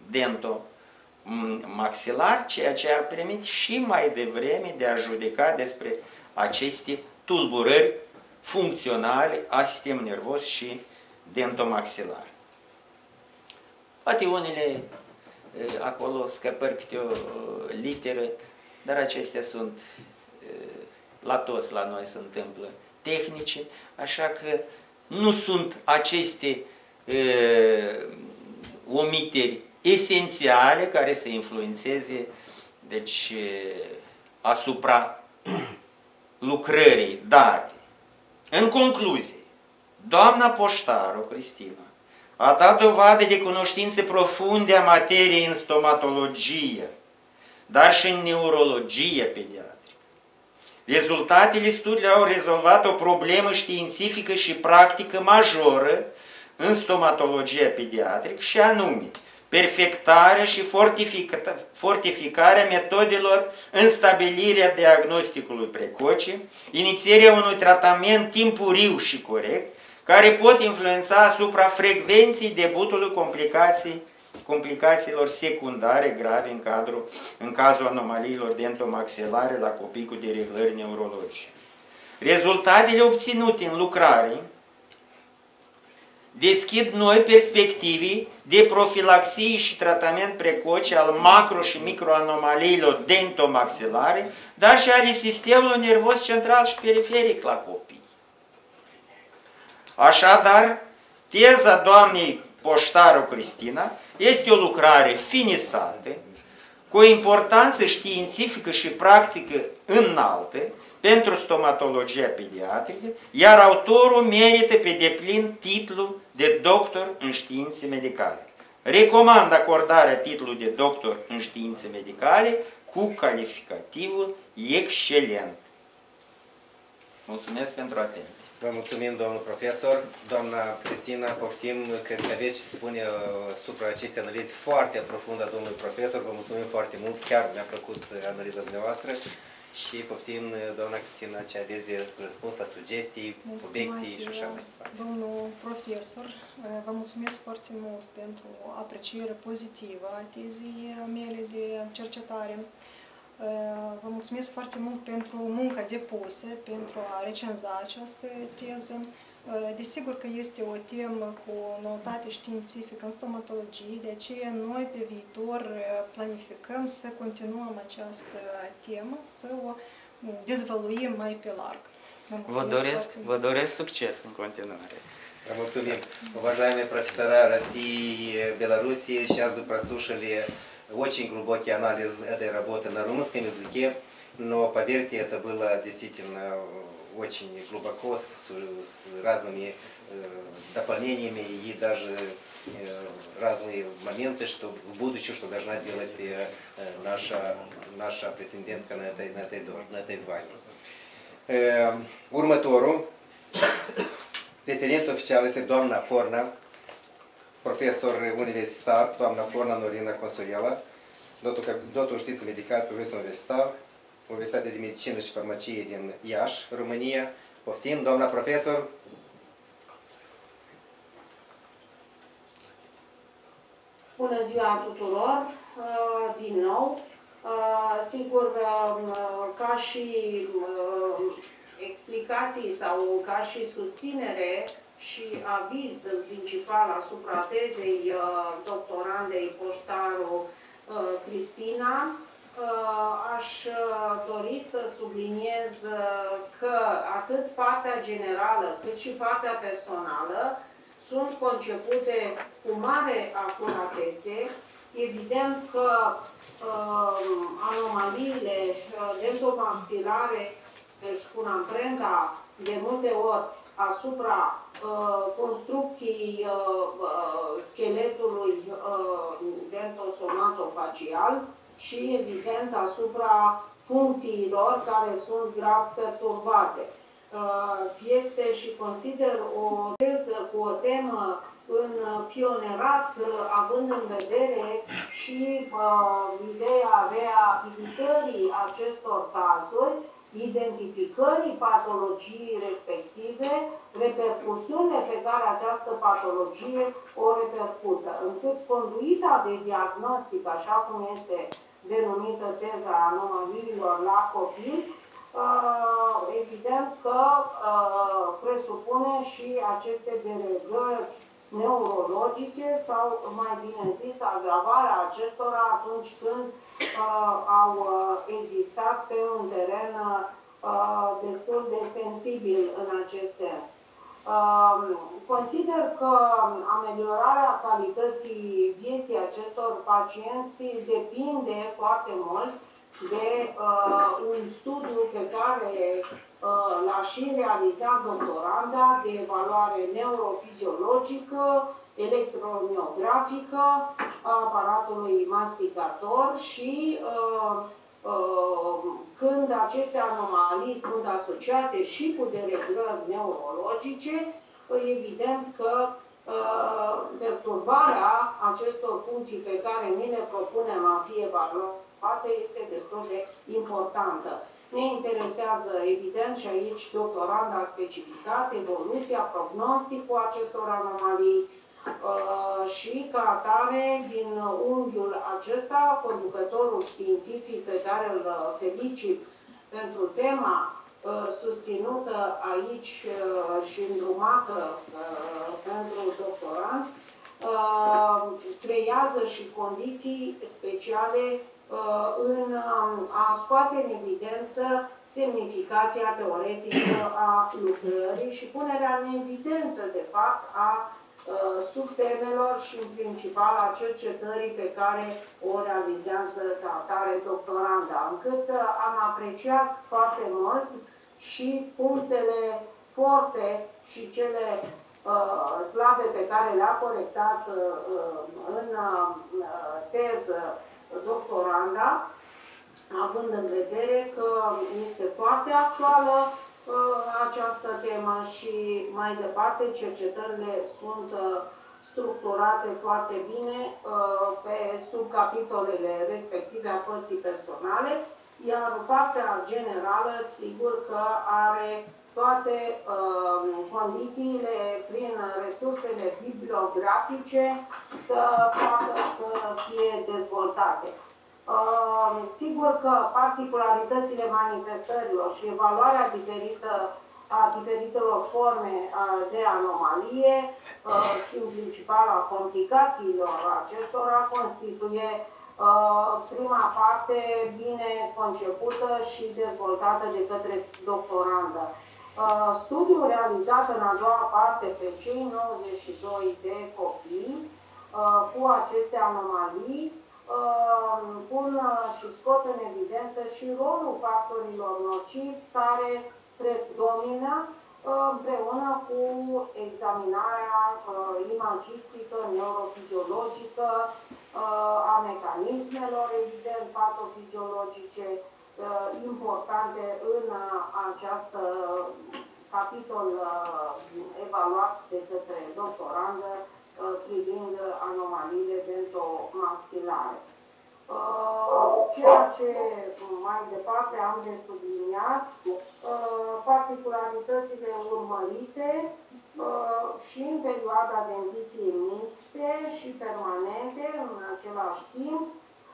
F: dentomaxilar, ceea ce ar permite și mai devreme de a judeca despre aceste tulburări funcționale a sistemului nervos și dentomaxilar. Poate unele acolo scăpări câte o literă, dar acestea sunt la toți la noi se întâmplă tehnice, așa că nu sunt aceste uh, omiteri esențiale care să influențeze deci, asupra lucrării date. În concluzie, doamna Poștaru, Cristina, a dat dovadă de cunoștințe profunde a materiei în stomatologie, dar și în neurologie pediatrică. Rezultatele studiului au rezolvat o problemă științifică și practică majoră în stomatologia pediatrică și anume perfectarea și fortificarea metodelor în stabilirea diagnosticului precoce, inițierea unui tratament timpuriu și corect, care pot influența asupra frecvenței debutului complicații, complicațiilor secundare grave în, cadru, în cazul anomaliilor dentomaxilare la copii cu dereglări neurologice. Rezultatele obținute în lucrare deschid noi perspective de profilaxie și tratament precoce al macro- și microanomaliilor dentomaxilare, dar și ale sistemului nervos central și periferic la copii. Așadar, teza doamnei Poștaru Cristina este o lucrare finisată, cu o importanță științifică și practică înaltă pentru stomatologia pediatrică, iar autorul merită pe deplin titlul de doctor în științe medicale. Recomand acordarea titlului de doctor în științe medicale cu calificativul excelent. Mulțumesc pentru atenție.
A: Vă mulțumim, domnul profesor. Doamna Cristina, poftim, cred că aveți ce spune asupra acestei analize foarte aprofundă a domnului profesor. Vă mulțumim foarte mult, chiar mi-a plăcut analiza dumneavoastră. Și poftim, doamna Cristina, ce aveți de răspuns la sugestii, obiecții și așa mai departe.
B: Domnul profesor, vă mulțumesc foarte mult pentru aprecierea pozitivă a tezii mele de cercetare. Vă mulțumesc foarte mult pentru munca depusă, pentru a recenza această teză. Desigur că este o temă cu noutate științifică în stomatologie, de aceea noi pe viitor planificăm să continuăm această temă, să o dezvăluim mai pe larg.
F: Vă doresc, vă doresc succes în continuare.
A: Vă mulțumим. Уважаемые профессора России, Белоруссии, сейчас вы прослушали очень глубокий анализ этой работы на румынском языке, но поверьте, это было действительно очень глубоко, с, с разными э, дополнениями и даже э, разные моменты, что в будущем, что должна делать э, наша, наша претендентка на этой, на этой, на этой звании. Э, următorul, referent oficial este doamna Forna, profesor universitar, doamna Forna Norina Consoiela, doctor în științe medicale, profesor universitar, Universitatea de Medicină și Farmacie din Iași, România. Poftim, doamna profesor.
G: Bună ziua tuturor, din nou. Sigur, ca și explicații sau ca și susținere și aviz principal asupra tezei doctorandei Poștaru Cristina, aș dori să subliniez că atât partea generală cât și partea personală sunt concepute cu mare acuratețe. Evident că anomaliile dentomaxilare își pun amprenta de multe ori asupra uh, construcției uh, uh, scheletului uh, dentosomatofacial și, evident, asupra funcțiilor care sunt grav perturbate. Uh, este și consider o teză cu o temă în pionerat, uh, având în vedere și uh, ideea reabilitării acestor cazuri, identificării patologiei respective, repercusiunile pe care această patologie o repercută, încât conduita de diagnostic, așa cum este denumită teza anomaliilor la copil, evident că presupune și aceste dereglări neurologice sau, mai bine zis, agravarea acestora atunci când au existat pe un teren destul de sensibil în acest sens. Consider că ameliorarea calității vieții acestor pacienți depinde foarte mult de uh, un studiu pe care uh, l-a și realizat doctoranda de evaluare neurofiziologică, electromiografică a aparatului masticator și uh, uh, când aceste anomalii sunt asociate și cu dereglări neurologice, evident că uh, perturbarea acestor funcții pe care ni le propunem a fi evaluate este destul de importantă. Ne interesează, evident, și aici doctoranda a specificat evoluția, prognosticul acestor anomalii uh, și, ca atare, din unghiul acesta, conducătorul științific pe care îl felicit pentru tema uh, susținută aici uh, și îndrumată uh, pentru doctorant, uh, creează și condiții speciale în a scoate în evidență semnificația teoretică a lucrării și punerea în evidență, de fapt, a subtemelor și, în principal, a cercetării pe care o realizează ca atare doctoranda, încât am apreciat foarte mult și punctele forte și cele slabe pe care le-a corectat în teză doctoranda, având în vedere că este foarte actuală uh, această temă și mai departe cercetările sunt uh, structurate foarte bine uh, pe subcapitolele respective a părții personale, iar partea generală, sigur că are toate uh, condițiile prin resursele bibliografice să poată să fie dezvoltate. Uh, sigur că particularitățile manifestărilor și evaluarea diferită a diferitelor forme uh, de anomalie uh, și în principal a complicațiilor acestora constituie uh, prima parte bine concepută și dezvoltată de către doctorandă. Uh, studiul realizat în a doua parte pe cei nouăzeci și doi de copii uh, cu aceste anomalii uh, pun uh, și scot în evidență și rolul factorilor nocivi care predomină uh, împreună cu examinarea uh, imagistică, neurofiziologică uh, a mecanismelor, evident, patofiziologice importante în această capitol evaluat de către doctorandă privind anomaliile dentomaxilare. Ceea ce mai departe am de subliniat, particularitățile urmărite și în perioada dentiției mixte și permanente în același timp,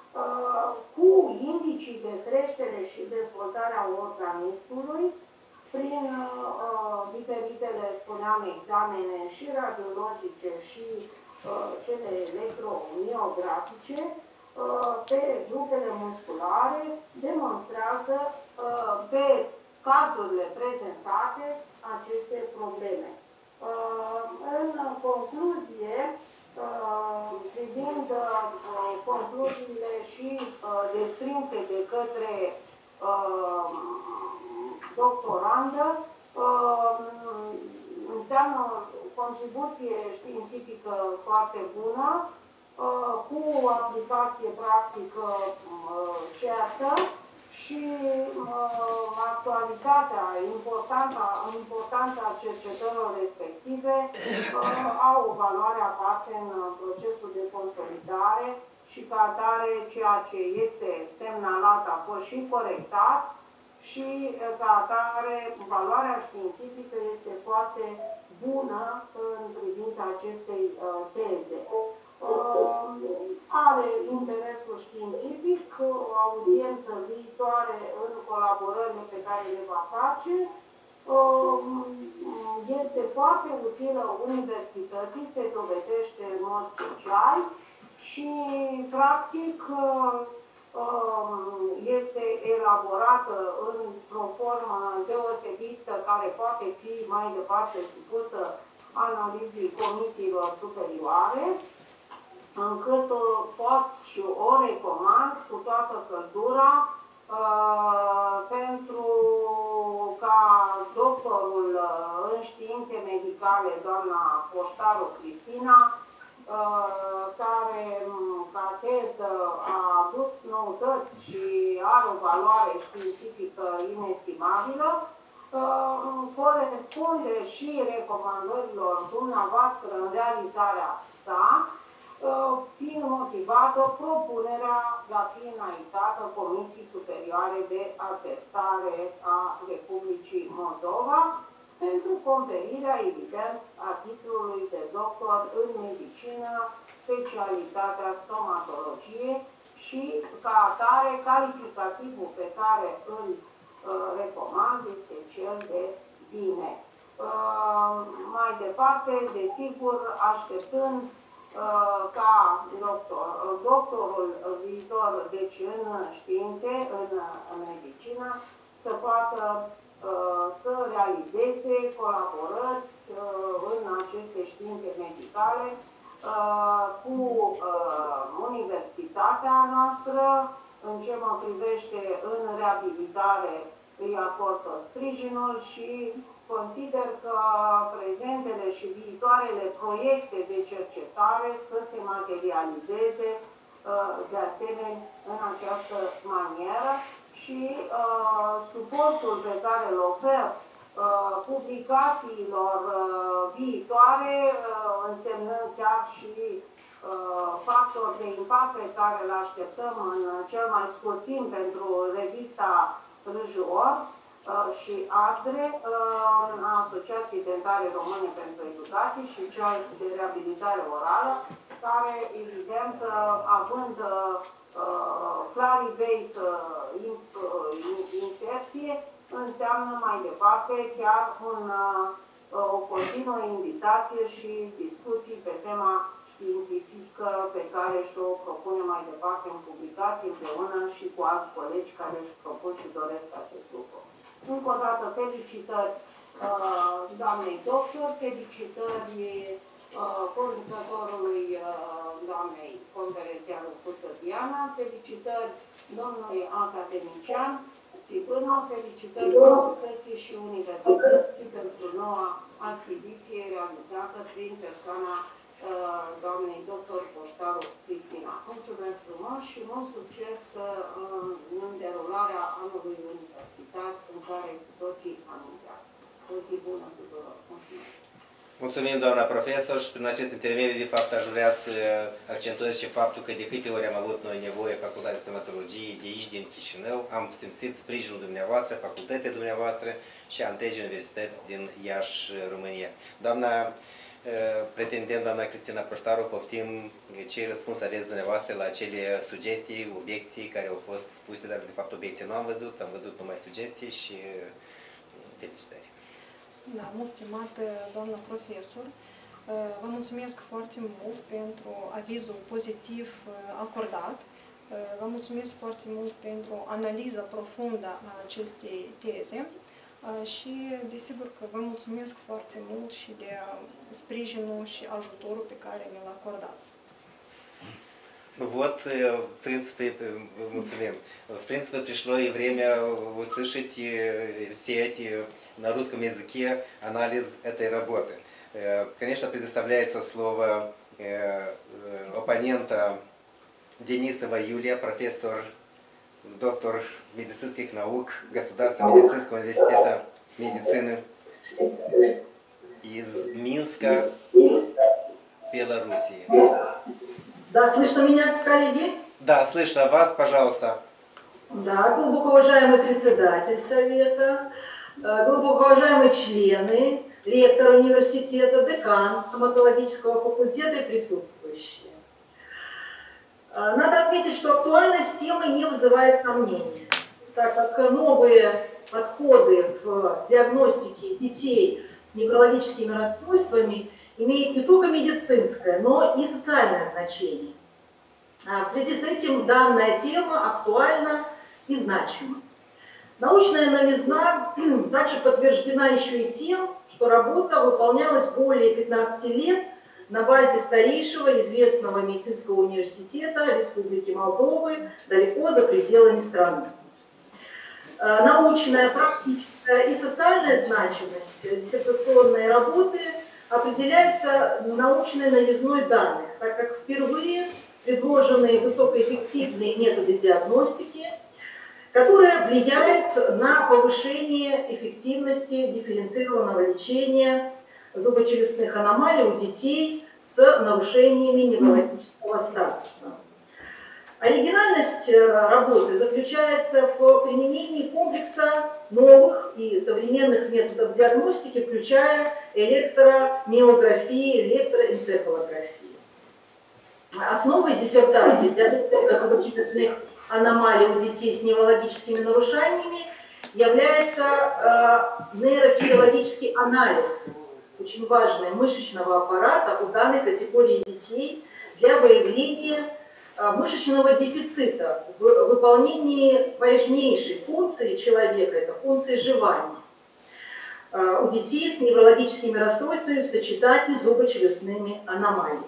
G: cu indicii de creștere și dezvoltare a organismului, prin uh, diferitele, spuneam, examene și radiologice și uh, cele electromiografice, uh, pe grupele musculare, demonstrează uh, pe cazurile prezentate aceste probleme. Uh, în concluzie, privind uh, concluziile și uh, desprinse de către uh, doctorandă, uh, înseamnă contribuție științifică foarte bună, uh, cu o aplicație practică uh, certă și uh, actualitatea, importanța, importanța cercetărilor respective uh, au o valoare aparte în procesul de consolidare și ca atare ceea ce este semnalat a fost și corectat și ca atare valoarea științifică este foarte bună în privința acestei uh, teze. Uh, are interesul științific, o audiență viitoare în colaborările pe care le va face. Uh, este foarte utilă universității, se dovedește în mod special și, practic, uh, este elaborată într-o formă deosebită care poate fi mai departe supusă analizei comisiilor superioare, încât o pot și o recomand cu toată căldura uh, pentru ca doctorul în științe medicale, doamna Poștaru Cristina, uh, care ca teză a adus noutăți și are o valoare științifică inestimabilă, uh, corespunde și recomandărilor dumneavoastră în realizarea sa, fiind motivată propunerea de a fi înaintată Comisiei Superioare de Atestare a Republicii Moldova pentru conferirea, evident, a titlului de doctor în medicină, specialitatea stomatologie și, ca atare, calificativul pe care îl uh, recomand este cel de bine. Uh, mai departe, desigur, așteptând ca doctor, doctorul viitor, deci în științe, în medicină, să poată să realizeze colaborări în aceste științe medicale cu universitatea noastră. În ce mă privește în reabilitare îi acord tot sprijinul și consider că prezentele și viitoarele proiecte de cercetare să se materializeze de asemenea în această manieră și uh, suportul pe care îl ofer uh, publicațiilor uh, viitoare, uh, însemnând chiar și uh, factori de impact pe care îl așteptăm în cel mai scurt timp pentru revista Râjor și ADRE, Asociației Dentare Române pentru Educație și cea de reabilitare orală, care, evident, având clarivate inserție, înseamnă mai departe chiar un, o continuă invitație și discuții pe tema științifică pe care și-o propune mai departe în publicații împreună și cu alți colegi care își propun și doresc acest lucru. Încă o dată felicitări uh, doamnei doctor, felicitări uh, conducătorului uh, doamnei conferențiar Cuță Diana, felicitări domnului academician Țipâno, felicitări facultății și universității pentru noua achiziție realizată prin persoana uh, doamnei doctor Poștaru Cristina. Mulțumesc frumos și mult succes uh, în derularea anului universitar în care cu toții am intrat. O zi bună tuturor! Mulțumesc!
A: Mulțumim, doamna profesor, și prin acest intermediu, de fapt, aș vrea să accentuez și faptul că de câte ori am avut noi nevoie Facultatea de Stomatologie de aici, din Chișinău, am simțit sprijinul dumneavoastră, facultății dumneavoastră și a întregii universități din Iași, România. Doamna pretendent, doamna Cristina Poștaru, poftim ce răspuns aveți dumneavoastră la acele sugestii, obiecții care au fost spuse, dar de fapt obiecții nu am văzut, am văzut numai sugestii și felicitări.
B: Da, mult stimată doamnă profesor, vă mulțumesc foarte mult pentru avizul pozitiv acordat. Vă mulțumesc foarte mult pentru analiza profundă a acestei teze și, desigur, că vă mulțumesc foarte mult și de sprijinul și ajutorul pe care mi-l acordați.
A: Вот, в принципе, mulțumim. В принципе, пришло и время услышать все эти на русском языке анализ этой работы. Конечно, предоставляется слово оппонента Денисова Юлия, профессор, доктор медицинских наук Государственного медицинского университета медицины из Минска, Белоруссии.
H: Да, слышно меня, коллеги?
A: Да, слышно вас, пожалуйста.
H: Да, глубоко уважаемый председатель совета, глубоко уважаемые члены, ректор университета, декан стоматологического факультета и присутствующие. Надо отметить, что актуальность темы не вызывает сомнений, так как новые подходы в диагностике детей с неврологическими расстройствами имеют не только медицинское, но и социальное значение. В связи с этим данная тема актуальна и значима. Научная новизна также подтверждена еще и тем, что работа выполнялась более пятнадцати лет на базе старейшего известного медицинского университета Республики Молдовы далеко за пределами страны. Научная, практическая и социальная значимость диссертационной работы определяется научной новизной данных, так как впервые предложены высокоэффективные методы диагностики, которые влияют на повышение эффективности дифференцированного лечения зубочелюстных аномалий у детей с нарушениями неврологического статуса. Оригинальность работы заключается в применении комплекса новых и современных методов диагностики, включая электромиографию, электроэнцефалографию. Основой диссертации диагностика зубочелюстных аномалий у детей с неврологическими нарушениями является э, нейрофизиологический анализ, очень важный, мышечного аппарата у данной категории детей для выявления э, мышечного дефицита в выполнении важнейшей функции человека, это функции жевания, э, у детей с неврологическими расстройствами в сочетании с зубочелюстными аномалиями.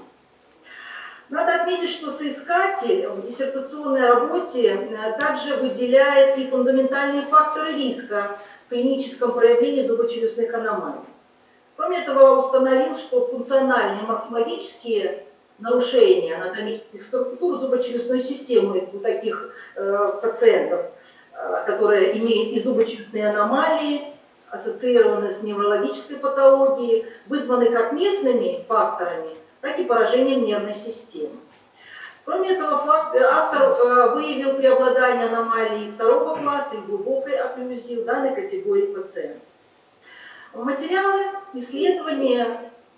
H: Надо отметить, что соискатель в диссертационной работе также выделяет и фундаментальные факторы риска в клиническом проявлении зубочелюстных аномалий. Кроме этого, установил, что функциональные морфологические нарушения анатомических структур зубочелюстной системы у таких э, пациентов, э, которые имеют и зубочелюстные аномалии, ассоциированы с неврологической патологией, вызваны как местными факторами, так и поражением нервной системы. Кроме этого, автор выявил преобладание аномалий второго класса и глубокой окклюзии в данной категории пациентов. Материалы исследования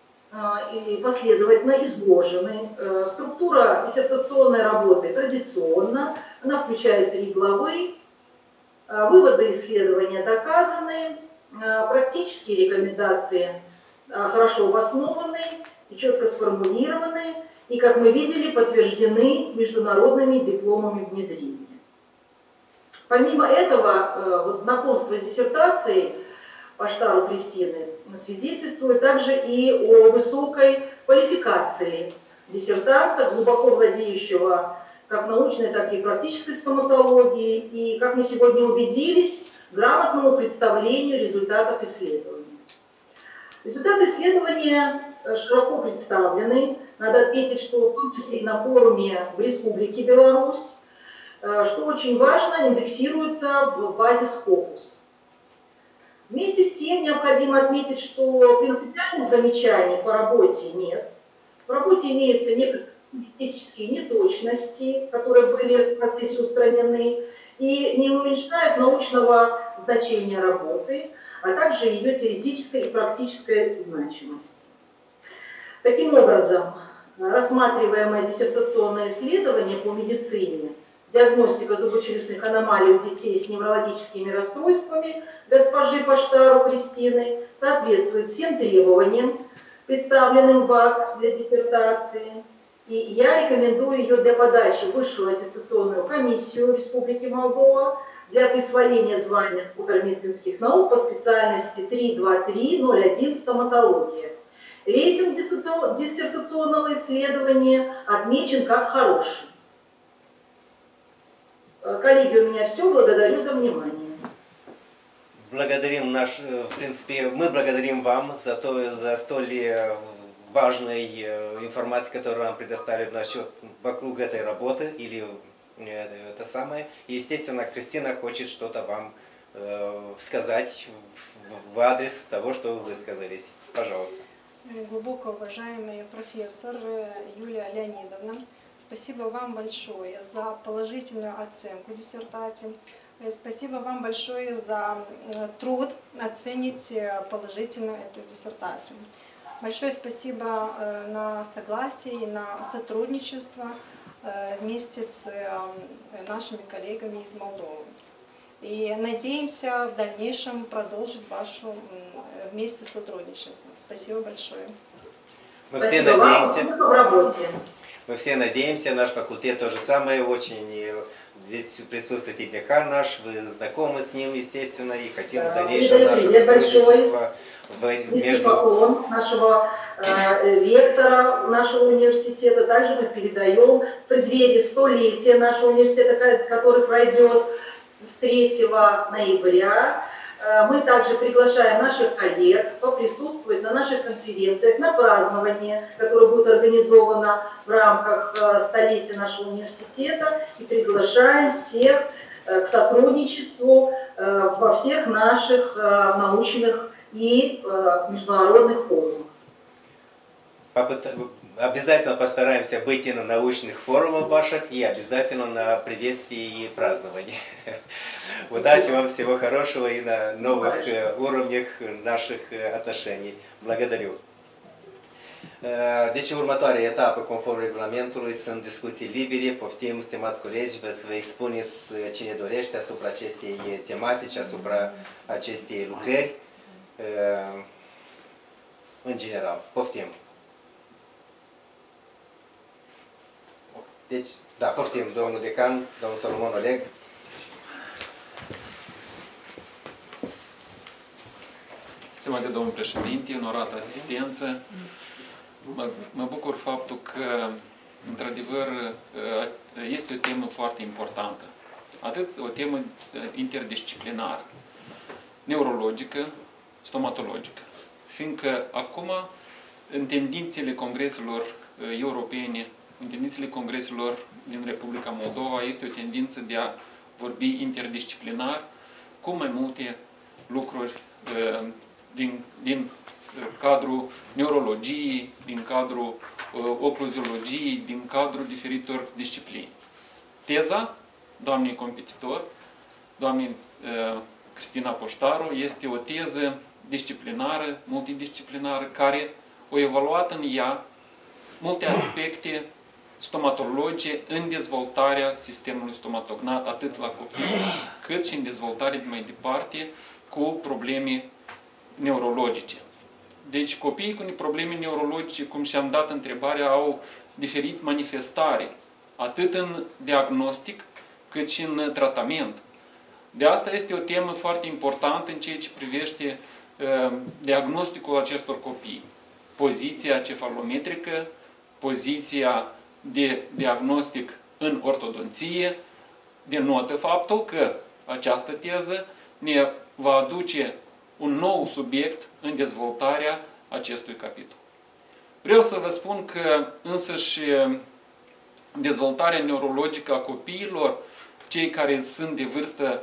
H: и последовательно изложены. Структура диссертационной работы традиционна, она включает три главы. Выводы исследования доказаны, практические рекомендации хорошо обоснованы и четко сформулированы, и, как мы видели, подтверждены международными дипломами внедрения. Помимо этого, вот знакомство с диссертацией Паштару Кристины свидетельствует также и о высокой квалификации диссертанта, глубоко владеющего как научной, так и практической стоматологией, и, как мы сегодня убедились, грамотному представлению результатов исследования. Результаты исследования широко представлены. Надо отметить, что в том числе и на форуме в Республике Беларусь, что очень важно, индексируется в базе Scopus. Вместе с тем необходимо отметить, что принципиальных замечаний по работе нет. В работе имеются некоторые статистические неточности, которые были в процессе устранены, и не уменьшают научного значения работы, а также ее теоретической и практической значимости. Таким образом, рассматриваемое диссертационное исследование по медицине «Диагностика зубочелюстных аномалий у детей с неврологическими расстройствами» госпожи Паштару Кристины соответствует всем требованиям, представленным в ак для диссертации. И я рекомендую ее для подачи в Высшую аттестационную комиссию Республики Молдова для присвоения звания доктора медицинских наук по специальности три два три ноль один стоматология. Рейтинг диссертационного исследования отмечен как хороший. Коллеги, у меня все. Благодарю за внимание.
A: Благодарим наш, в принципе, мы благодарим вам за, то, за столь важной информации, которую нам предоставили насчет вокруг этой работы или это самое. И, естественно, Кристина хочет что-то вам э, сказать в, в адрес того, что вы высказались. Пожалуйста.
B: Глубоко уважаемый профессор Юлия Леонидовна, Спасибо вам большое за положительную оценку диссертации. Спасибо вам большое за труд оценить положительно эту диссертацию. Большое спасибо на согласие и на сотрудничество вместе с нашими коллегами из Молдовы. И надеемся в дальнейшем продолжить ваше вместе сотрудничество. Спасибо большое.
A: Мы все надеемся. Мы все надеемся, наш факультет то же самое очень. Здесь присутствует и декан наш, вы знакомы с ним, естественно, и хотим в дальнейшем наше сотрудничество
H: между нашего э, ректора нашего университета. Также мы передаем в преддверии столетия нашего университета, который пройдет с третьего ноября. Мы также приглашаем наших коллег поприсутствовать на наших конференциях, на праздновании, которое будет организовано в рамках столетия нашего университета, и приглашаем всех к сотрудничеству во всех наших научных и международных форумах.
A: Обязательно постараемся быть и на научных форумах ваших, и обязательно на приветствии и праздновании. Удачи вам, всего хорошего и на новых уровнях наших отношений. Благодарю. Deci următoarea etapă, conform regulamentului, sunt discuții libere. Poftim, stimați colegi, să vă expuneți cine dorește asupra acestei tematici, asupra acestei lucrări, în general. Poftim. Deci, da, poftim, domnul decan, domnul Solomon Oleg.
C: Stimate domnul președinte, onorată asistență, mă, mă bucur faptul că, într-adevăr, este o temă foarte importantă. Atât o temă interdisciplinară, neurologică, stomatologică. Fiindcă acum, în tendințele congreselor europene, în tendințele congreselor din Republica Moldova, este o tendință de a vorbi interdisciplinar cu mai multe lucruri din, din cadrul neurologiei, din cadrul ocluziologiei, din cadrul diferitor disciplini. Teza doamnei competitor, doamnei Cristina Poștaru, este o teză disciplinară, multidisciplinară, care a evaluat în ea multe aspecte stomatologice în dezvoltarea sistemului stomatognat, atât la copii, cât și în dezvoltare de mai departe cu probleme neurologice. Deci copiii cu probleme neurologice, cum și-am dat întrebarea, au diferit manifestare, atât în diagnostic, cât și în tratament. De asta este o temă foarte importantă în ceea ce privește uh, diagnosticul acestor copii. Poziția cefalometrică, poziția de diagnostic în ortodonție, denotă faptul că această teză ne va aduce un nou subiect în dezvoltarea acestui capitol. Vreau să vă spun că însăși dezvoltarea neurologică a copiilor, cei care sunt de vârstă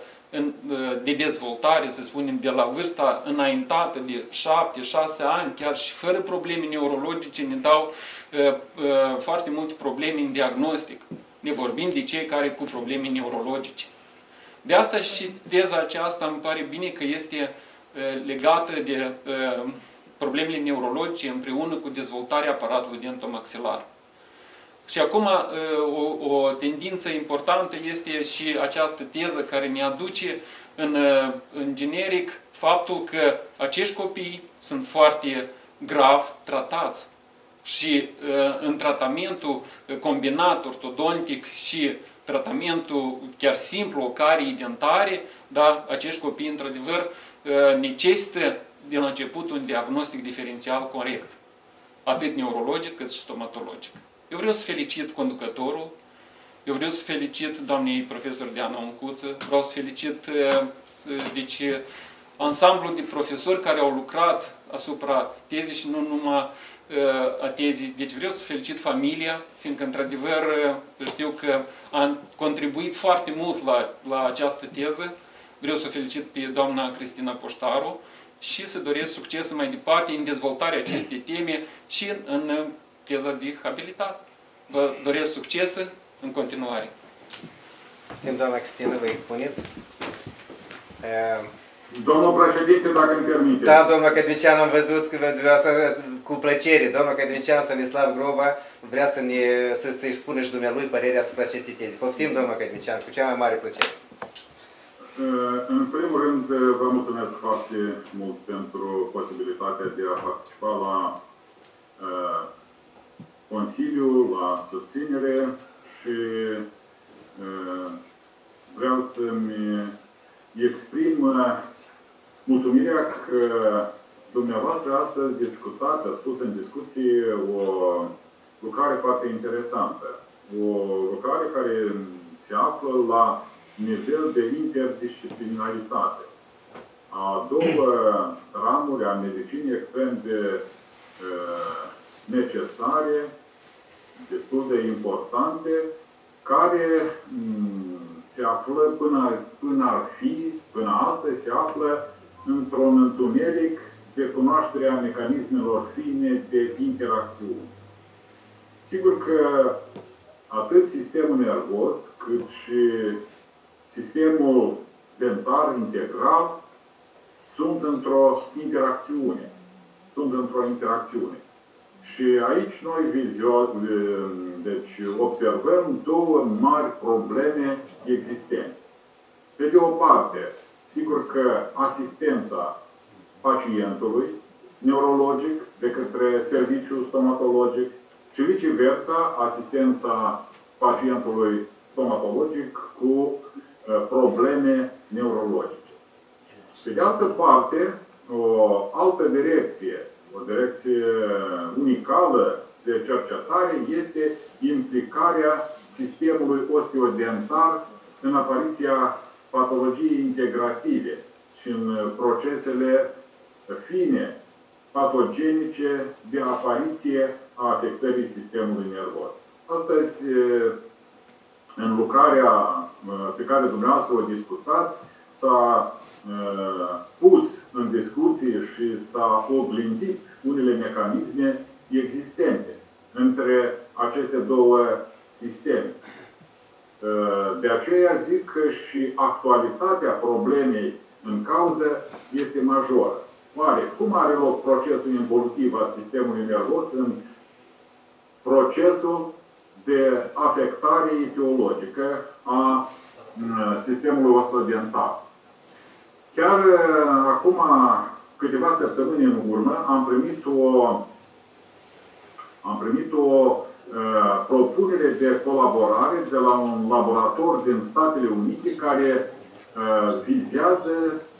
C: de dezvoltare, să spunem, de la vârsta înaintată de șapte șase ani, chiar și fără probleme neurologice, ne dau uh, uh, foarte multe probleme în diagnostic. Ne vorbim de cei care cu probleme neurologice. De asta și teza aceasta îmi pare bine că este uh, legată de uh, problemele neurologice împreună cu dezvoltarea aparatului dentomaxilar. Și acum o, o tendință importantă este și această teză care ne aduce în, în generic faptul că acești copii sunt foarte grav tratați și în tratamentul combinat ortodontic și tratamentul chiar simplu, carii dentare, da, acești copii într-adevăr necesită de la început un diagnostic diferențial corect, atât neurologic cât și stomatologic. Eu vreau să felicit conducătorul, eu vreau să felicit doamnei profesor Diana Uncuță, vreau să felicit deci, ansamblul de profesori care au lucrat asupra tezei și nu numai a tezii. Deci vreau să felicit familia, fiindcă într-adevăr știu că a contribuit foarte mult la, la această teză. Vreau să felicit pe doamna Cristina Poștaru și să doresc succes mai departe în dezvoltarea acestei teme și în teza de habilitate. vă doresc succes în continuare.
A: Timp, doamna Cristina, vă expuneți.
I: Domnul președinte, dacă îmi permite.
A: Da, domnul academician, am văzut că cu plăcere. Domnul academician Stanislav Groba vrea să ne, să, să-și spună și dumnealui părerea asupra acestei teze. Poftim, domnul academician, cu cea mai mare plăcere.
I: În primul rând, vă mulțumesc foarte mult pentru posibilitatea de a participa la uh, Consiliu, la susținere și uh, vreau să-mi exprim uh, mulțumirea că dumneavoastră astăzi discutați, a spus în discuție o lucrare foarte interesantă. O lucrare care se află la nivel de interdisciplinaritate. A două ramuri a medicinii extrem de uh, necesare, destul de importante, care um, se află până, până ar fi, până astăzi, se află într-un întuneric de cunoașterea mecanismelor fine de interacțiune. Sigur că atât sistemul nervos, cât și sistemul dentar integral sunt într-o interacțiune. Sunt într-o interacțiune. Și aici noi vizio, deci observăm două mari probleme existente. Pe de o parte, sigur că asistența pacientului neurologic de către serviciul stomatologic și viceversa, asistența pacientului stomatologic cu probleme neurologice. Pe de altă parte, o altă direcție, o direcție unicală de cercetare este implicarea sistemului osteodentar în apariția patologiei integrative și în procesele fine patogenice de apariție a afectării sistemului nervos. Astăzi, în lucrarea pe care dumneavoastră o discutați, s-a pus în discuție și s-a oglindit unele mecanisme existente între aceste două sisteme. De aceea zic că și actualitatea problemei în cauză este majoră. Oare, cum are loc procesul involutiv al sistemului nervos în procesul de afectare etiologică a sistemului osteodentar? Chiar acum câteva săptămâni în urmă am primit o, am primit o uh, propunere de colaborare de la un laborator din Statele Unite care uh, vizează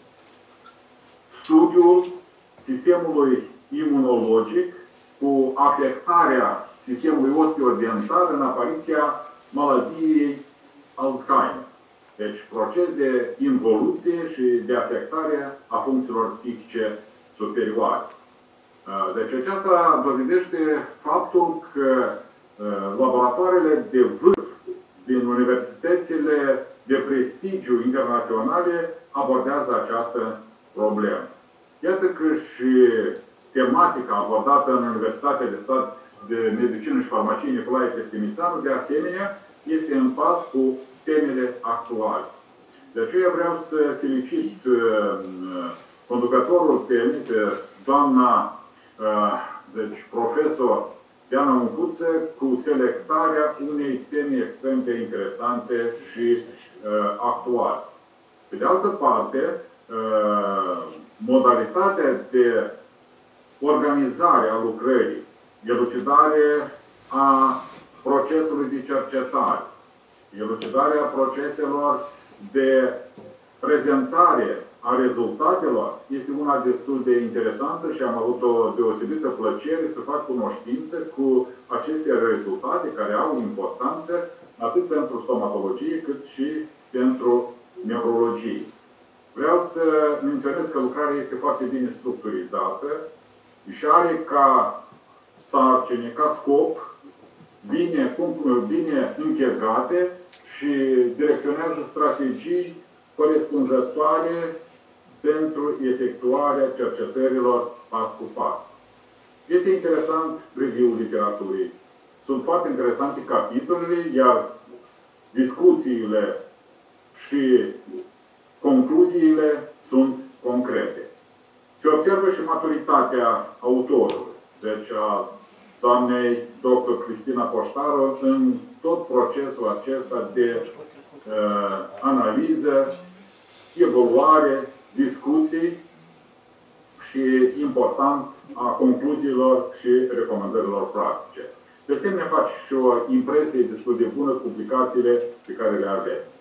I: studiul sistemului imunologic cu afectarea sistemului osteodentar în apariția maladiei Alzheimer. Deci, proces de involuție și de afectare a funcțiilor psihice superioare. Deci, aceasta dovedește faptul că laboratoarele de vârf din universitățile de prestigiu internaționale abordează această problemă. Iată că și tematica abordată în Universitatea de Stat de Medicină și Farmacie Nicolae Peschimițanu, de asemenea, este în pas cu temele actuale. De aceea vreau să felicit uh, conducătorul temei, pe doamna uh, deci, profesor Diana Uncuță, cu selectarea unei teme extrem de interesante și uh, actuale. Pe de altă parte, uh, modalitatea de organizare a lucrării, elucidare a procesului de cercetare, elucidarea proceselor de prezentare a rezultatelor este una destul de interesantă și am avut o deosebită plăcere să fac cunoștință cu aceste rezultate care au importanță atât pentru stomatologie cât și pentru neurologie. Vreau să menționez că lucrarea este foarte bine structurizată și are ca sarcine, ca scop, bine, bine închegate și direcționează strategii corespunzătoare pentru efectuarea cercetărilor pas cu pas. Este interesant review-ul literaturii. sunt foarte interesante capitolele, iar discuțiile și concluziile sunt concrete. Se observă și maturitatea autorului, deci a doamnei doctor Cristina Poștaru, în tot procesul acesta de uh, analiză, evaluare, discuții și, important, a concluziilor și recomandărilor practice. De asemenea, face și o impresie destul de bună publicațiile pe care le aveți.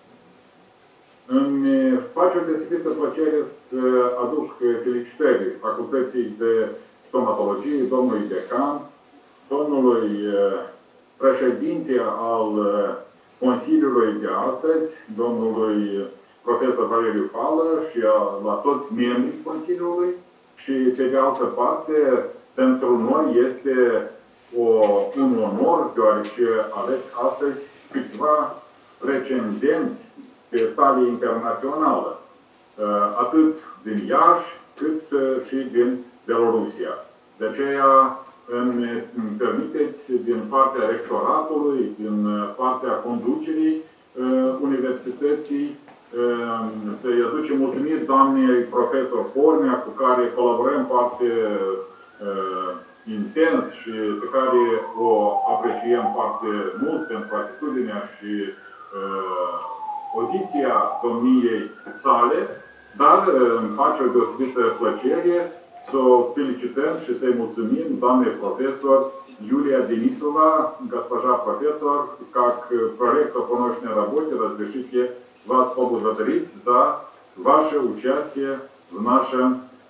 I: Îmi face o deosebită plăcere să aduc felicitări Facultății de Stomatologie, domnului decan, domnului președinte al Consiliului de astăzi, domnului profesor Valeriu Fală și la toți membrii Consiliului. Și, pe de altă parte, pentru noi este o, un onor, deoarece aveți astăzi câțiva recenzenți pe talie internațională, atât din Iași, cât și din Belorusia. De aceea îmi permiteți, din partea rectoratului, din partea conducerii Universității, să-i aducem mulțumiri doamnei profesor Fornea, cu care colaborăm foarte uh, intens și pe care o apreciem foarte mult pentru atitudinea și uh, poziția domniei sale, dar uh, îmi face o deosebită plăcere să o felicităm și să-i mulțumim doamnei profesor Юлия Денисова, госпожа профессор, как проректор по научной работе разрешите вас поблагодарить за ваше участие в нашем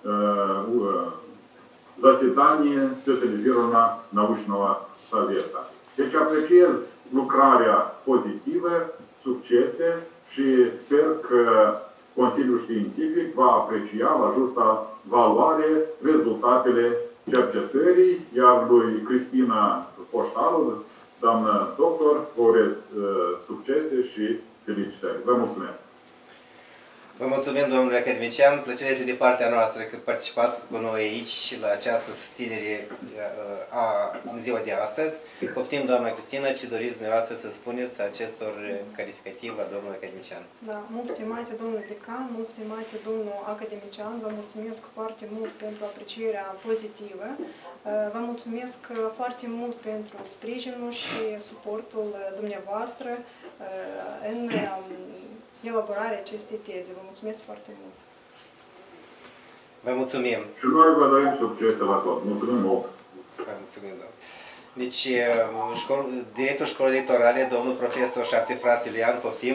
I: э, заседании специализированного научного совета. Deci apreciez lucrarea pozitivă, succese și sper că Consiliul Științific va aprecia la justa valoare rezultatele cercetării, iar lui Cristina Poștaru, doamnă doctor, vă urez uh, succese și felicitări. Vă mulțumesc!
A: Vă mulțumim, domnule academician. Plăcerea este de partea noastră că participați cu noi aici la această susținere a, în ziua de astăzi. Poftim, doamna Cristina, ce doriți dumneavoastră să spuneți acestor calificativ a domnului academician?
B: Da, mult stimate domnul decan, mult stimate domnul academician, vă mulțumesc foarte mult pentru aprecierea pozitivă. Vă mulțumesc foarte mult pentru sprijinul și suportul dumneavoastră în elaborarea acestei teze. Vă mulțumesc foarte mult!
A: Vă mulțumim!
I: Și noi vă dorim succese la tot. Mulțumim mult!
A: Vă mulțumim, domnule! Deci, școl, directorul școlii electorale, domnul profesor Șapte Frați Iulian, poftim!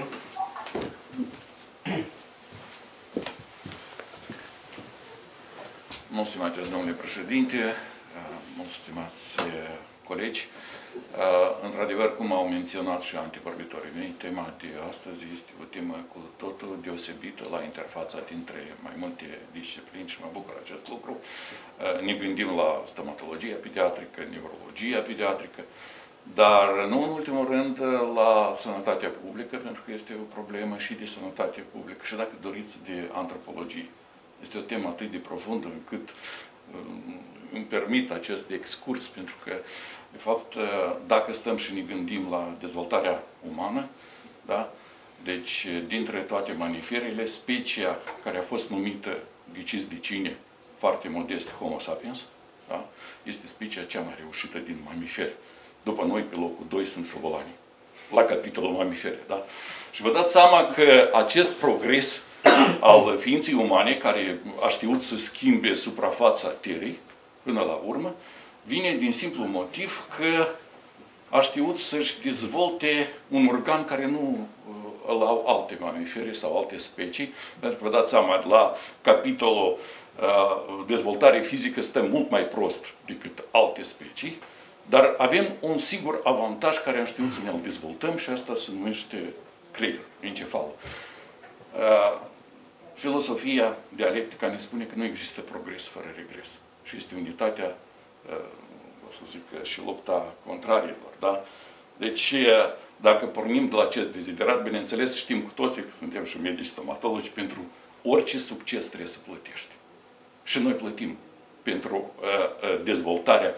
E: Mult stimate domnule președinte, mult stimați colegi, într-adevăr, cum au menționat și antevorbitorii mei, tema de astăzi este o temă cu totul deosebită la interfața dintre mai multe discipline și mă bucur acest lucru. Ne gândim la stomatologia pediatrică, neurologia pediatrică, dar nu în ultimul rând la sănătatea publică, pentru că este o problemă și de sănătate publică și, dacă doriți, de antropologie. Este o temă atât de profundă încât îmi permit acest excurs, pentru că, de fapt, dacă stăm și ne gândim la dezvoltarea umană, da? Deci, dintre toate mamiferele, specia care a fost numită, ghiciți de cine, foarte modest, Homo sapiens, da? Este specia cea mai reușită din mamifere. După noi, pe locul doi, sunt șobolanii, la capitolul mamifere. Da? Și vă dați seama că acest progres al ființei umane, care a știut să schimbe suprafața Terei, până la urmă, vine din simplu motiv că a știut să-și dezvolte un organ care nu îl au alte mamifere sau alte specii, pentru că vă dați seama, la capitolul uh, dezvoltare fizică stăm mult mai prost decât alte specii, dar avem un sigur avantaj care am știut să ne-l dezvoltăm și asta se numește creier, encefalul. Uh, filosofia dialectica ne spune că nu există progres fără regres. Și este unitatea, o să zic, și lupta contrariilor. Da? Deci, dacă pornim de la acest deziderat, bineînțeles, știm cu toții că suntem și medici stomatologi, pentru orice succes trebuie să plătești. Și noi plătim pentru dezvoltarea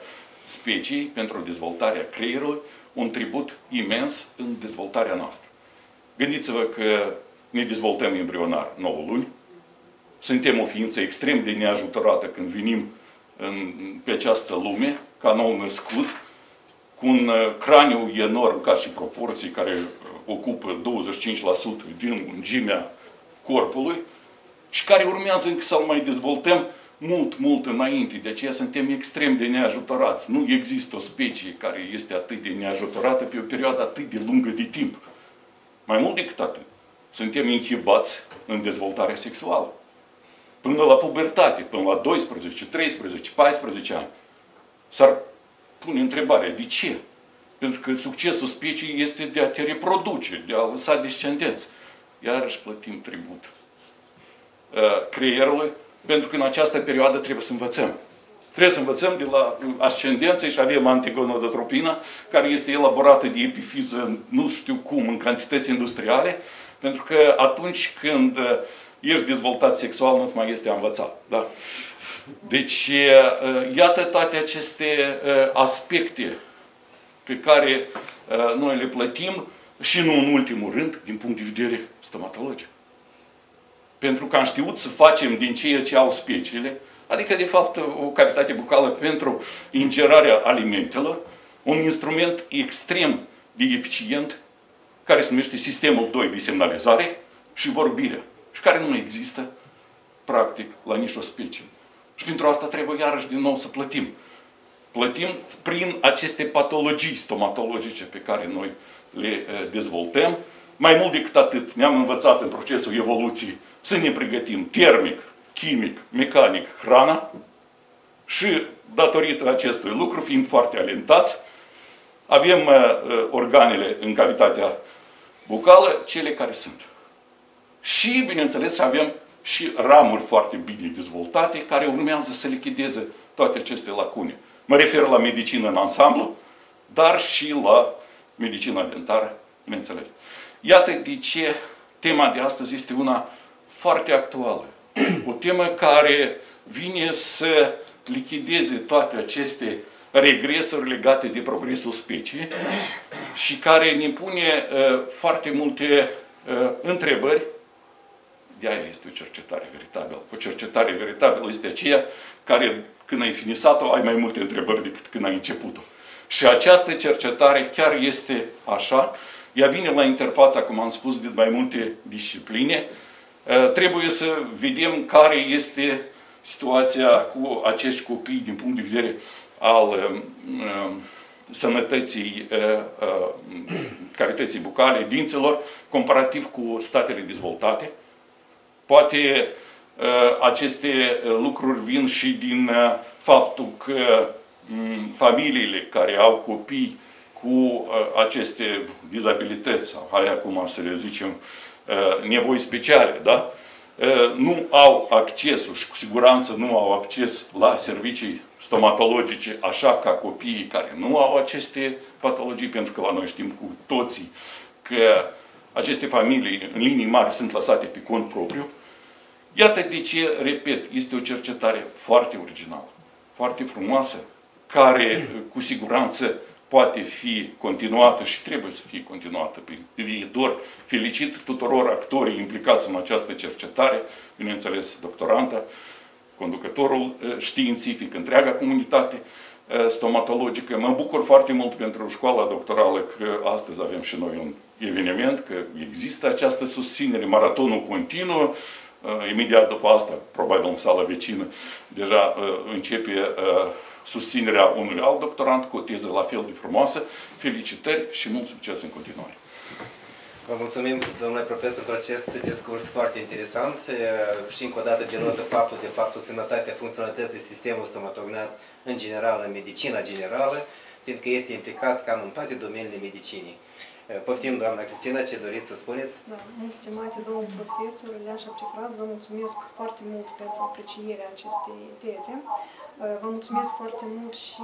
E: speciei pentru dezvoltarea creierului, un tribut imens în dezvoltarea noastră. Gândiți-vă că ne dezvoltăm embrionar nouă luni, suntem o ființă extrem de neajutorată când venim în, pe această lume, ca nou născut, cu un craniu enorm ca și proporții, care ocupă douăzeci și cinci la sută din lungimea corpului și care urmează încă să-l mai dezvoltăm mult, mult înainte. De aceea suntem extrem de neajutorați. Nu există o specie care este atât de neajutorată pe o perioadă atât de lungă de timp. Mai mult decât atât, suntem inhibați în dezvoltarea sexuală. Până la pubertate, până la doisprezece, treisprezece, paisprezece ani. S-ar pune întrebarea, de ce? Pentru că succesul speciei este de a te reproduce, de a lăsa descendenți. Iarăși plătim tribut creierului, pentru că în această perioadă trebuie să învățăm. Trebuie să învățăm de la ascendență și avem antigonadotropina, care este elaborată de epifiză, nu știu cum, în cantități industriale, pentru că atunci când ești dezvoltat sexual, nu-ți mai este a învăța. Da? Deci, iată toate aceste aspecte pe care noi le plătim și nu în ultimul rând, din punct de vedere stomatologic. Pentru că am știut să facem din ceea ce au speciile, adică, de fapt, o cavitate bucală pentru ingerarea alimentelor, un instrument extrem de eficient, care se numește sistemul doi de semnalizare și vorbirea, și care nu există, practic, la nicio specie. Și pentru asta trebuie iarăși din nou să plătim. Plătim prin aceste patologii stomatologice pe care noi le dezvoltăm. Mai mult decât atât, ne-am învățat în procesul evoluției să ne pregătim termic, chimic, mecanic, hrana și, datorită acestui lucru, fiind foarte alentați, avem uh, organele în cavitatea bucală, cele care sunt. Și, bineînțeles, avem și ramuri foarte bine dezvoltate, care urmează să lichideze toate aceste lacune. Mă refer la medicină în ansamblu, dar și la medicina dentară, bineînțeles. Iată de ce tema de astăzi este una foarte actuală. O temă care vine să lichideze toate aceste regresuri legate de progresul speciei și care ne pune uh, foarte multe uh, întrebări. De-aia este o cercetare veritabilă. O cercetare veritabilă este aceea care, când ai finisat-o, ai mai multe întrebări decât când ai început-o. Și această cercetare chiar este așa. Ea vine la interfața, cum am spus, de mai multe discipline. Trebuie să vedem care este situația cu acești copii din punct de vedere al uh, sănătății uh, uh, cavității bucale, dinților, comparativ cu statele dezvoltate. Poate uh, aceste lucruri vin și din uh, faptul că um, familiile care au copii cu uh, aceste dizabilități, sau hai acum să le zicem, uh, nevoi speciale, da? Uh, nu au accesul și cu siguranță nu au acces la servicii stomatologice, așa ca copiii care nu au aceste patologii, pentru că la noi știm cu toții că aceste familii, în linii mari, sunt lăsate pe cont propriu. Iată de ce, repet, este o cercetare foarte originală, foarte frumoasă, care cu siguranță poate fi continuată și trebuie să fie continuată pe viitor. Felicit tuturor actorii implicați în această cercetare, bineînțeles doctoranta, conducătorul științific, întreaga comunitate stomatologică. Mă bucur foarte mult pentru școala doctorală că astăzi avem și noi un eveniment, că există această susținere, maratonul continuă. Imediat după asta, probabil în sala vecină, deja începe susținerea unui alt doctorant cu o teză la fel de frumoasă. Felicitări și mult succes în continuare!
A: Vă mulțumim, domnule profesor, pentru acest discurs foarte interesant și încă o dată denotă faptul de faptul sănătatea funcționalității sistemului stomatognaat în general, în medicina generală, fiindcă este implicat cam în toate domeniile medicinii. Poftim, doamna Cristina, ce doriți să spuneți?
B: Da, mult stimate domnul profesor Ilean Șapcefraz, vă mulțumesc foarte mult pentru aprecierea acestei teze. Vă mulțumesc foarte mult și,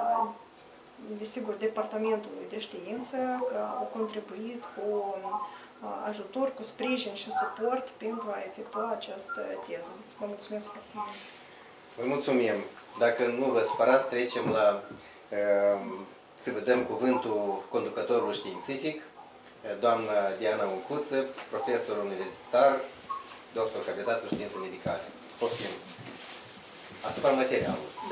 B: desigur, Departamentului de Știință, că au contribuit cu ajutor, cu sprijin și suport pentru a efectua această teză. Vă mulțumesc foarte mult.
A: Vă mulțumim. Dacă nu vă supărați, trecem la să vă dăm cuvântul conducătorului științific, doamna Diana Uncuță, profesor universitar, doctor cabilitat în științe medicale. Poftim. Asupra materialului.
J: Da.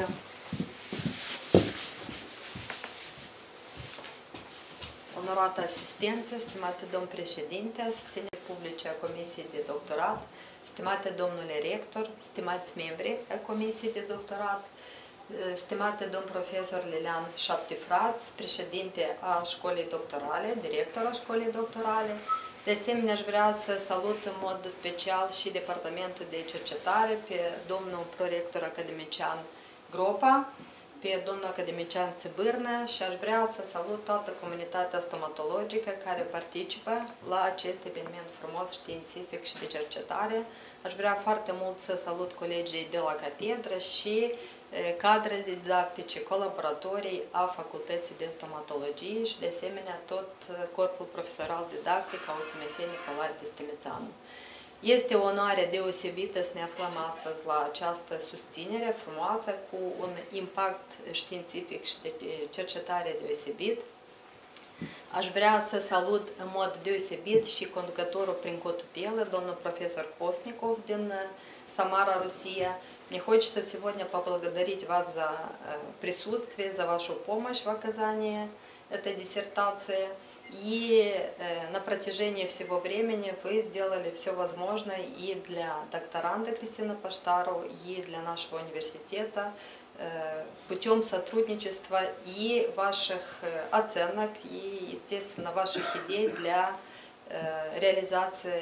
J: Onorată asistență, stimate domn președinte, susținere publice a Comisiei de Doctorat, stimate domnule rector, stimați membri ai Comisiei de Doctorat, stimate domn profesor Lilian Șaptifraț, președinte a școlii doctorale, director a școlii doctorale. De asemenea, aș vrea să salut în mod special și Departamentul de Cercetare pe domnul prorector academician Gropa, pe domnul academician Țibârnă și aș vrea să salut toată comunitatea stomatologică care participă la acest eveniment frumos științific și de cercetare. Aș vrea foarte mult să salut colegii de la catedră și cadrele didactice, colaboratorii a Facultății de Stomatologie și de asemenea tot corpul profesoral didactic a U S M F Nicolae Destinițanu. Este o onoare deosebită să ne aflăm astăzi la această susținere frumoasă cu un impact științific și de cercetare deosebit. Aș vrea să salut în mod deosebit și conducătorul prin cotutelă, домнul профессор Постников din Самара, Россия. Мне хочется сегодня поблагодарить вас за присутствие, за вашу помощь в оказании этой диссертации. И на протяжении всего времени вы сделали все возможное и для докторанта Кристины Паштару, и для нашего университета путем сотрудничества и ваших оценок, и, естественно, ваших идей для реализации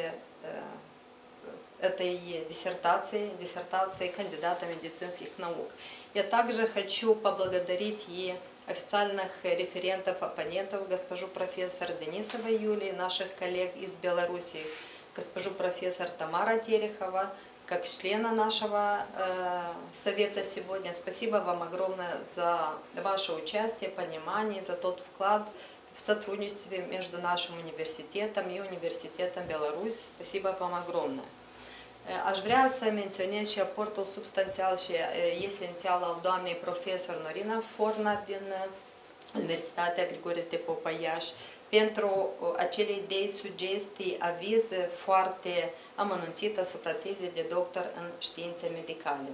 J: этой диссертации, диссертации кандидата медицинских наук. Я также хочу поблагодарить и официальных референтов-оппонентов, госпожу профессор Денисова Юлии, наших коллег из Беларуси, госпожу профессор Тамара Терехова, как члена нашего э, совета сегодня. Спасибо вам огромное за ваше участие, понимание, за тот вклад в сотрудничестве между нашим университетом и университетом Беларусь. Спасибо вам огромное. Aș vrea să menționez și aportul substanțial și esențial al doamnei profesor Norina Forna din Universitatea Grigore Tepopa Iași pentru acele idei, sugestii, avize foarte amănunțite asupra tezei de doctor în științe medicale.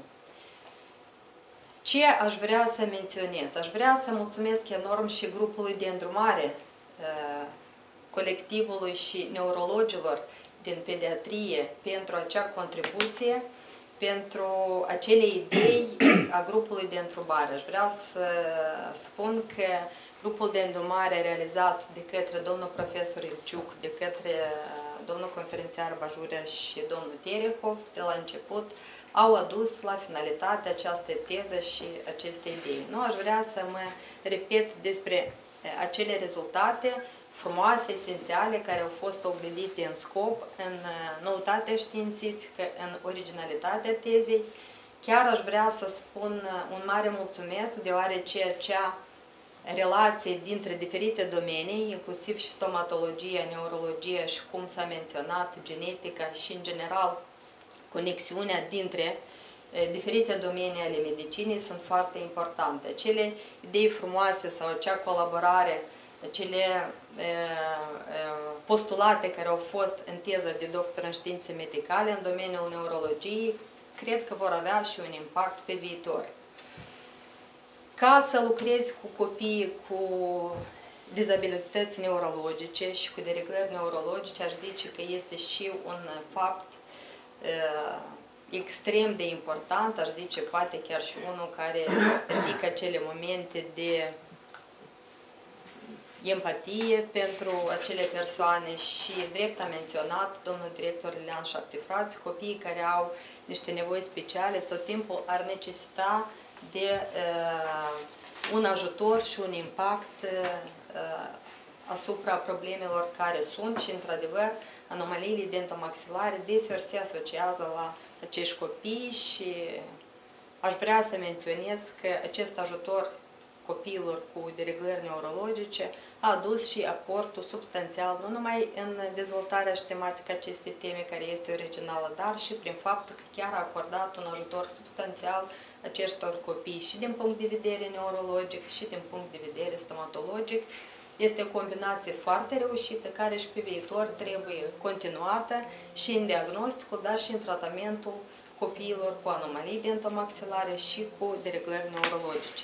J: Ce aș vrea să menționez? Aș vrea să mulțumesc enorm și grupului de îndrumare, colectivului și neurologilor din pediatrie pentru acea contribuție, pentru acele idei a grupului de îndrumare. Aș vrea să spun că grupul de îndrumare realizat de către domnul profesor Ilciuc, de către domnul conferențiar Bajurea și domnul Terehov, de la început, au adus la finalitate această teză și aceste idei. Nu aș vrea să mă repet despre acele rezultate frumoase, esențiale, care au fost oglindite în scop, în noutatea științifică, în originalitatea tezei. Chiar aș vrea să spun un mare mulțumesc, deoarece acea relație dintre diferite domenii, inclusiv și stomatologia, neurologia și, cum s-a menționat, genetica și, în general, conexiunea dintre diferite domenii ale medicinii sunt foarte importante. Acele idei frumoase sau acea colaborare, acele postulate care au fost în teză de doctor în științe medicale în domeniul neurologiei, cred că vor avea și un impact pe viitor. Ca să lucrezi cu copii cu dizabilități neurologice și cu dereglări neurologice, aș zice că este și un fapt extrem de important, aș zice poate chiar și unul care ridică acele momente de empatie pentru acele persoane și, drept a menționat domnul director Lilian Șaptifraț, copiii care au niște nevoi speciale tot timpul ar necesita de uh, un ajutor și un impact uh, asupra problemelor care sunt și, într-adevăr, anomaliile dentomaxilare deseori se asociază la acești copii și aș vrea să menționez că acest ajutor copiilor cu dereglări neurologice a adus și aportul substanțial, nu numai în dezvoltarea și tematica acestei teme, care este originală, dar și prin faptul că chiar a acordat un ajutor substanțial acestor copii și din punct de vedere neurologic și din punct de vedere stomatologic. Este o combinație foarte reușită, care și pe viitor trebuie continuată și în diagnosticul, dar și în tratamentul copiilor cu anomalii dentomaxilare și cu dereglări neurologice.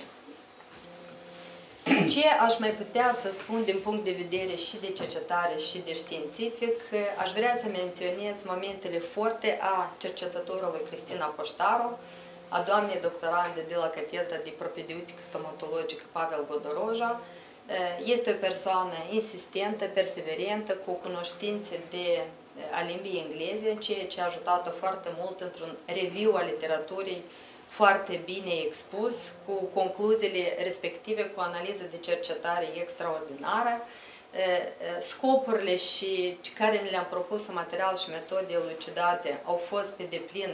J: Ce aș mai putea să spun din punct de vedere și de cercetare și de științific, aș vrea să menționez momentele forte a cercetătorului Cristina Poștaru, a doamnei doctorande de la Catedra de Propedeutică Stomatologică Pavel Godoroja. Este o persoană insistentă, perseverentă, cu cunoștințe de, a limbii engleze, ceea ce a ajutat-o foarte mult într-un review al literaturii foarte bine expus, cu concluziile respective, cu analiză de cercetare extraordinară. Scopurile și care ne le-am propus în material și metode elucidate au fost pe deplin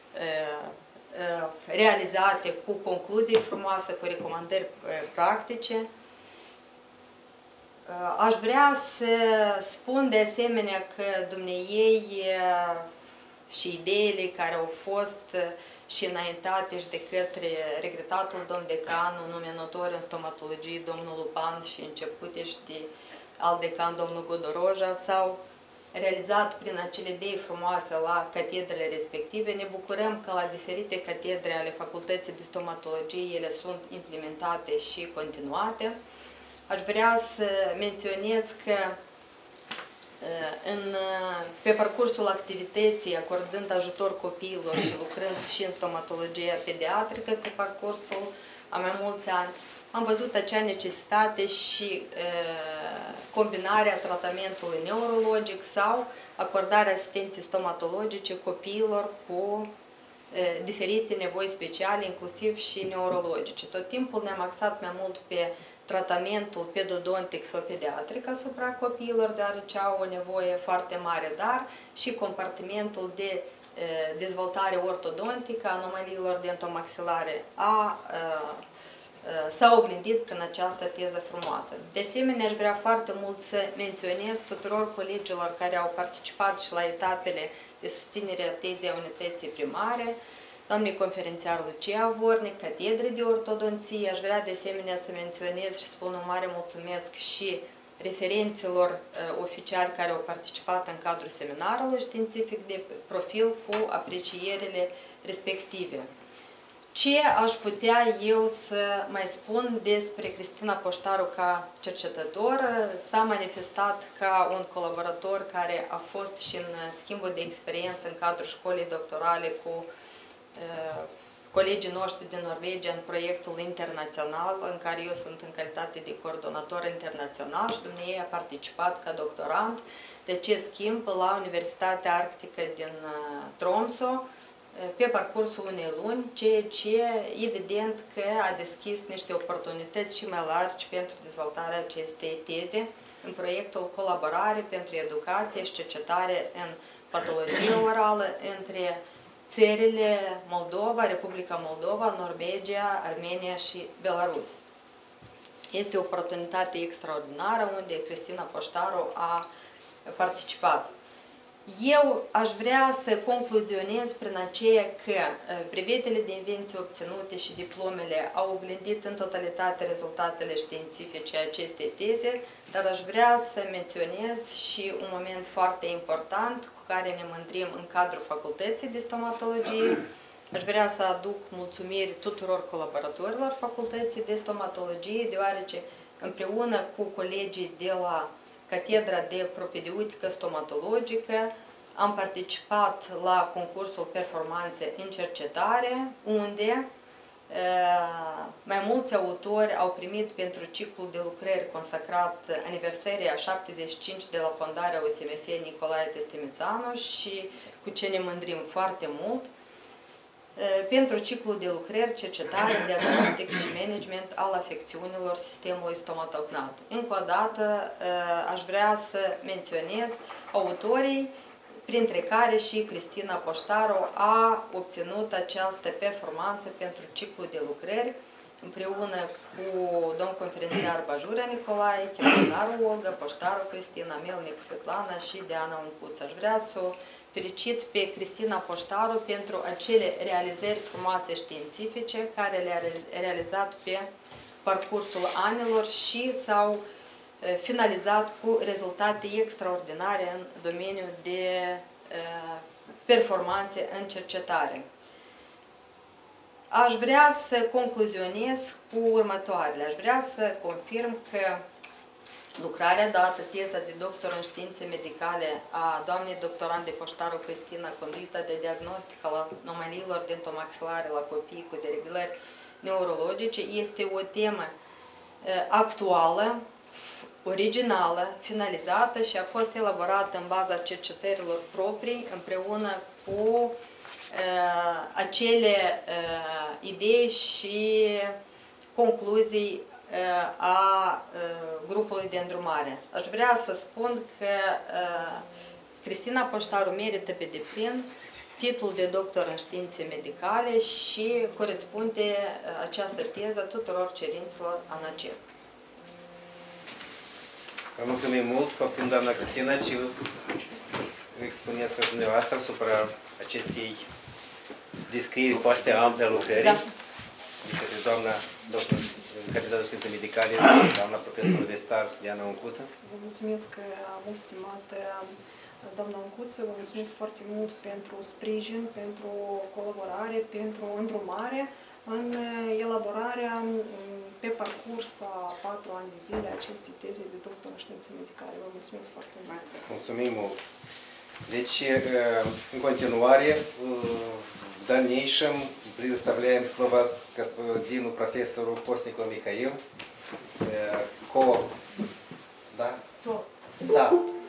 J: realizate cu concluzii frumoase, cu recomandări practice. Aș vrea să spun de asemenea că dumneiei și ideile care au fost și înaintate și de către regretatul domn decan, un nume notoriu în stomatologie, domnul Lupan, și începute și de alt decan, domnul Godoroja, s-au realizat prin acele idei frumoase la catedrele respective. Ne bucurăm că la diferite catedre ale Facultății de Stomatologie ele sunt implementate și continuate. Aș vrea să menționez că în, pe parcursul activității, acordând ajutor copiilor și lucrând și în stomatologia pediatrică pe parcursul a mai mulți ani, am văzut acea necesitate și uh, combinarea tratamentului neurologic sau acordarea asistenței stomatologice copiilor cu uh, diferite nevoi speciale, inclusiv și neurologice. Tot timpul ne-am axat mai mult pe tratamentul pedodontic sau pediatric asupra copiilor, deoarece au o nevoie foarte mare, dar și compartimentul de uh, dezvoltare ortodontică a anomaliilor dentomaxilare a uh, s-a oglindit prin această teză frumoasă. De asemenea, aș vrea foarte mult să menționez tuturor colegilor care au participat și la etapele de susținere a tezei a unității primare, doamnei conferențiar Lucia Vornic, catedre de ortodonție. Aș vrea de asemenea să menționez și spun un mare mulțumesc și referenților uh, oficiali care au participat în cadrul seminarului științific de profil cu aprecierile respective. Ce aș putea eu să mai spun despre Cristina Poștaru ca cercetător? S-a manifestat ca un colaborator care a fost și în schimbul de experiență în cadrul școlii doctorale cu uh, colegii noștri din Norvegia în proiectul internațional, în care eu sunt în calitate de coordonator internațional și dumneavoastră a participat ca doctorand de acest schimb la Universitatea Arctică din uh, Tromsø, pe parcursul unei luni, ceea ce evident că a deschis niște oportunități și mai largi pentru dezvoltarea acestei teze în proiectul Colaborare pentru Educație și Cercetare în Patologie Orală între țările Moldova, Republica Moldova, Norvegia, Armenia și Belarus. Este o oportunitate extraordinară unde Cristina Poștaru a participat. Eu aș vrea să concluzionez prin aceea că brevetele de invenție obținute și diplomele au oglindit în totalitate rezultatele științifice acestei teze, dar aș vrea să menționez și un moment foarte important cu care ne mândrim în cadrul Facultății de Stomatologie. Aș vrea să aduc mulțumiri tuturor colaboratorilor Facultății de Stomatologie, deoarece împreună cu colegii de la Catedra de Propedeutică Stomatologică am participat la concursul Performanțe în Cercetare, unde mai mulți autori au primit pentru ciclul de lucrări consacrat aniversării a șaptezeci și cinci de la fondarea O S M F Nicolae Testimițanu și cu ce ne mândrim foarte mult, pentru ciclul de lucrări, cercetare, diagnostic și management al afecțiunilor sistemului stomatognat. Încă o dată aș vrea să menționez autorii, printre care și Cristina Poștaru a obținut această performanță pentru ciclul de lucrări împreună cu domn conferențiar Bajurea Nicolae, chemionarul Olga, poștarul Cristina, Melnic Svetlana și Diana Uncuț. Aș vrea să o felicit pe Cristina Poștaru pentru acele realizări frumoase științifice care le-a realizat pe parcursul anilor și s-au finalizat cu rezultate extraordinare în domeniul de performanțe în cercetare. Aș vrea să concluzionez cu următoarele. Aș vrea să confirm că lucrarea dată, teza de doctor în științe medicale a doamnei doctorand de Poștaru Cristina, conduită de diagnostic al anomaliilor dentomaxilare la copii cu dereglări neurologice, este o temă actuală, originală, finalizată și a fost elaborată în baza cercetărilor proprii împreună cu uh, acele uh, idei și concluzii uh, a uh, grupului de îndrumare. Aș vrea să spun că uh, Cristina Poștaru merită pe deplin titlul de doctor în științe medicale și corespunde uh, această teză tuturor cerințelor A N A C.
A: Vă mulțumim mult, poftim, doamna Cristina, și expuneți dumneavoastră asupra acestei descrieri foarte ample a lucrării,
J: da,
A: de către doamna doctor în calitate de științe medicale, doamna profesor universitar Diana Uncuță.
B: Vă mulțumesc mult, stimată doamna Uncuță, vă mulțumesc foarte mult pentru sprijin, pentru colaborare, pentru îndrumare în elaborarea pe parcurs a patru ani de zile acestei teze de doctor în științe medicale. Vă mulțumesc foarte mult.
A: Mulțumim mult. Deci, în continuare, в дальнейшем предоставляем слово господину профессору Постникову Михаилу, ко, да, со,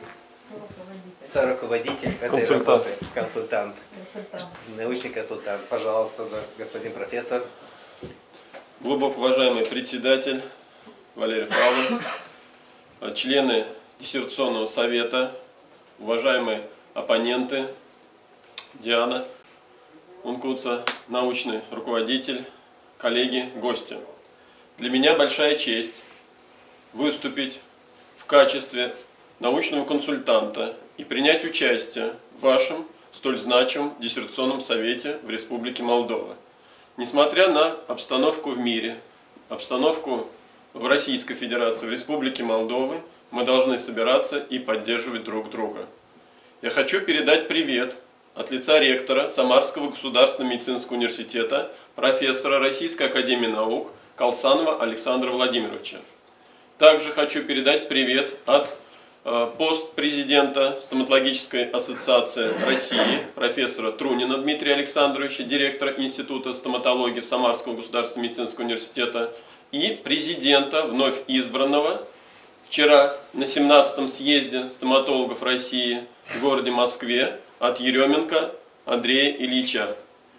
A: соруководитель этой работы, консультант, научный консультант. Пожалуйста, господин профессор.
K: Глубоко уважаемый председатель Валерий Павлович, члены диссертационного совета, уважаемые оппоненты, Диана Ункуца, научный руководитель, коллеги, гости. Для меня большая честь выступить в качестве научного консультанта и принять участие в вашем столь значимом диссертационном совете в Республике Молдова. Несмотря на обстановку в мире, обстановку в Российской Федерации, в Республике Молдовы, мы должны собираться и поддерживать друг друга. Я хочу передать привет от лица ректора Самарского государственного медицинского университета, профессора Российской академии наук Колсанова Александра Владимировича. Также хочу передать привет от постпрезидента Стоматологической ассоциации России, профессора Трунина Дмитрия Александровича, директора Института стоматологии Самарского государственного медицинского университета, и президента, вновь избранного, вчера на семнадцатом съезде стоматологов России в городе Москве, от Еременко Андрея Ильича.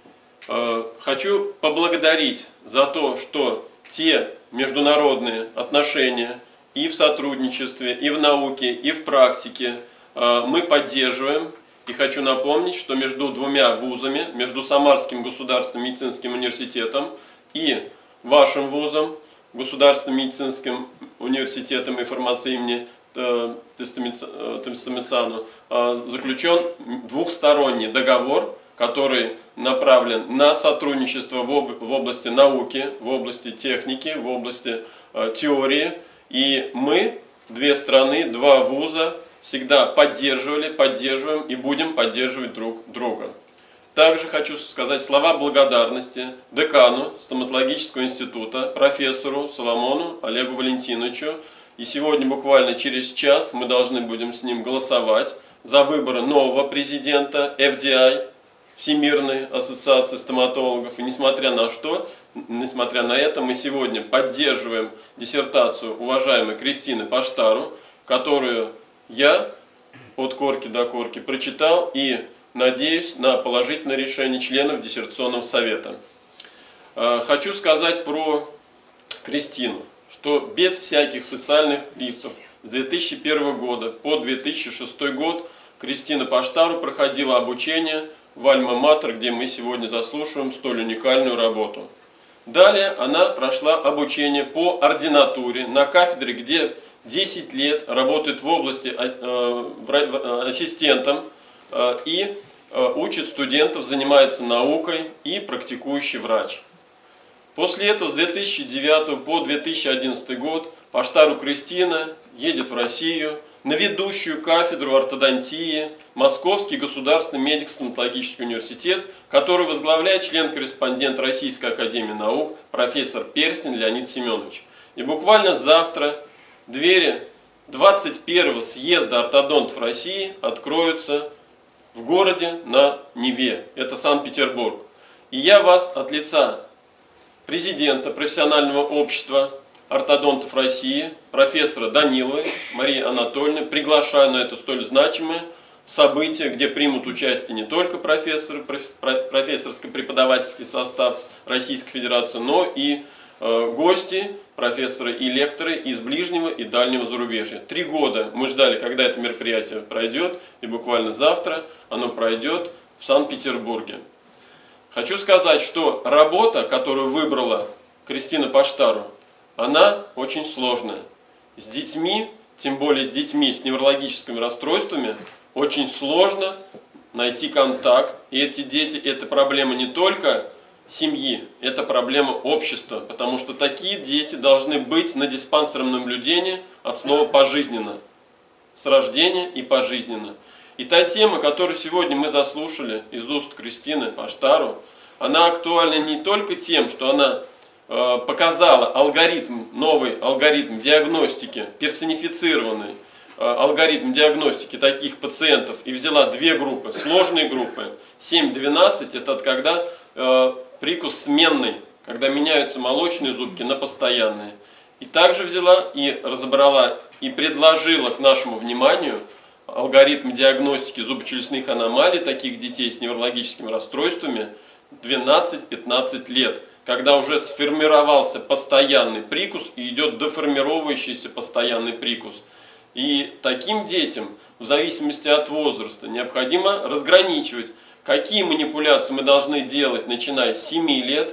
K: Хочу поблагодарить за то, что те международные отношения и в сотрудничестве, и в науке, и в практике мы поддерживаем. И хочу напомнить, что между двумя вузами, между Самарским государственным медицинским университетом и вашим вузом, Государственным медицинским университетом и фармацией имени Тестамицану, заключен двухсторонний договор, который направлен на сотрудничество в области науки, в области техники, в области теории. И мы, две страны, два вуза, всегда поддерживали, поддерживаем и будем поддерживать друг друга. Также хочу сказать слова благодарности декану стоматологического института, профессору Соломону Олегу Валентиновичу. И сегодня, буквально через час, мы должны будем с ним голосовать за выбор нового президента эф ди ай, Всемирной ассоциации стоматологов. И несмотря на что, несмотря на это, мы сегодня поддерживаем диссертацию уважаемой Кристины Поштару, которую я от корки до корки прочитал и надеюсь на положительное решение членов диссертационного совета. Хочу сказать про Кристину, что без всяких социальных лифтов с две тысячи первого года по две тысячи шестой год Кристина Поштару проходила обучение в Альма-Матер, где мы сегодня заслушиваем столь уникальную работу. Далее она прошла обучение по ординатуре на кафедре, где десять лет работает в области ассистентом и учит студентов, занимается наукой и практикующий врач. После этого с две тысячи девятого по две тысячи одиннадцатый год Паштару Кристина едет в Россию на ведущую кафедру ортодонтии Московский государственный медико-стоматологический университет, который возглавляет член-корреспондент Российской академии наук профессор Персин Леонид Семенович. И буквально завтра двери двадцать первого съезда ортодонтов России откроются в городе на Неве, это Санкт-Петербург. И я вас от лица президента профессионального общества ортодонтов России, профессора Даниловой Марии Анатольевны, приглашаю на это столь значимое событие, где примут участие не только профессоры, профессорско-преподавательский состав Российской Федерации, но и э, гости, профессоры и лекторы из ближнего и дальнего зарубежья. Три года мы ждали, когда это мероприятие пройдет, и буквально завтра оно пройдет в Санкт-Петербурге. Хочу сказать, что работа, которую выбрала Кристина Паштару, она очень сложная. С детьми, тем более с детьми с неврологическими расстройствами, очень сложно найти контакт. И эти дети, это проблема не только семьи, это проблема общества, потому что такие дети должны быть на диспансерном наблюдении от слова пожизненно, с рождения и пожизненно. И та тема, которую сегодня мы заслушали из уст Кристины Паштару, она актуальна не только тем, что она э, показала алгоритм, новый алгоритм диагностики, персонифицированный э, алгоритм диагностики таких пациентов, и взяла две группы, сложные группы, семь двенадцать, это когда э, прикус сменный, когда меняются молочные зубки на постоянные. И также взяла и разобрала и предложила к нашему вниманию алгоритм диагностики зубочелюстных аномалий таких детей с неврологическими расстройствами двенадцать-пятнадцать лет, когда уже сформировался постоянный прикус и идет деформировывающийся постоянный прикус. И таким детям, в зависимости от возраста, необходимо разграничивать, какие манипуляции мы должны делать, начиная с семи лет.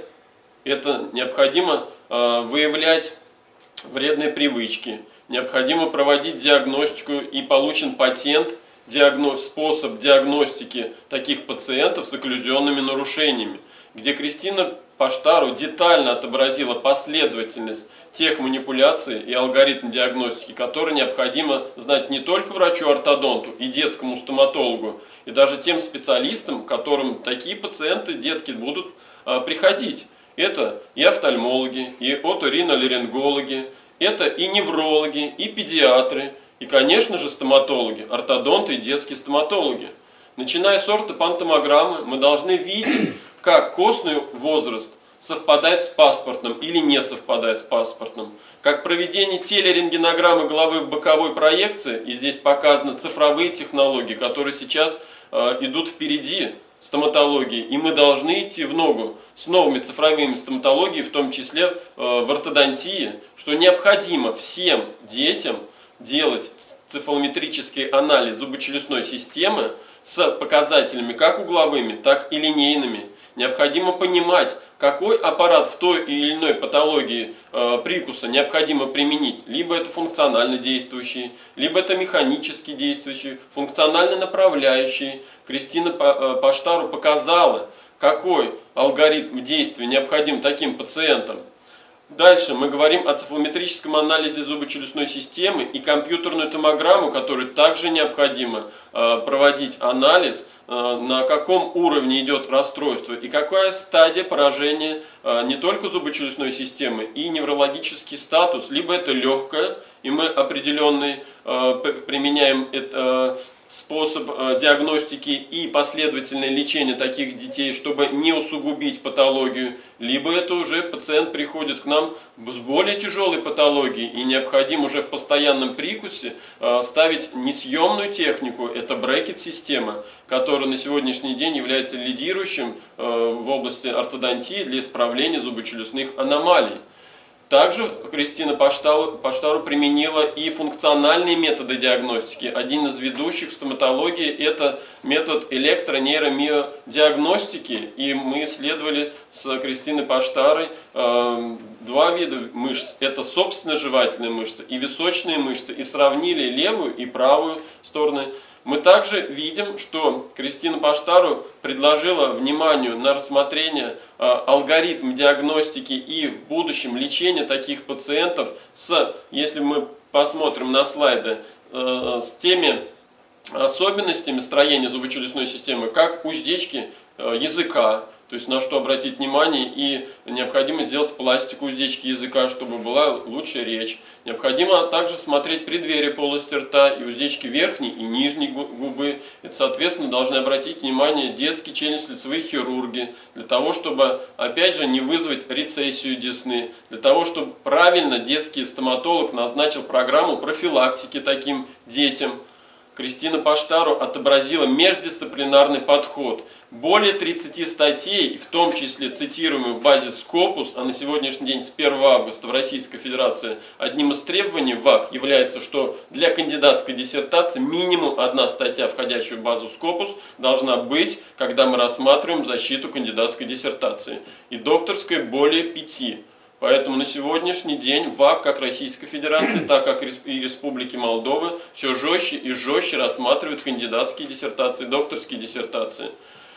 K: Это необходимо э, выявлять вредные привычки, необходимо проводить диагностику, и получен патент, диагноз, способ диагностики таких пациентов с окклюзионными нарушениями, где Кристина Паштару детально отобразила последовательность тех манипуляций и алгоритм диагностики, которые необходимо знать не только врачу-ортодонту и детскому стоматологу, и даже тем специалистам, к которым такие пациенты, детки, будут а, приходить. Это и офтальмологи, и оториноларингологи, это и неврологи, и педиатры, и, конечно же, стоматологи, ортодонты и детские стоматологи. Начиная с ортопантомограммы, мы должны видеть, как костный возраст совпадает с паспортным или не совпадает с паспортным, как проведение телерентгенограммы головы в боковой проекции, и здесь показаны цифровые технологии, которые сейчас э, идут впереди стоматологии, и мы должны идти в ногу с новыми цифровыми стоматологиями, в том числе э, в ортодонтии, что необходимо всем детям делать цефалометрический анализ зубочелюстной системы с показателями как угловыми, так и линейными. Необходимо понимать, какой аппарат в той или иной патологии э, прикуса необходимо применить. Либо это функционально действующий, либо это механически действующий, функционально направляющий. Кристина Паштару показала, какой алгоритм действия необходим таким пациентам. Дальше мы говорим о цефалометрическом анализе зубочелюстной системы и компьютерную томограмму, которой также необходимо э, проводить анализ, э, на каком уровне идет расстройство и какая стадия поражения э, не только зубочелюстной системы и неврологический статус, либо это легкое, и мы определенный э, применяем это, э, способ э, диагностики и последовательное лечение таких детей, чтобы не усугубить патологию, либо это уже пациент приходит к нам с более тяжелой патологией, и необходимо уже в постоянном прикусе э, ставить несъемную технику, это брекет-система, которая на сегодняшний день является лидирующим э, в области ортодонтии для исправления зубочелюстных аномалий. Также Кристина Паштару, Паштару применила и функциональные методы диагностики. Один из ведущих в стоматологии – это метод электронейромиодиагностики. И мы исследовали с Кристиной Паштарой э, два вида мышц. Это собственно жевательные мышцы и височные мышцы. И сравнили левую и правую стороны. Мы также видим, что Кристина Паштару предложила вниманию на рассмотрение э, алгоритм диагностики и в будущем лечения таких пациентов с, если мы посмотрим на слайды, э, с теми особенностями строения зубочелюстной системы, как уздечки э, языка, то есть на что обратить внимание, и необходимо сделать пластику уздечки языка, чтобы была лучшая речь. Необходимо также смотреть преддверие полости рта и уздечки верхней и нижней губы. Это, соответственно, должны обратить внимание детские челюстно-лицевые хирурги, для того, чтобы, опять же, не вызвать рецессию десны, для того, чтобы правильно детский стоматолог назначил программу профилактики таким детям. Кристина Паштару отобразила междисциплинарный подход. Более тридцати статей, в том числе цитируемых в базе Scopus, а на сегодняшний день с первого августа в Российской Федерации одним из требований ВАК является, что для кандидатской диссертации минимум одна статья, входящая в базу Scopus, должна быть, когда мы рассматриваем защиту кандидатской диссертации. И докторской более пяти. Поэтому на сегодняшний день ВАК, как Российской Федерации, так как и Республики Молдовы, все жестче и жестче рассматривает кандидатские диссертации, докторские диссертации.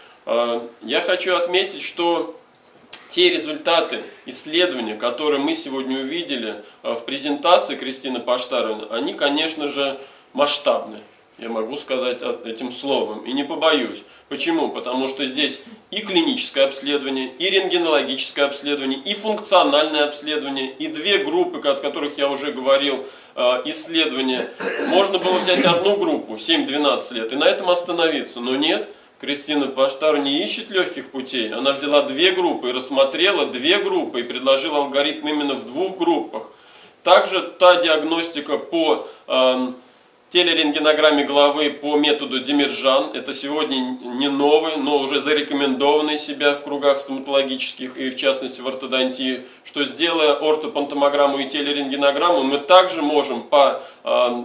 K: Я хочу отметить, что те результаты исследования, которые мы сегодня увидели в презентации Кристины Паштаровны, они, конечно же, масштабны. Я могу сказать этим словом и не побоюсь. Почему? Потому что здесь и клиническое обследование, и рентгенологическое обследование, и функциональное обследование, и две группы, от которых я уже говорил, исследования. Можно было взять одну группу, семь-двенадцать лет, и на этом остановиться. Но нет, Кристина Паштару не ищет легких путей. Она взяла две группы и рассмотрела две группы, и предложила алгоритм именно в двух группах. Также та диагностика по телерентгенограмме головы по методу Демиржан, это сегодня не новый, но уже зарекомендованный себя в кругах стоматологических и в частности в ортодонтии, что сделая ортопантомограмму и телерентгенограмму, мы также можем по э,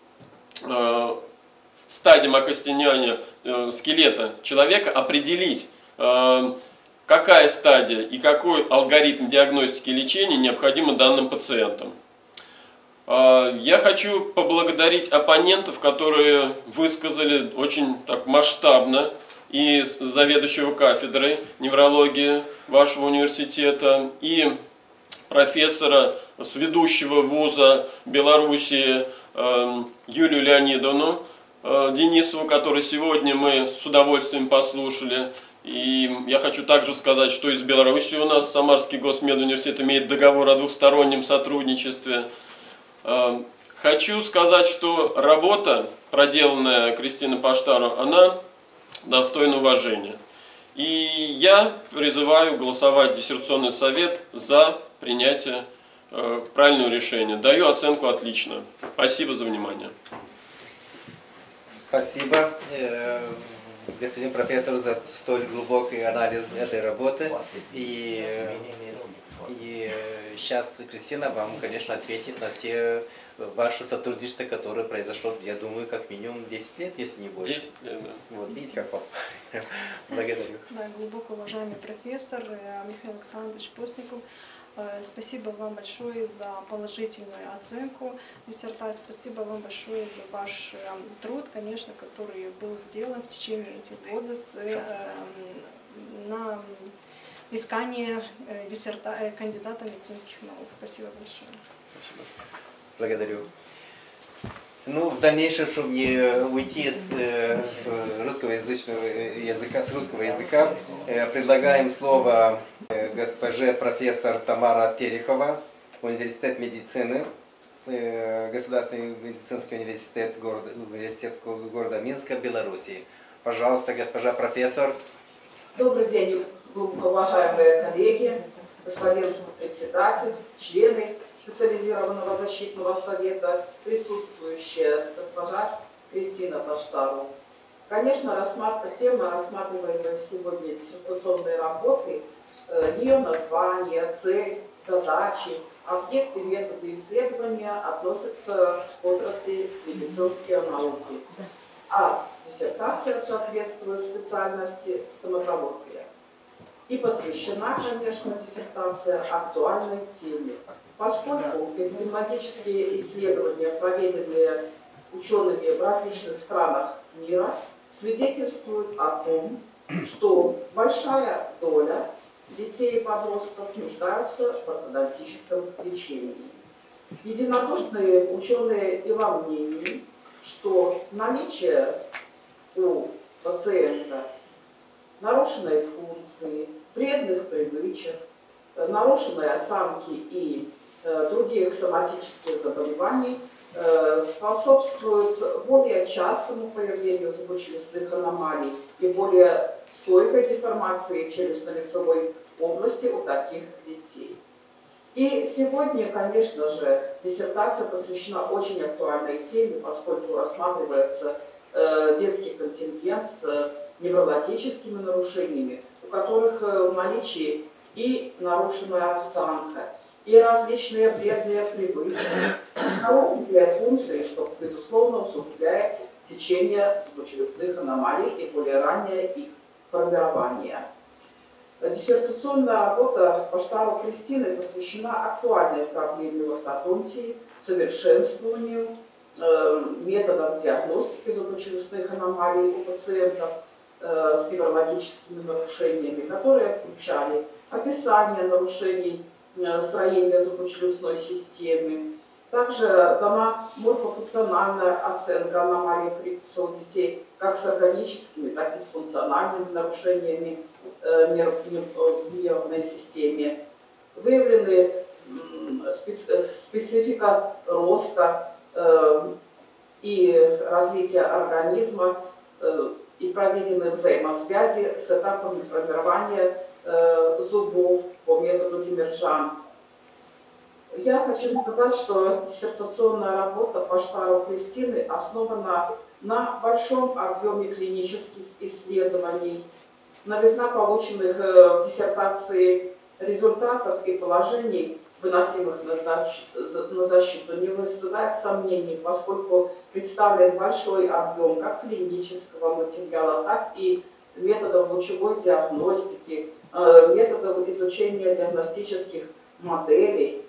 K: э, стадиям окостенения э, скелета человека определить, э, какая стадия и какой алгоритм диагностики и лечения необходимо данным пациентам. Я хочу поблагодарить оппонентов, которые высказали очень так масштабно, и заведующего кафедрой неврологии вашего университета, и профессора с ведущего вуза Белоруссии Юлию Леонидовну Денисову, которую сегодня мы с удовольствием послушали. И я хочу также сказать, что из Беларуси у нас Самарский госмедуниверситет имеет договор о двухстороннем сотрудничестве. Хочу сказать, что работа, проделанная Кристиной Паштару, она достойна уважения. И я призываю голосовать диссертационный совет за принятие э, правильного решения. Даю оценку отлично. Спасибо за внимание.
A: Спасибо, э, господин профессор, за столь глубокий анализ этой работы. И, и сейчас Кристина вам, конечно, ответит на все ваше сотрудничество, которое произошло, я думаю, как минимум десять лет, если не больше.
K: десять лет, да.
A: Вот, видите, как попали. Благодарю.
B: Да, глубоко уважаемый профессор Михаил Александрович Постников, спасибо вам большое за положительную оценку диссертации, спасибо вам большое за ваш труд, конечно, который был сделан в течение этих года с, на искание диссерта... кандидата медицинских наук. Спасибо большое.
K: Спасибо.
A: Благодарю. Ну, в дальнейшем, чтобы не уйти с русскоязычного языка, с русского языка, предлагаем слово госпоже профессор Тамара Терехова, Университет медицины, Государственный медицинский университет города, университет города Минска, Белоруссии. Пожалуйста, госпожа профессор.
L: Добрый день, глубоко уважаемые коллеги, господин председатель, члены специализированного защитного совета, присутствующая госпожа Кристина Паштару. Конечно, рассматр... тема рассматриваемой сегодня диссертационной работы, ее название, цель задачи, объекты, методы исследования относятся к отрасли медицинские науки, а диссертация соответствует специальности стоматология. И посвящена, конечно, диссертация актуальной теме, поскольку эпидемиологические исследования, проведенные учеными в различных странах мира, свидетельствуют о том, что большая доля детей и подростков нуждаются в ортодонтическом лечении. Единодушные ученые и во мнении, что наличие у пациента нарушенной функции, вредных привычек, нарушенной осанки и э, других соматических заболеваний э, способствует более частому появлению зубочелюстных аномалий и более стойкой деформации челюстно-лицевой области у таких детей. И сегодня, конечно же, диссертация посвящена очень актуальной теме, поскольку рассматривается э, детский контингент с э, неврологическими нарушениями, у которых э, в наличии и нарушенная осанка, и различные вредные привычки, нарушенные функции, что, безусловно, усугубляет течение зубочелюстных аномалий и более раннее их формирование. Диссертационная работа Паштару Кристины посвящена актуальной проблеме в ортодонтии, совершенствованию э, методов диагностики зубочелюстных аномалий у пациентов э, с неврологическими нарушениями, которые включали описание нарушений э, строения зубочелюстной системы. Также дана морфофункциональная оценка аномалий прикуса у детей как с органическими, так и с функциональными нарушениями э, нерв, в нервной системе. Выявлены э, специ, специфика роста э, и развития организма э, и проведены взаимосвязи с этапами формирования э, зубов по методу Демирджан. Я хочу сказать, что диссертационная работа Паштару Кристины основана на большом объеме клинических исследований. Новизна полученных в диссертации результатов и положений, выносимых на защиту, не вызывает сомнений, поскольку представлен большой объем как клинического материала, так и методов лучевой диагностики, методов изучения диагностических моделей,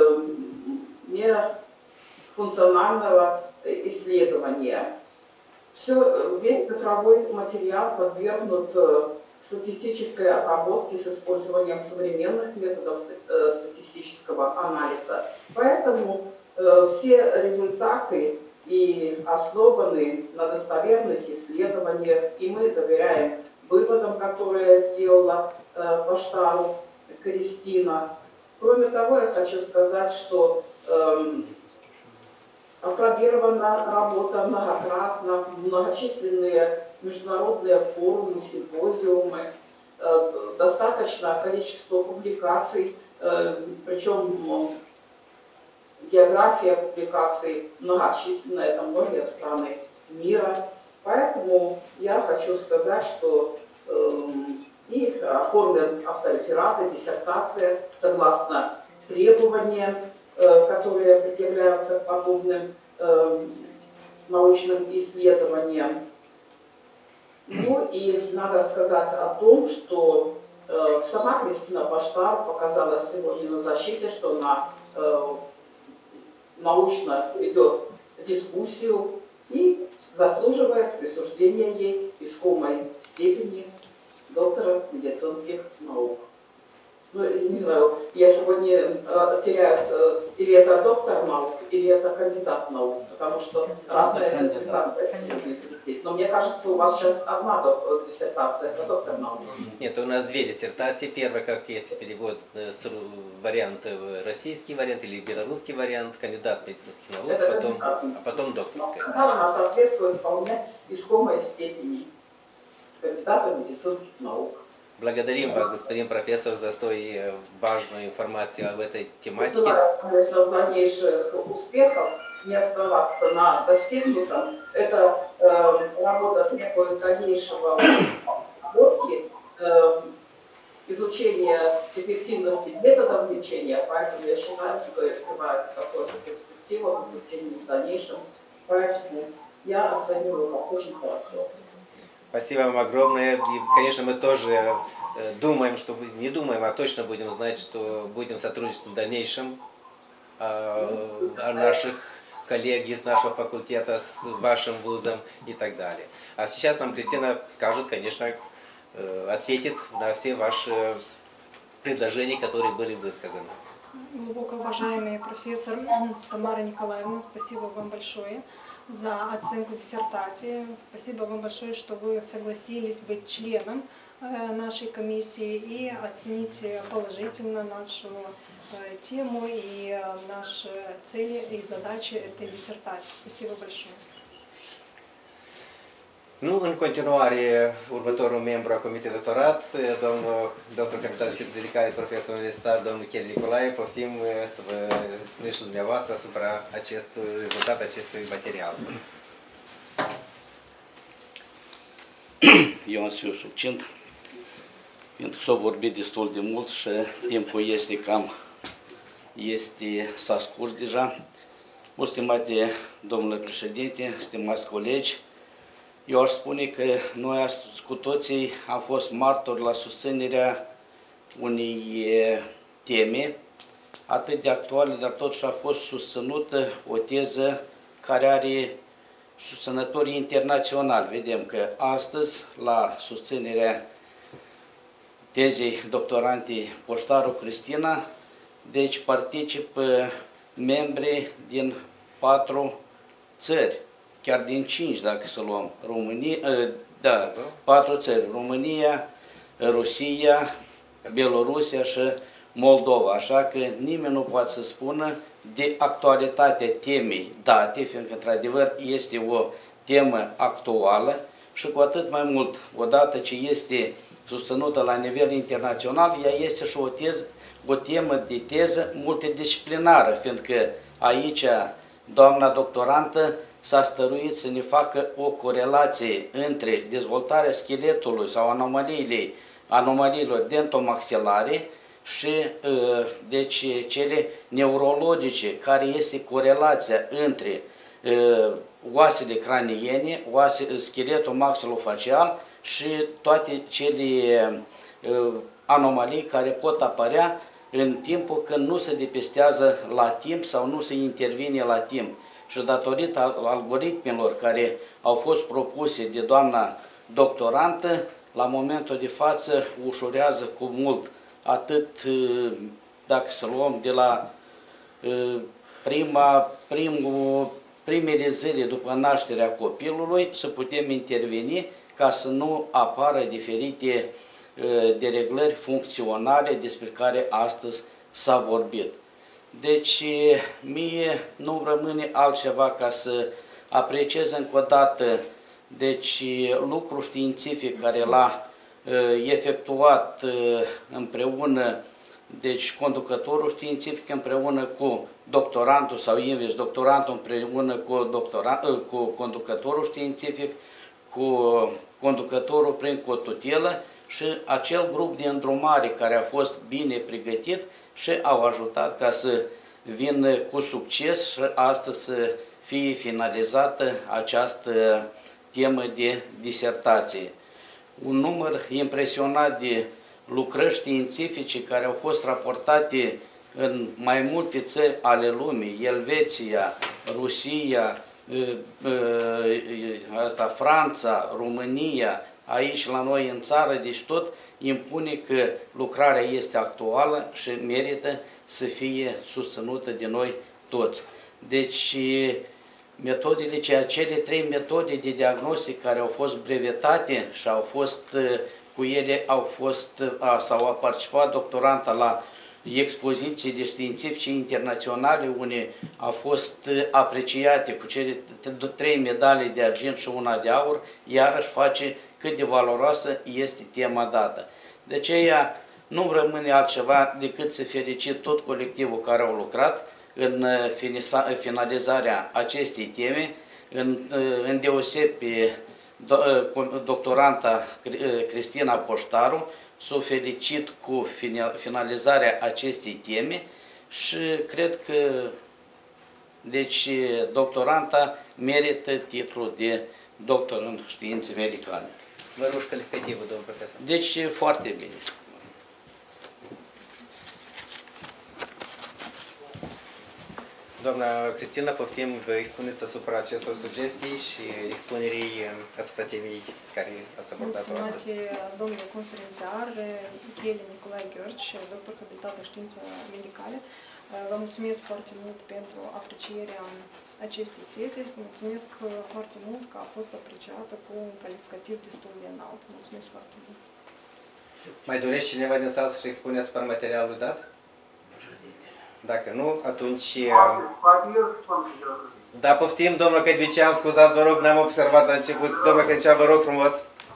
L: нефункционального исследования. Все, весь цифровой материал подвергнут статистической обработке с использованием современных методов статистического анализа. Поэтому все результаты и основаны на достоверных исследованиях, и мы доверяем выводам, которые сделала Паштару Кристина. Кроме того, я хочу сказать, что э, апробирована работа многократно, многочисленные международные форумы, симпозиумы, э, достаточное количество публикаций, э, причем ну, география публикаций многочисленная, это многие страны мира. Поэтому я хочу сказать, что э, и оформлен автореферат и диссертация согласно требованиям, которые предъявляются к подобным научным исследованиям. Ну и надо сказать о том, что сама Кристина Паштар показала сегодня на защите, что она научно ведет дискуссию и заслуживает присуждения ей искомой степени доктора медицинских наук. Ну, не знаю, я сегодня теряюсь, или это доктор наук, или это кандидат наук, потому что разные кандидаты. Но мне кажется, у вас сейчас одна диссертация, это доктор наук.
A: Нет, у нас две диссертации. Первая, как если перевод с вариант российский вариант или белорусский вариант, кандидат медицинских наук, потом, а потом докторская.
L: Да, она соответствует вполне искомой степени кандидата медицинских наук.
A: Благодарим вас, господин профессор, за столь важную информацию об этой тематике.
L: Желаю, конечно, дальнейших успехов, не оставаться на достигнутом. Это э, работа требует дальнейшего работки, э, изучения эффективности методов лечения, поэтому я считаю, что открывается какая-то перспектива в изучении в дальнейшем, поэтому я оцениваю очень хорошо.
A: Спасибо вам огромное. И, конечно, мы тоже думаем, что не думаем, а точно будем знать, что будем сотрудничать в дальнейшем о наших коллег из нашего факультета с вашим вузом и так далее. А сейчас нам Кристина скажет, конечно, ответит на все ваши предложения, которые были высказаны.
B: Глубоко уважаемый профессор Тамара Николаевна, спасибо вам большое за оценку диссертации. Спасибо вам большое, что вы согласились быть членом нашей комиссии и оценить положительно нашу тему и наши цели и задачи этой диссертации. Spasibo большое.
A: Nu, în continuare, următorul membru a Comisiei Doctorat, domnul doctor capital știți ridicare, profesor universitar, domnul Chel Nicolae, poftim să vă spuneți și dumneavoastră asupra acestui rezultat, acestui material.
D: Eu am să fiu succint, pentru că s-a vorbit destul de mult și timpul este cam, este, s-a scurs deja. O, stimate domnule președinte, stimați colegi, eu aș spune că noi astăzi cu toții am fost martori la susținerea unei teme atât de actuale, dar totuși a fost susținută o teză care are susținători internaționali. Vedem că astăzi, la susținerea tezei doctorantei Poștaru Cristina, deci participă membri din patru țări, chiar din cinci dacă să luăm. România, da, patru țări, România, Rusia, Belorusia și Moldova. Așa că nimeni nu poate să spună de actualitatea temei date, fiindcă într-adevăr este o temă actuală și cu atât mai mult, odată ce este susținută la nivel internațional, ea este și o, teză, o temă de teză multidisciplinară, fiindcă aici doamna doctorantă s-a stăruit să ne facă o corelație între dezvoltarea scheletului sau anomaliile, anomaliilor dentomaxilare și deci, cele neurologice, care este corelația între oasele craniene, oase, scheletul maxilofacial și toate cele anomalii care pot apărea în timpul când nu se depistează la timp sau nu se intervine la timp. Și datorită algoritmilor care au fost propuse de doamna doctorantă, la momentul de față ușurează cu mult, atât dacă să luăm de la prima, primul, primele zile după nașterea copilului, să putem interveni ca să nu apară diferite dereglări funcționale despre care astăzi s-a vorbit. Deci, mie nu rămâne altceva ca să apreciez încă o dată deci, lucrul științific care l-a efectuat împreună, deci conducătorul științific împreună cu doctorantul sau invers, doctorantul împreună cu, doctoran, cu conducătorul științific, cu conducătorul prin cotutelă și acel grup de îndrumare care a fost bine pregătit și au ajutat ca să vină cu succes și astăzi să fie finalizată această temă de disertație. Un număr impresionat de lucrări științifice care au fost raportate în mai multe țări ale lumii, Elveția, Rusia, asta, Franța, România, aici la noi în țară, deci tot impune că lucrarea este actuală și merită să fie susținută de noi toți. Deci, metodele, cele trei metode de diagnostic care au fost brevetate și au fost, cu ele au fost, sau a participat doctoranta la expoziții de științifice internaționale, unde au fost apreciate cu cele trei medalii de argint și una de aur, iarăși face cât de valoroasă este tema dată. De aceea nu rămâne altceva decât să felicit tot colectivul care au lucrat în finalizarea acestei teme, în, îndeosebi doctoranta Cristina Poștaru, s-o felicit cu finalizarea acestei teme și cred că deci doctoranta merită titlul de doctor în științe medicale.
A: Vă rog calificativul, domnul profesor.
D: Deci foarte bine.
A: Doamna Cristina, poftim, vă expuneți asupra acestor sugestii și expunerii asupra temei care ați abordat-o astăzi.
B: Stimate domnule conferențiar, Michele Nicolae Gheorghe, doctor habilitat în știință medicale, vă mulțumesc foarte mult pentru aprecierea acestei teze. Vă mulțumesc foarte mult că a fost apreciată cu un calificativ destul de înalt. Mulțumesc foarte mult.
A: Mai dorește cineva din sală să-și expune asupra materialului dat? Dacă nu, atunci... Da, poftim, domnul academician, scuzați, vă rog, n-am observat la început. Domnul academician, vă rog frumos.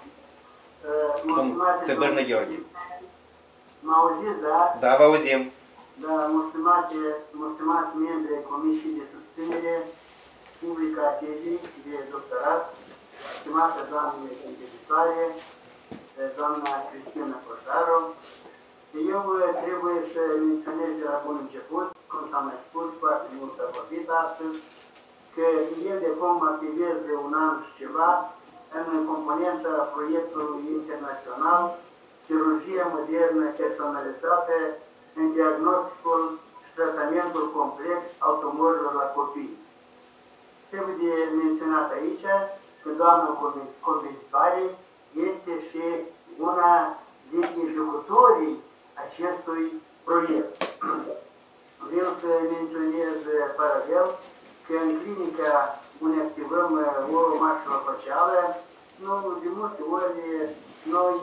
A: Domnul Țăbârnă Gheorghe.
M: Mă auziți, da?
A: Da, vă auzim.
M: Da, mulțumate, mulțumați membri ai Comisiei de Susținere Publică a Tezei de Doctorat, stimată doamnă închezitoare, doamna Cristina Coșaru. Eu trebuie să menționez de la bun început, cum s-a mai spus, foarte mult s-a vorbit astăzi, că eu de cum activez un an și ceva în componența proiectului internațional Chirurgie modernă personalizată în diagnosticul și tratamentul complex al tumorilor la copii. Trebuie de menționat aici că doamna conventitoare este și una din executorii acestui proiect. Vreau să menționez paralel că în clinica unde activăm o maxilofacială, nu de multe ori noi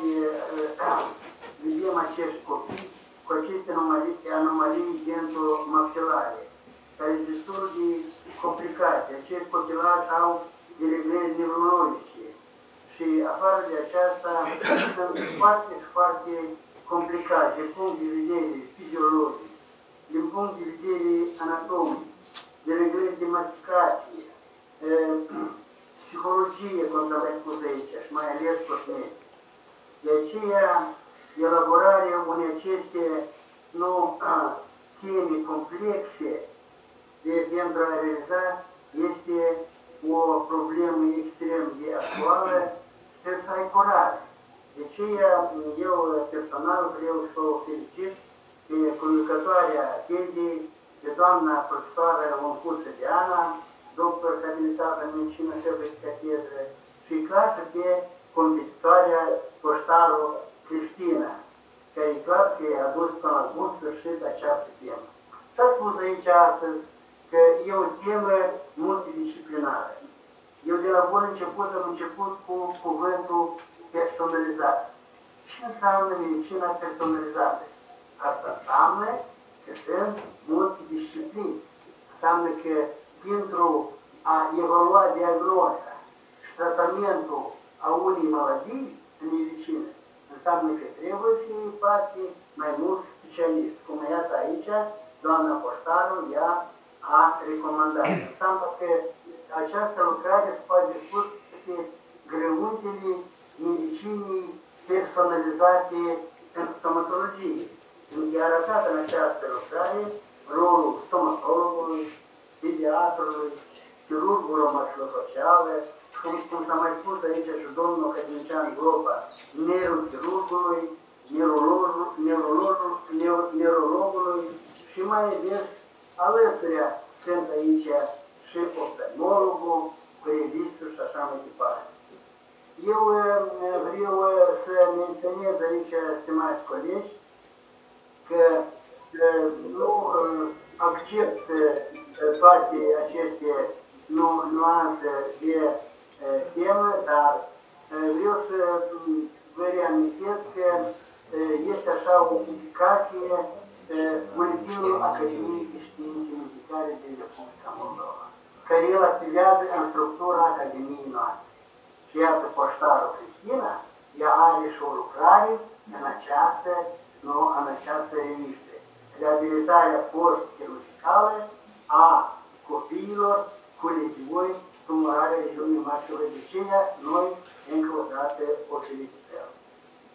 M: vedem acești copii cu aceste anomalii, anomalii dentomaxilare, care sunt destul de complicate. Acești copilași au dereglări neurologice și afară de aceasta sunt foarte, foarte complicați din punct de vedere fiziologic, din punct de vedere anatomic, dereglări de masticație, psihologie, cum s-a mai spus aici, și mai ales cosmetic. De aceea, elaborarea unei aceste nu, teme complexe de, pentru a realiza este o problemă extrem de actuală și trebuie să ai curaj. De aceea, eu personal vreau să o felicit pe conducătoarea tezei, de doamna profesoară Oncuță Diana, doctor habilitată în medicină și catedră, și clar și pe competitoarea Coștaru Cristina, care e clar că a dus până la bun sfârșit această temă. S-a spus aici astăzi că e o temă multidisciplinară. Eu de la bun început am început cu cuvântul personalizat. Ce înseamnă medicina personalizată? Asta înseamnă că sunt multidiscipline. Înseamnă că pentru a evalua diagnoza și tratamentul a unei maladii în medicină, înseamnă că trebuie să iei parte mai mulți specialiști. Cum iată aici, doamna Coștaru ea a recomandat. Înseamnă că această lucrare se poate spus este greuntele medicinii personalizate în stomatologie. Unde a arătat în această lucrare rolul stomatologului, pediatrului, chirurgului maxilofacială, cum, cum s-a mai spus aici și domnul academician Gropa, neurochirurgului, neurologul, neurologul, neurologului și mai ales alăturea sunt aici și oftalmologul, revistul și așa mai departe. Eu vreau să menționez aici, stimați colegi, că nu accept toate aceste nu, nuanțe de temă, dar vreau să vă reamintesc că este așa o publicație Buletinul Academiei de Științe Medicale din Republica Moldova, care el activează în structura Academiei noastre. Și iată, Coștaru Cristina, ea are și o lucrare în această, nu, în această revistă. Reabilitarea post-chirurgicală a copiilor cu leziuni tumorale regiunii maxilare. De aceea, noi, încă o dată, o felicităm.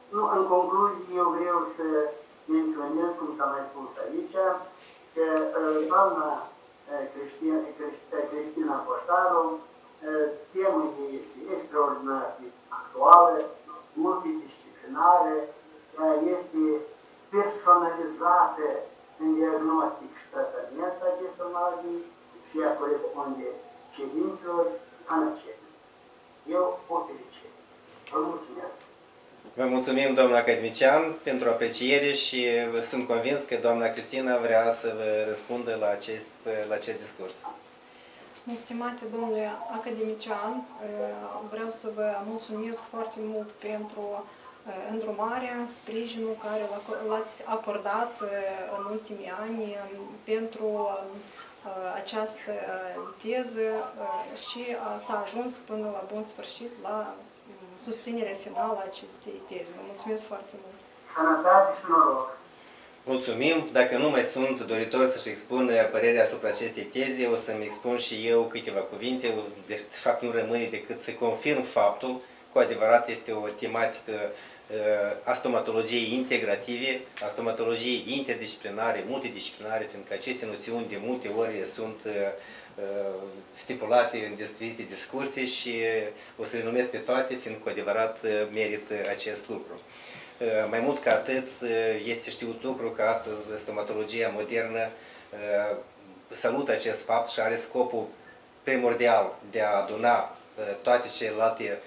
M: Nu, în concluzie, eu vreau să menționez, cum s-a mai spus aici, că doamna Cristina, Cristina Poștaru, tema este extraordinar de actuală, multidisciplinară, este personalizată în diagnostic și tratament acestor maladii și ea corespunde cerințelor anacene. Eu o felicit. Vă mulțumesc.
A: Vă mulțumim, doamna academician, pentru apreciere și sunt convins că doamna Cristina vrea să vă răspundă la acest, la acest discurs.
B: Stimate domnule academician, vreau să vă mulțumesc foarte mult pentru îndrumarea, sprijinul care l-ați acordat în ultimii ani pentru această teză și s-a ajuns până la bun sfârșit la susținerea finală a acestei teze. Vă mulțumesc foarte mult!
M: Sănătate și noroc!
A: Mulțumim! Dacă nu mai sunt doritori să-și expună părerea asupra acestei teze, o să-mi expun și eu câteva cuvinte. De fapt, nu rămâne decât să confirm faptul, cu adevărat este o tematică a stomatologiei integrative, a stomatologiei interdisciplinare, multidisciplinare, fiindcă aceste noțiuni de multe ori sunt stipulate în diferite discurse și o să le numesc pe toate, fiindcă cu adevărat merită acest lucru. Mai mult ca atât, este știut lucru că astăzi stomatologia modernă salută acest fapt și are scopul primordial de a aduna toate celelalte,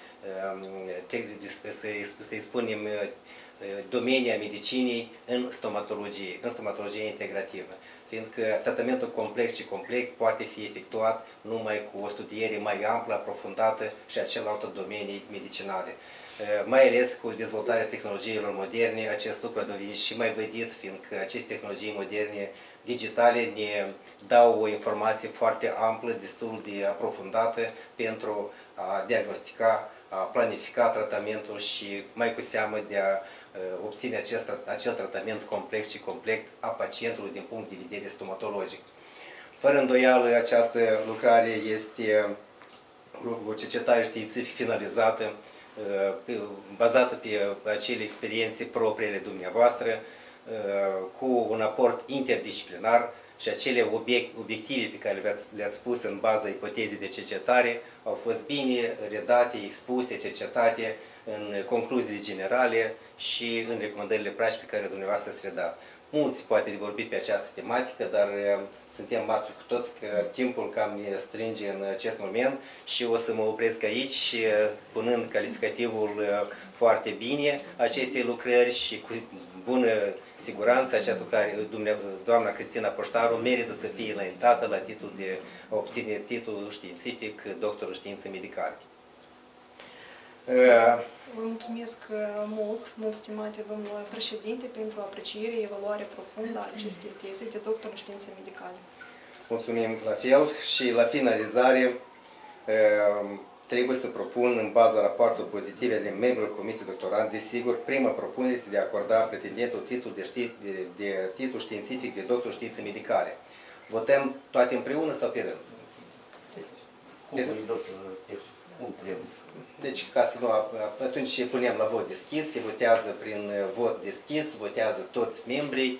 A: să-i spunem, domenii a medicinii în stomatologie, în stomatologie integrativă, fiindcă tratamentul complex și complex poate fi efectuat numai cu o studiere mai amplă, aprofundată și a celorlalte domenii medicinale. Mai ales cu dezvoltarea tehnologiilor moderne, acest lucru a devenit și mai vădit, fiindcă aceste tehnologii moderne digitale ne dau o informație foarte amplă, destul de aprofundată pentru a diagnostica, a planifica tratamentul și mai cu seamă de a obține acest, acel tratament complex și complet a pacientului din punct de vedere stomatologic. Fără îndoială, această lucrare este o cercetare științifică finalizată, bazată pe acele experiențe propriile dumneavoastră, cu un aport interdisciplinar și acele obiective pe care le-ați spus în baza ipotezei de cercetare au fost bine redate, expuse, cercetate în concluziile generale și în recomandările practice pe care dumneavoastră ați redat. Mulți poate de vorbit pe această tematică, dar suntem maturi cu toți că timpul cam ne strânge în acest moment și o să mă opresc aici, punând calificativul foarte bine acestei lucrări și cu bună siguranță această lucrare, doamna Cristina Poștaru merită să fie înaintată la titlul de a obține titlul științific doctorul științe medicale.
B: Vă mulțumesc mult, mult stimate domnule președinte, pentru apreciere, evaluare profundă a acestei teze de doctor în științe medicale.
A: Mulțumim la fel și la finalizare trebuie să propun în baza raportului pozitive ale membrilor Comisiei Doctorant, desigur, prima propunere este de a acorda pretendentul titlul de, ști, de, de titlu științific de doctor științe medicale. Votăm toate împreună sau pe rând? Deci, ca să nu, atunci punem la vot deschis, se votează prin vot deschis, votează toți membrii.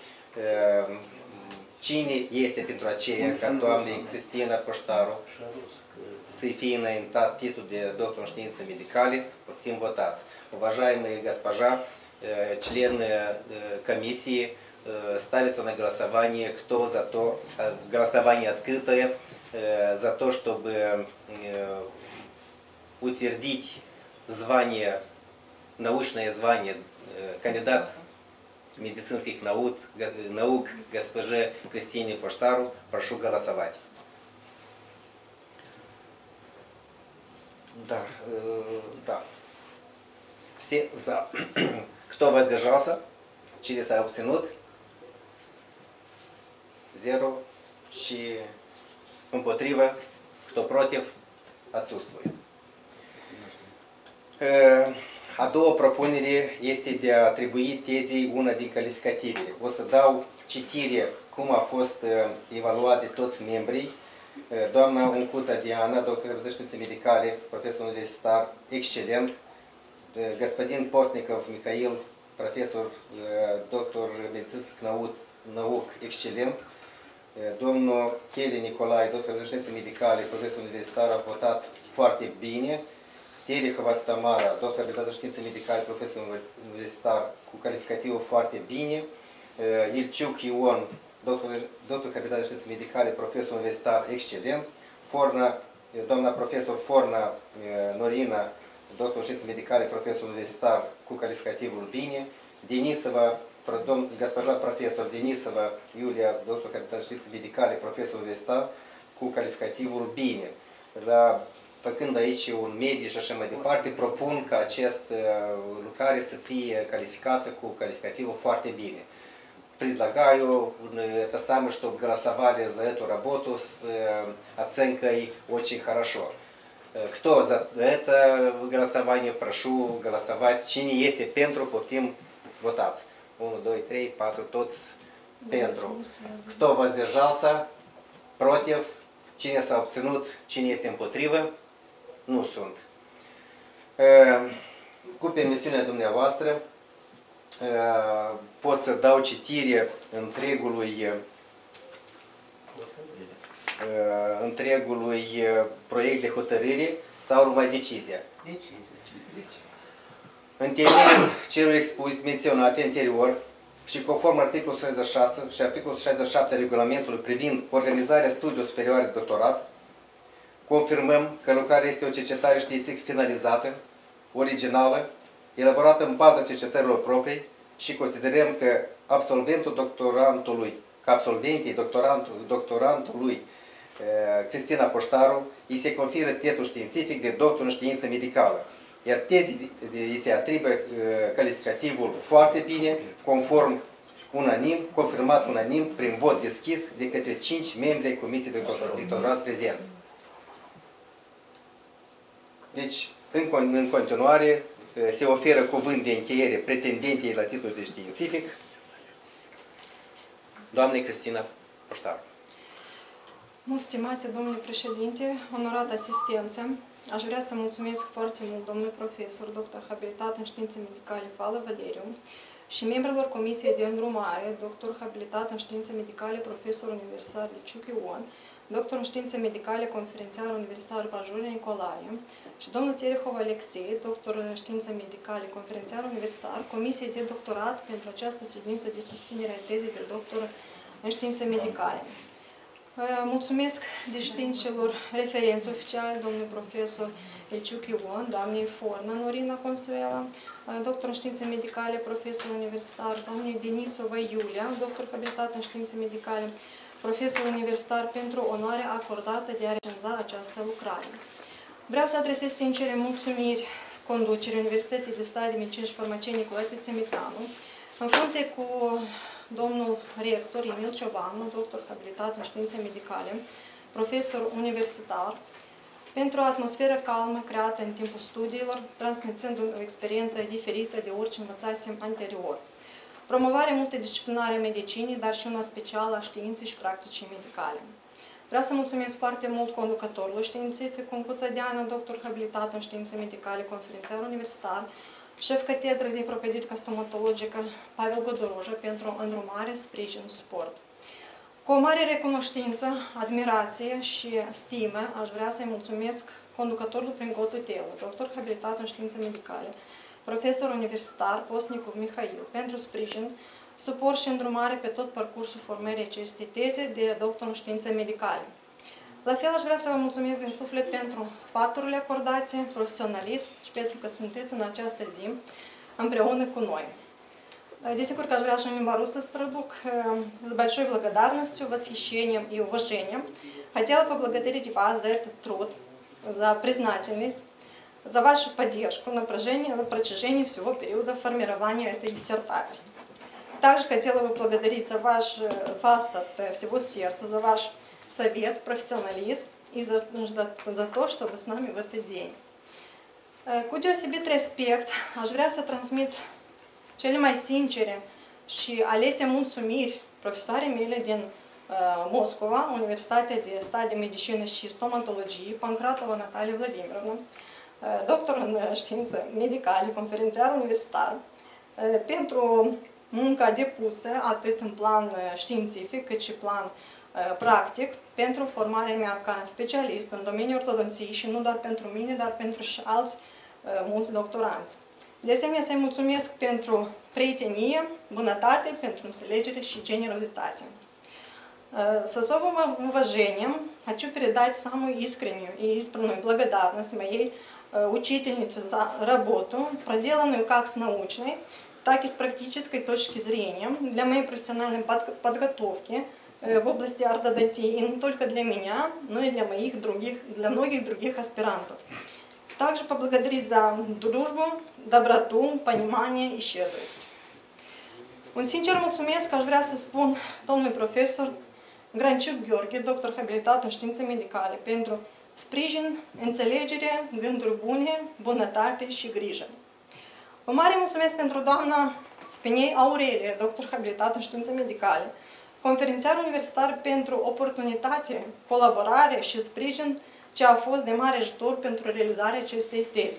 A: Cine este pentru aceea ca doamnei Cristina Poștaru să-i fie înaintat titlul de doctor în științe medicale, poftim votați. Уважаемые госпожа, член комиссии, ставится на голосование, кто за то, голосование открытое, за то, чтобы утвердить звание, научное звание кандидат медицинских наук, наук госпоже Кристине Поштару. Прошу голосовать. Да, да. Все за. Кто воздержался? Через а obținut? Zero. Și împotrivă? Кто против? Отсутствует. A doua propunere este de a atribui tezei una din calificativele. O să dau citire cum a fost evaluat de toți membrii. Doamna Uncuța Diana, doctor de științe medicale, profesor universitar, excelent. Господин Постников Михаил, profesor, doctor medicinsk nauk, nauk excelent, domnul Kelly Nicolae, doctor de științe medicale, profesor universitar, a votat foarte bine. Terehova Tamara, doctor de științe medicale, profesor universitar, cu calificativul foarte bine. Ilciuc Ion, doctor, doctor capital de științe medicale, profesor universitar, excelent. Forna, doamna profesor Forna Norina, doctor științe medicale, profesor universitar, cu calificativul bine. Denisova, domn, госпожа profesor Denisova Iulia, doctor capital de științe medicale, profesor universitar, cu calificativul bine. La, făcând aici un mediu și așa mai departe, propun ca această lucrare să fie calificată cu calificativul foarte bine. Предлагаю это самое, чтобы голосовали за эту работу с оценкой очень хорошо. Кто за это голосование, прошу голосовать. Cine este pentru, poftim, votați. unu, doi, trei, patru, toți pentru. Кто воздержался, против, cine s-a obținut, cine este împotrivă, nu sunt. Cu permisiunea dumneavoastră, pot să dau citire întregului, întregului proiect de hotărâre sau numai decizia. În temeiul celor expus menționate anterior și conform articolul șaizeci și șase și articolul șaizeci și șapte regulamentului privind organizarea studiilor superioare de doctorat, confirmăm că lucrarea este o cercetare științifică finalizată, originală, elaborată în baza cercetărilor proprii și considerăm că absolventul doctorantului, că absolventii doctorantului, doctorantului Cristina Poștaru îi se conferă titlul științific de doctor în știință medicală, iar tezii îi se atribuie calificativul foarte bine, conform unanim, confirmat unanim prin vot deschis de către cinci membri ai Comisiei de Doctorat prezenți. Deci, în continuare, se oferă cuvânt de încheiere pretendentei la titlul de științific, doamnei Cristina Poștaru.
B: Mult stimate domnule președinte, onorat asistență, aș vrea să mulțumesc foarte mult domnului profesor, doctor habilitat în științe medicale Fală Valeriu și membrilor Comisiei de Îndrumare, doctor habilitat în științe medicale, profesor universitar Ilciuc Ion, doctor în științe medicale, conferențiar universitar Bajulea Nicolae și domnul Terehov Alexei, doctor în științe medicale, conferențiar universitar, Comisiei de Doctorat pentru această ședință de susținere a tezei de doctor în științe medicale. Mulțumesc distinților referenți oficiali, domnul profesor Ilciuc Ion, doamnei Forna Norina Consuela, doctor în științe medicale, profesor universitar, doamnei Denisova Iulia, doctor habilitat în științe medicale, profesor universitar, pentru onoarea acordată de a recenza această lucrare. Vreau să adresez sincere mulțumiri conducerii Universității de Stat de Medicină și Farmacie Nicolae Testemițanu, în frunte cu domnul rector Emil Ciobanu, doctor habilitat în științe medicale, profesor universitar, pentru o atmosferă calmă creată în timpul studiilor, transmițând o experiență diferită de orice învățasem anterior. Promovarea multidisciplinare a medicinii, dar și una specială a științei și practicii medicale. Vreau să mulțumesc foarte mult conducătorului științific, Concuța Diana, doctor habilitat în științe medicale, conferențiar universitar, șef catedră de propeditică stomatologică Pavel Godoroja pentru îndrumare, sprijin, suport. Cu o mare recunoștință, admirație și stimă, aș vrea să-i mulțumesc conducătorului prin Gotutelu, doctor habilitat în științe medicale, profesor universitar Postnicov Mihail, pentru sprijin, suport și îndrumare pe tot parcursul formării acestei teze de doctor în științe medicale. La fel aș vrea să vă mulțumesc din suflet pentru sfaturile acordate, profesionalist și pentru că sunteți în această zi împreună cu noi. Desigur că aș vrea și în limba русская să traduc. С большой благодарностью, восхищением и уважением хотела поблагодарить вас за этот труд, за признательность, за вашу поддержку на протяжении, на протяжении всего периода формирования этой диссертации. Также хотела бы поблагодарить за ваш, вас от всего сердца, за ваш совет, профессионализм и за, за то, что вы с nami в этот день. Cu deosebit respect, aș vrea să transmit cele mai sincere și alese mulțumiri profesoarei mele din uh, Moscova, Universitatea de Stat de Medicină și Stomatologie, Pancratova Natalia Vladimirovna, uh, doctor în științe medicale, conferențiar universitar, pentru munca depusă, atât în plan științific, cât și plan practic, pentru formarea mea ca specialist în domeniul ortodonției și nu doar pentru mine, dar pentru și alți mulți doctoranți. De asemenea, să-i mulțumesc pentru prietenie, bunătate, pentru înțelegere și generozitate. С особым уважением хочу передать самую искреннюю и искреннюю благодарность моей учительнице за работу, проделанную как с научной, так и с практической точки зрения для моей профессиональной подготовки в области ортодонтии, и не только для меня, но и для моих других, для многих других аспирантов. Также поблагодарить за дружбу, доброту, понимание и щедрость. Un sincer mulțumesc aș vrea să spun domnului profesor Granciuc Gheorghe, doctor habilitat în științe medicale, pentru sprijin, înțelegere, gânduri bune, bunătate și grijă. O mare mulțumesc pentru doamna Spinei Aurelie, doctor habilitat în științe medicale, conferențiar universitar, pentru oportunitate, colaborare și sprijin ce a fost de mare ajutor pentru realizarea acestei teze.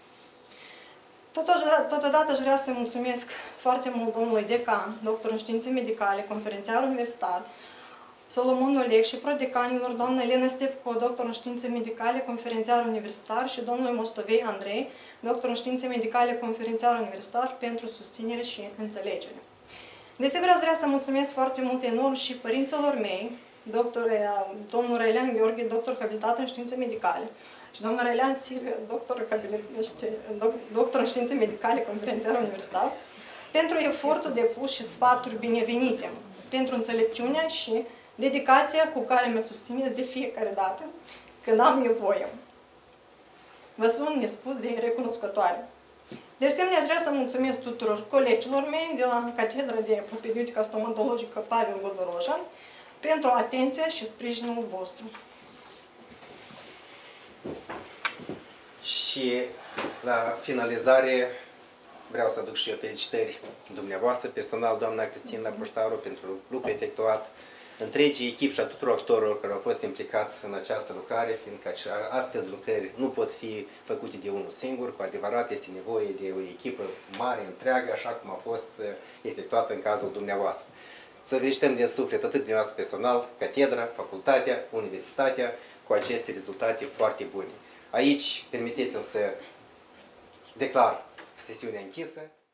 B: Totodată aș vrea să mulțumesc foarte mult domnului decan, doctor în științe medicale, conferențiar universitar, Solomon Oleg și prodecanilor, doamna Elena Stepco, doctor în științe medicale, conferențiar universitar, și domnului Mostovei Andrei, doctor în științe medicale, conferențiar universitar, pentru susținere și înțelegere. Desigur, aș vrea să mulțumesc foarte mult enorm și părinților mei, doctor, domnul Răilean Gheorghe, doctor habilitat în științe medicale, și doamna Răilean Silvia, doctor, doctor în științe medicale, conferențiar universitar, pentru efortul depus și sfaturi binevenite, pentru înțelepciunea și dedicația cu care mă susțineți de fiecare dată când am nevoie. Vă sunt nespus de recunoscătoare. De asemenea, aș vrea să mulțumesc tuturor colegilor mei de la Catedra de Propedeutică Stomatologică Pavel Godorojan pentru atenția și sprijinul vostru.
A: Și la finalizare vreau să aduc și eu felicitări dumneavoastră, personal, doamna Cristina Puștaru, pentru lucrul efectuat, întregii echip și a tuturor actorilor care au fost implicați în această lucrare, fiindcă astfel de lucrări nu pot fi făcute de unul singur, cu adevărat este nevoie de o echipă mare, întreagă, așa cum a fost efectuată în cazul dumneavoastră. Să felicităm din suflet atât dumneavoastră personal, catedra, facultatea, universitatea, cu aceste rezultate foarte bune. Aici, permiteți-mi să declar sesiunea închisă.